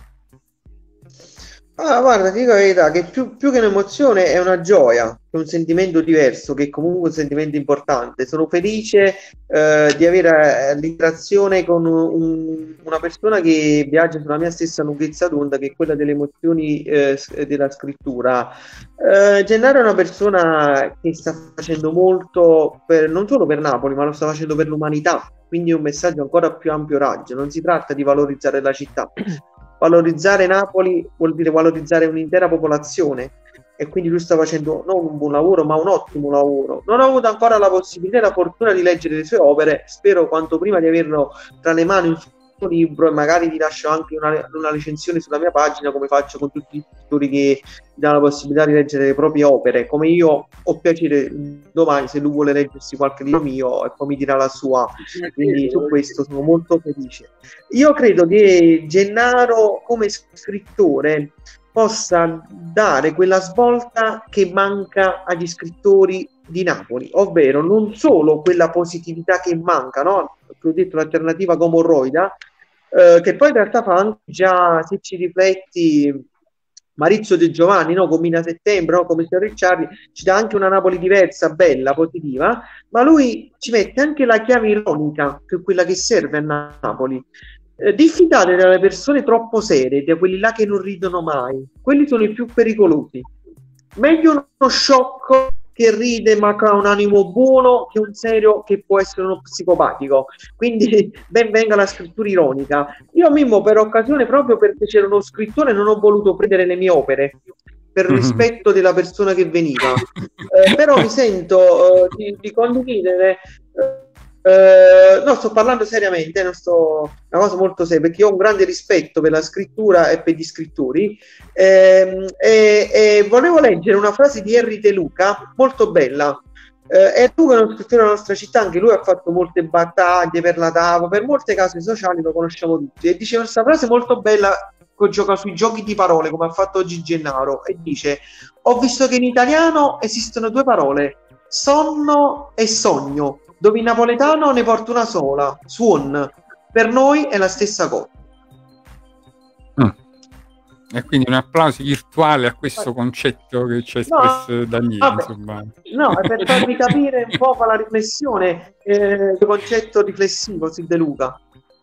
Guarda, ti dico la verità, che più che un'emozione è una gioia, è un sentimento diverso, che è comunque un sentimento importante. Sono felice di avere l'interazione con una persona che viaggia sulla mia stessa lunghezza d'onda, che è quella delle emozioni della scrittura. Gennaro è una persona che sta facendo molto non solo per Napoli, ma lo sta facendo per l'umanità, quindi è un messaggio ancora più ampio raggio. Non si tratta di valorizzare la città. Valorizzare Napoli vuol dire valorizzare un'intera popolazione, e quindi lui sta facendo non un buon lavoro, ma un ottimo lavoro. Non ho avuto ancora la possibilità e la fortuna di leggere le sue opere, spero quanto prima di averlo tra le mani un suo libro, e magari vi lascio anche una recensione sulla mia pagina, come faccio con tutti gli scrittori che danno la possibilità di leggere le proprie opere. Come io ho piacere domani, se lui vuole leggersi qualche libro mio, e poi mi dirà la sua, quindi su questo sono molto felice. Io credo che Gennaro come scrittore possa dare quella svolta che manca agli scrittori di Napoli, ovvero non solo quella positività che manca, no? Ho detto l'alternativa gomorroida, che poi in realtà fa anche, già se ci rifletti, Maurizio De Giovanni, no? Con Mina Settembre, no? Come Sir Ricciardi, ci dà anche una Napoli diversa, bella, positiva, ma lui ci mette anche la chiave ironica, che è quella che serve a Napoli. Diffidate dalle persone troppo serie, da quelli là che non ridono mai. Quelli sono i più pericolosi. Meglio uno sciocco che ride ma ha un animo buono che un serio che può essere uno psicopatico. Quindi ben venga la scrittura ironica. Io Mimmo, per occasione, proprio perché c'era uno scrittore, non ho voluto prendere le mie opere per rispetto della persona che veniva, però mi sento di condividere No, sto parlando seriamente, non sto una cosa molto seria, perché io ho un grande rispetto per la scrittura e per gli scrittori, e volevo leggere una frase di Henry De Luca molto bella. E tu, che è uno scrittore della nostra città, anche lui ha fatto molte battaglie per la TAV, per molte cause sociali, lo conosciamo tutti, e diceva questa frase molto bella, gioca sui giochi di parole come ha fatto oggi Gennaro, e dice: ho visto che in italiano esistono due parole, sonno e sogno, dove in napoletano ne porto una sola, suon. Per noi è la stessa cosa. E quindi un applauso virtuale a questo concetto che ci ha espresso Daniele. Insomma. No, per farvi capire un po' la riflessione, il concetto riflessivo su De Luca.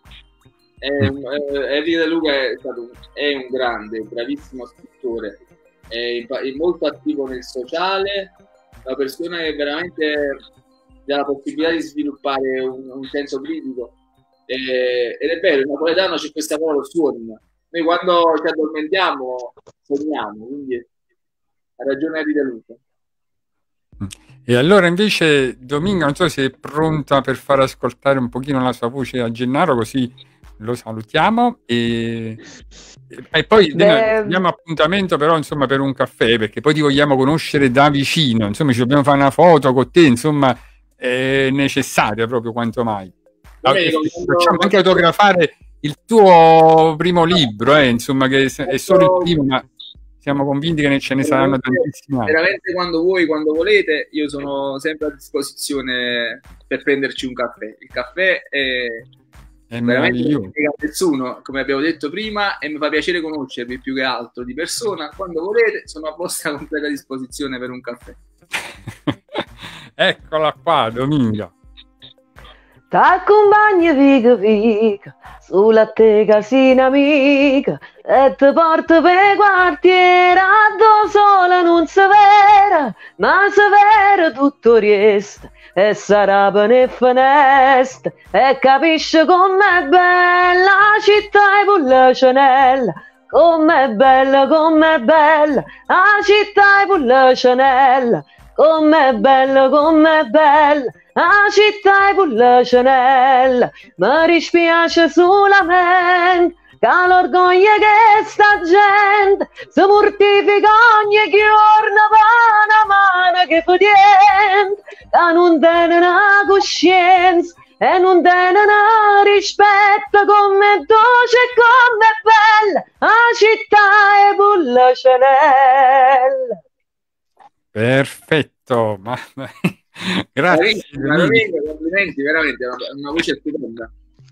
Henry De Luca è un grande, bravissimo scrittore, è molto attivo nel sociale, una persona che veramente ha la possibilità di sviluppare un senso critico, ed è vero, in napoletano c'è questa parola suon. Noi quando ci addormentiamo sogniamo, quindi ha ragione Henry De Luca. E allora invece Dominga, non so se è pronta per far ascoltare un pochino la sua voce a Gennaro, così lo salutiamo e poi diamo appuntamento però insomma per un caffè, perché poi ti vogliamo conoscere da vicino, insomma ci dobbiamo fare una foto con te, insomma è necessaria proprio quanto mai. Facciamo anche autografare il tuo primo libro, insomma, che è solo il primo, ma siamo convinti che ce ne saranno tantissimi altri. Veramente quando vuoi, quando volete, io sono sempre a disposizione per prenderci un caffè. Il caffè è veramente non spiega a nessuno, come abbiamo detto prima, e mi fa piacere conoscervi più che altro di persona. Quando volete, sono a vostra completa disposizione per un caffè. Eccola qua, Dominga. T'accompagno fica sulla te casina amica e ti porto per quartiera dove sola non si vera, ma si vera tutto riesta e sarà per ne finestra e capisci com'è bella la città e pulla cianella, com'è bella la città e pulla cianella, com'è bella la città e pulla cianella, mi dispiace solamente che l'orgoglio che sta gente si mortifica ogni giorno per una mano che fa niente, che non tiene una coscienza e non tiene un rispetto come dolce e come bella la città e pulla cianella. Perfetto, grazie. Complimenti, veramente, una voce stupenda.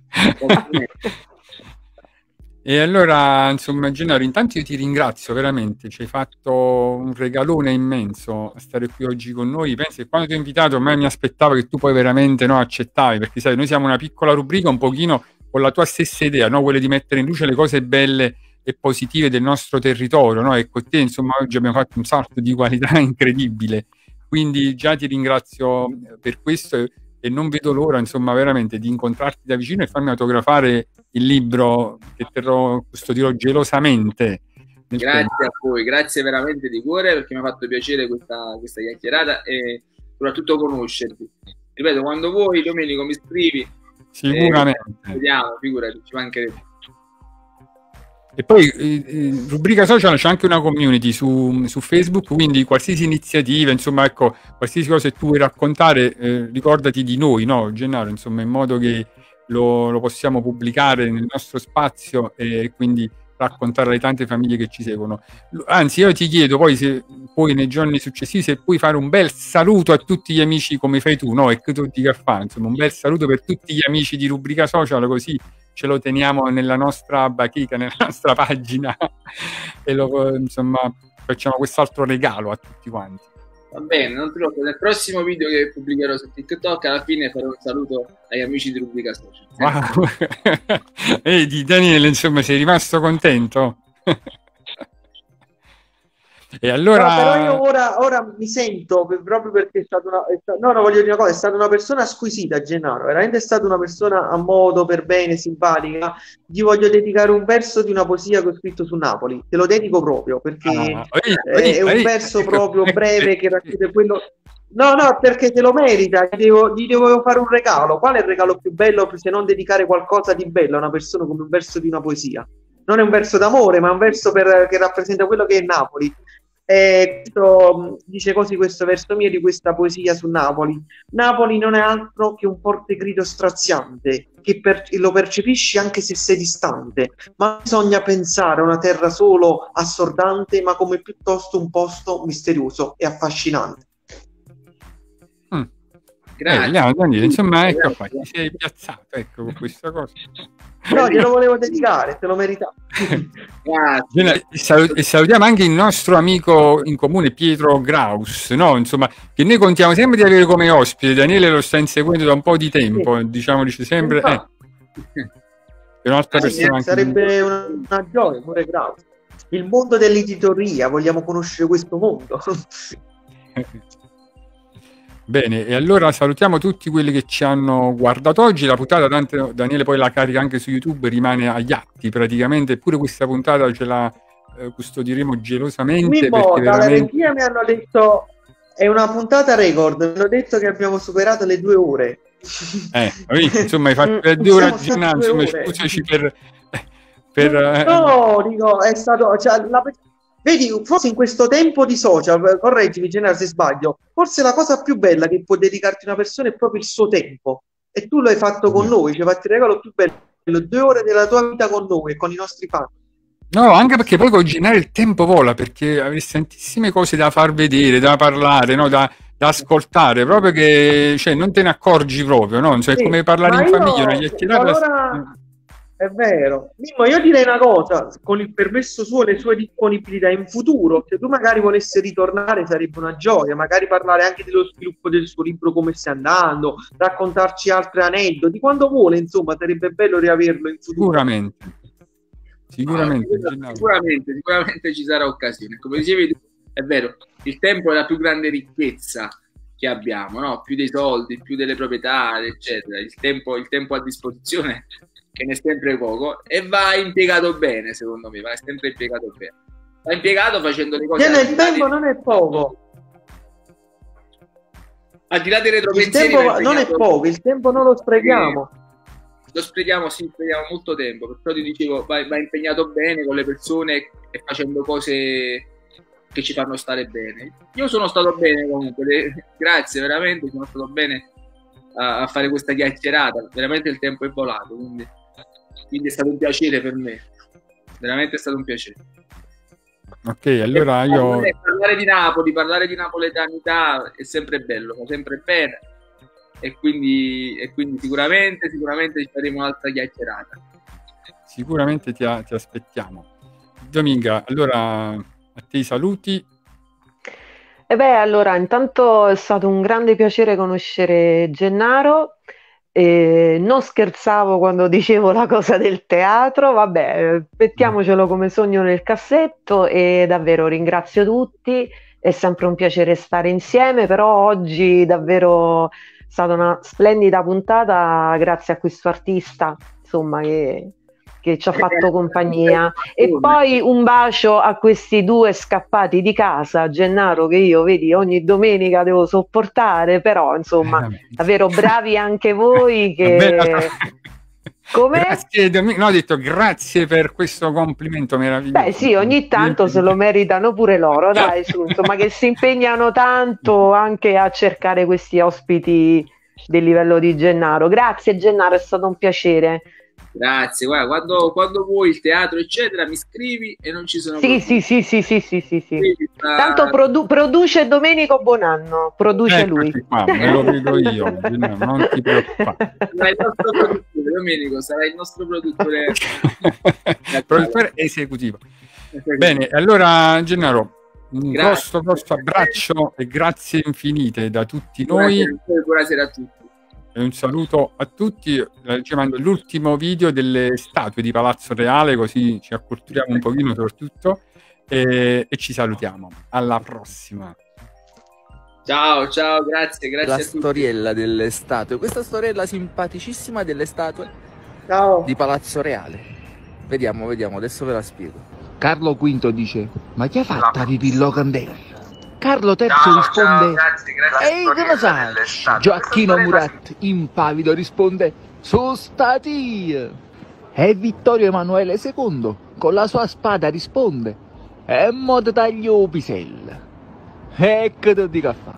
E allora, insomma, Gennaro, intanto io ti ringrazio veramente, ci hai fatto un regalone immenso a stare qui oggi con noi. Penso che quando ti ho invitato, a me mi aspettavo che tu poi veramente accettavi, perché sai, noi siamo una piccola rubrica un pochino con la tua stessa idea, quella di mettere in luce le cose belle e positive del nostro territorio, e con te insomma oggi abbiamo fatto un salto di qualità incredibile, quindi già ti ringrazio per questo e non vedo l'ora insomma veramente di incontrarti da vicino e farmi autografare il libro che custodirò gelosamente. Grazie a voi, grazie veramente di cuore, perché mi ha fatto piacere questa chiacchierata e soprattutto conoscerti. Ripeto, quando vuoi Domenico mi scrivi, sicuramente vediamo, figurati, ci mancherebbe. E poi rubrica social c'è anche una community su Facebook, quindi qualsiasi iniziativa, insomma, ecco, qualsiasi cosa che tu vuoi raccontare, ricordati di noi, Gennaro, insomma, in modo che lo possiamo pubblicare nel nostro spazio e quindi raccontare alle tante famiglie che ci seguono. Anzi, io ti chiedo poi, se poi nei giorni successivi, se puoi fare un bel saluto a tutti gli amici come fai tu, e che tu dica fare, insomma, un bel saluto per tutti gli amici di Rubrica Social, così ce lo teniamo nella nostra bacheca, nella nostra pagina e insomma facciamo quest'altro regalo a tutti quanti. Va bene, non troppo. Nel prossimo video che pubblicherò su TikTok alla fine farò un saluto agli amici di Rubrica Social. Wow. Vedi Daniele, insomma, sei rimasto contento? E allora... No, però io ora mi sento, proprio perché è stata voglio dire una cosa, è stata una persona squisita, Gennaro, veramente è stata una persona a modo, per bene, simpatica. Gli voglio dedicare un verso di una poesia che ho scritto su Napoli, te lo dedico proprio, perché è un verso proprio breve che racchiude quello No, no, perché se lo merita, gli devo fare un regalo. Qual è il regalo più bello se non dedicare qualcosa di bello a una persona come un verso di una poesia? Non è un verso d'amore, ma è un verso che rappresenta quello che è Napoli. Questo, dice così questo verso mio di questa poesia su Napoli. Napoli non è altro che un forte grido straziante, che lo percepisci anche se sei distante, ma bisogna pensare a una terra solo assordante, ma come piuttosto un posto misterioso e affascinante. Grazie. Insomma, ecco qua, ti sei piazzato, ecco, con questa cosa. No, glielo volevo dedicare, te lo meritavo. E salutiamo anche il nostro amico in comune Pietro Graus, no? Insomma, che noi contiamo sempre di avere come ospite. Daniele lo sta inseguendo da un po' di tempo, sì. Diciamo, dice sempre è un'altra persona. Sarebbe una gioia pure Graus. Il mondo dell'editoria, vogliamo conoscere questo mondo. Bene, e allora salutiamo tutti quelli che ci hanno guardato oggi. La puntata, tanto Daniele poi la carica anche su YouTube, rimane agli atti praticamente, eppure questa puntata ce la custodiremo gelosamente. Mimmo, dalla regia mi hanno detto è una puntata record, mi hanno detto che abbiamo superato le 2 ore. Insomma, hai fatto le 2 ore, insomma, scusaci per no, dico, è stato... Cioè, vedi, forse in questo tempo di social, correggimi Gennaro se sbaglio, forse la cosa più bella che può dedicarti una persona è proprio il suo tempo, e tu lo hai fatto con noi, ci hai fatto il regalo più bello, 2 ore della tua vita con noi e con i nostri fan. No, anche perché poi con Gennaro il tempo vola, perché avresti tantissime cose da far vedere, da parlare, no? da ascoltare, proprio che non te ne accorgi proprio, no? Cioè, sì, come parlare in famiglia, una chiacchierata. Allora... È vero. Mimmo, io direi una cosa, con il permesso suo, le sue disponibilità in futuro, se tu magari volessi ritornare sarebbe una gioia, magari parlare anche dello sviluppo del suo libro, come stia andando, raccontarci altri aneddoti, quando vuole, insomma, sarebbe bello riaverlo in futuro. Sicuramente ci sarà occasione. Come dicevi tu, è vero, il tempo è la più grande ricchezza che abbiamo, no? Più dei soldi, più delle proprietà, eccetera. Il tempo a disposizione, che ne è sempre poco, e va impiegato bene, secondo me, va sempre impiegato bene. Va impiegato facendo le cose. Il tempo non è poco. Al di là dei retropensieri, il tempo non è poco, il tempo non lo sprechiamo. Lo sprechiamo molto tempo, perciò ti dicevo, va impegnato bene con le persone e facendo cose che ci fanno stare bene. Io sono stato bene comunque, grazie, veramente sono stato bene a fare questa chiacchierata, veramente il tempo è volato, quindi è stato un piacere per me, veramente è stato un piacere. Ok, allora io parlare di napoletanità è sempre bello, fa sempre bene, e quindi sicuramente ci faremo un'altra chiacchierata. Sicuramente ti aspettiamo. Dominga, allora a te i saluti. Allora, intanto è stato un grande piacere conoscere Gennaro. Non scherzavo quando dicevo la cosa del teatro, vabbè, mettiamocelo come sogno nel cassetto, e davvero ringrazio tutti, è sempre un piacere stare insieme, però oggi davvero è stata una splendida puntata grazie a questo artista, insomma, che ci ha fatto compagnia. E poi un bacio a questi 2 scappati di casa, Gennaro, che io vedi ogni domenica devo sopportare, però insomma davvero bravi anche voi che... Come? Grazie, no, ho detto grazie per questo complimento meraviglioso. Beh sì, ogni tanto se lo meritano pure loro, dai, su, insomma, che si impegnano tanto anche a cercare questi ospiti del livello di Gennaro. Grazie Gennaro, è stato un piacere. Grazie, guarda, quando vuoi il teatro eccetera mi scrivi e non ci sono sì. Tanto produce Domenico Buonanno, produce lui. Qua, me lo vedo io, non ti preoccupare. Sarai il nostro produttore, Domenico, sarai il nostro produttore produttore esecutivo. Bene, allora Gennaro, un grosso abbraccio e grazie infinite da tutti noi. Buonasera a tutti. E un saluto a tutti. Ci mando l'ultimo video delle statue di Palazzo Reale, così ci acculturiamo un pochino soprattutto, e ci salutiamo. Alla prossima. Ciao, grazie la a tutti. Storiella delle statue, questa storiella simpaticissima delle statue di Palazzo Reale. Vediamo, adesso ve la spiego. Carlo V dice: ma chi ha fatto la pipì Logan Day? Carlo III risponde: ehi, che ne sai? Gioacchino Murat, impavido, risponde: sono stati. E Vittorio Emanuele II, con la sua spada, risponde: e mo ti taglio pisella. E che ti dico a fare?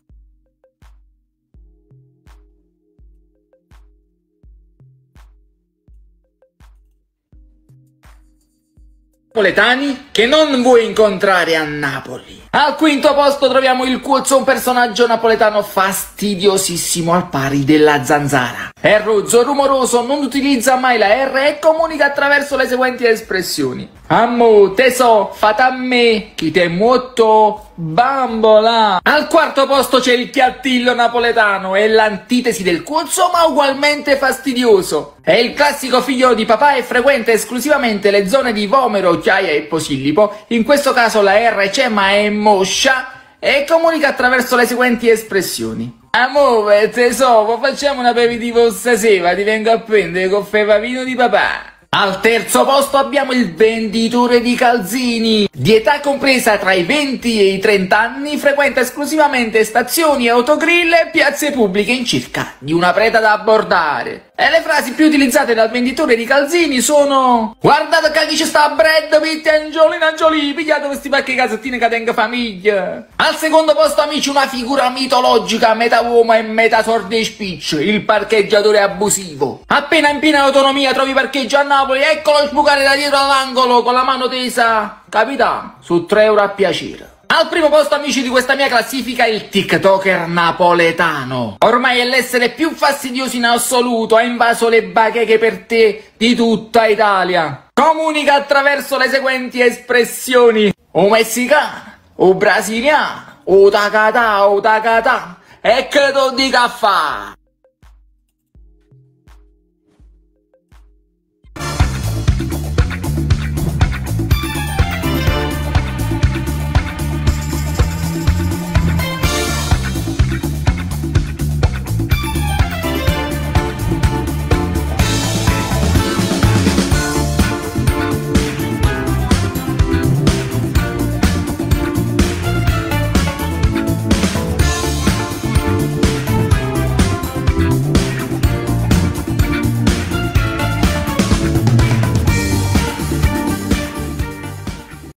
Napoletani che non vuoi incontrare a Napoli. Al quinto posto troviamo il Cuozzo, un personaggio napoletano fastidiosissimo al pari della zanzara. È rozzo, rumoroso, non utilizza mai la R e comunica attraverso le seguenti espressioni: ammo, teso, fate a me, chi te muotto, bambola. Al quarto posto c'è il Chiattillo napoletano, è l'antitesi del Cuozzo ma ugualmente fastidioso. È il classico figlio di papà e frequenta esclusivamente le zone di Vomero, Chiaia e Posillipo. In questo caso la R c'è ma è moscia e comunica attraverso le seguenti espressioni: amore, tesoro, facciamo un aperitivo stasera, ti vengo a prendere con fevavino di papà. Al terzo posto abbiamo il venditore di calzini. Di età compresa tra i 20 e i 30 anni, frequenta esclusivamente stazioni, autogrill e piazze pubbliche in cerca di una preda da abbordare. E le frasi più utilizzate dal venditore di calzini sono: guardate che chi ci sta Brad Pitt e Angelina Jolie, pigliate questi pacchi casettine che tenga famiglia. Al secondo posto, amici, una figura mitologica, metà uomo e metà sordo e spiccio, il parcheggiatore abusivo. Appena in piena autonomia trovi parcheggio a Napoli, eccolo sbucare da dietro all'angolo con la mano tesa: capitano, su 3 euro a piacere. Al primo posto, amici, di questa mia classifica, il TikToker napoletano. Ormai è l'essere più fastidioso in assoluto, ha invaso le bacheche per te di tutta Italia. Comunica attraverso le seguenti espressioni: o messicano, o brasiliano, o tacatà, e che tu dica a fa'.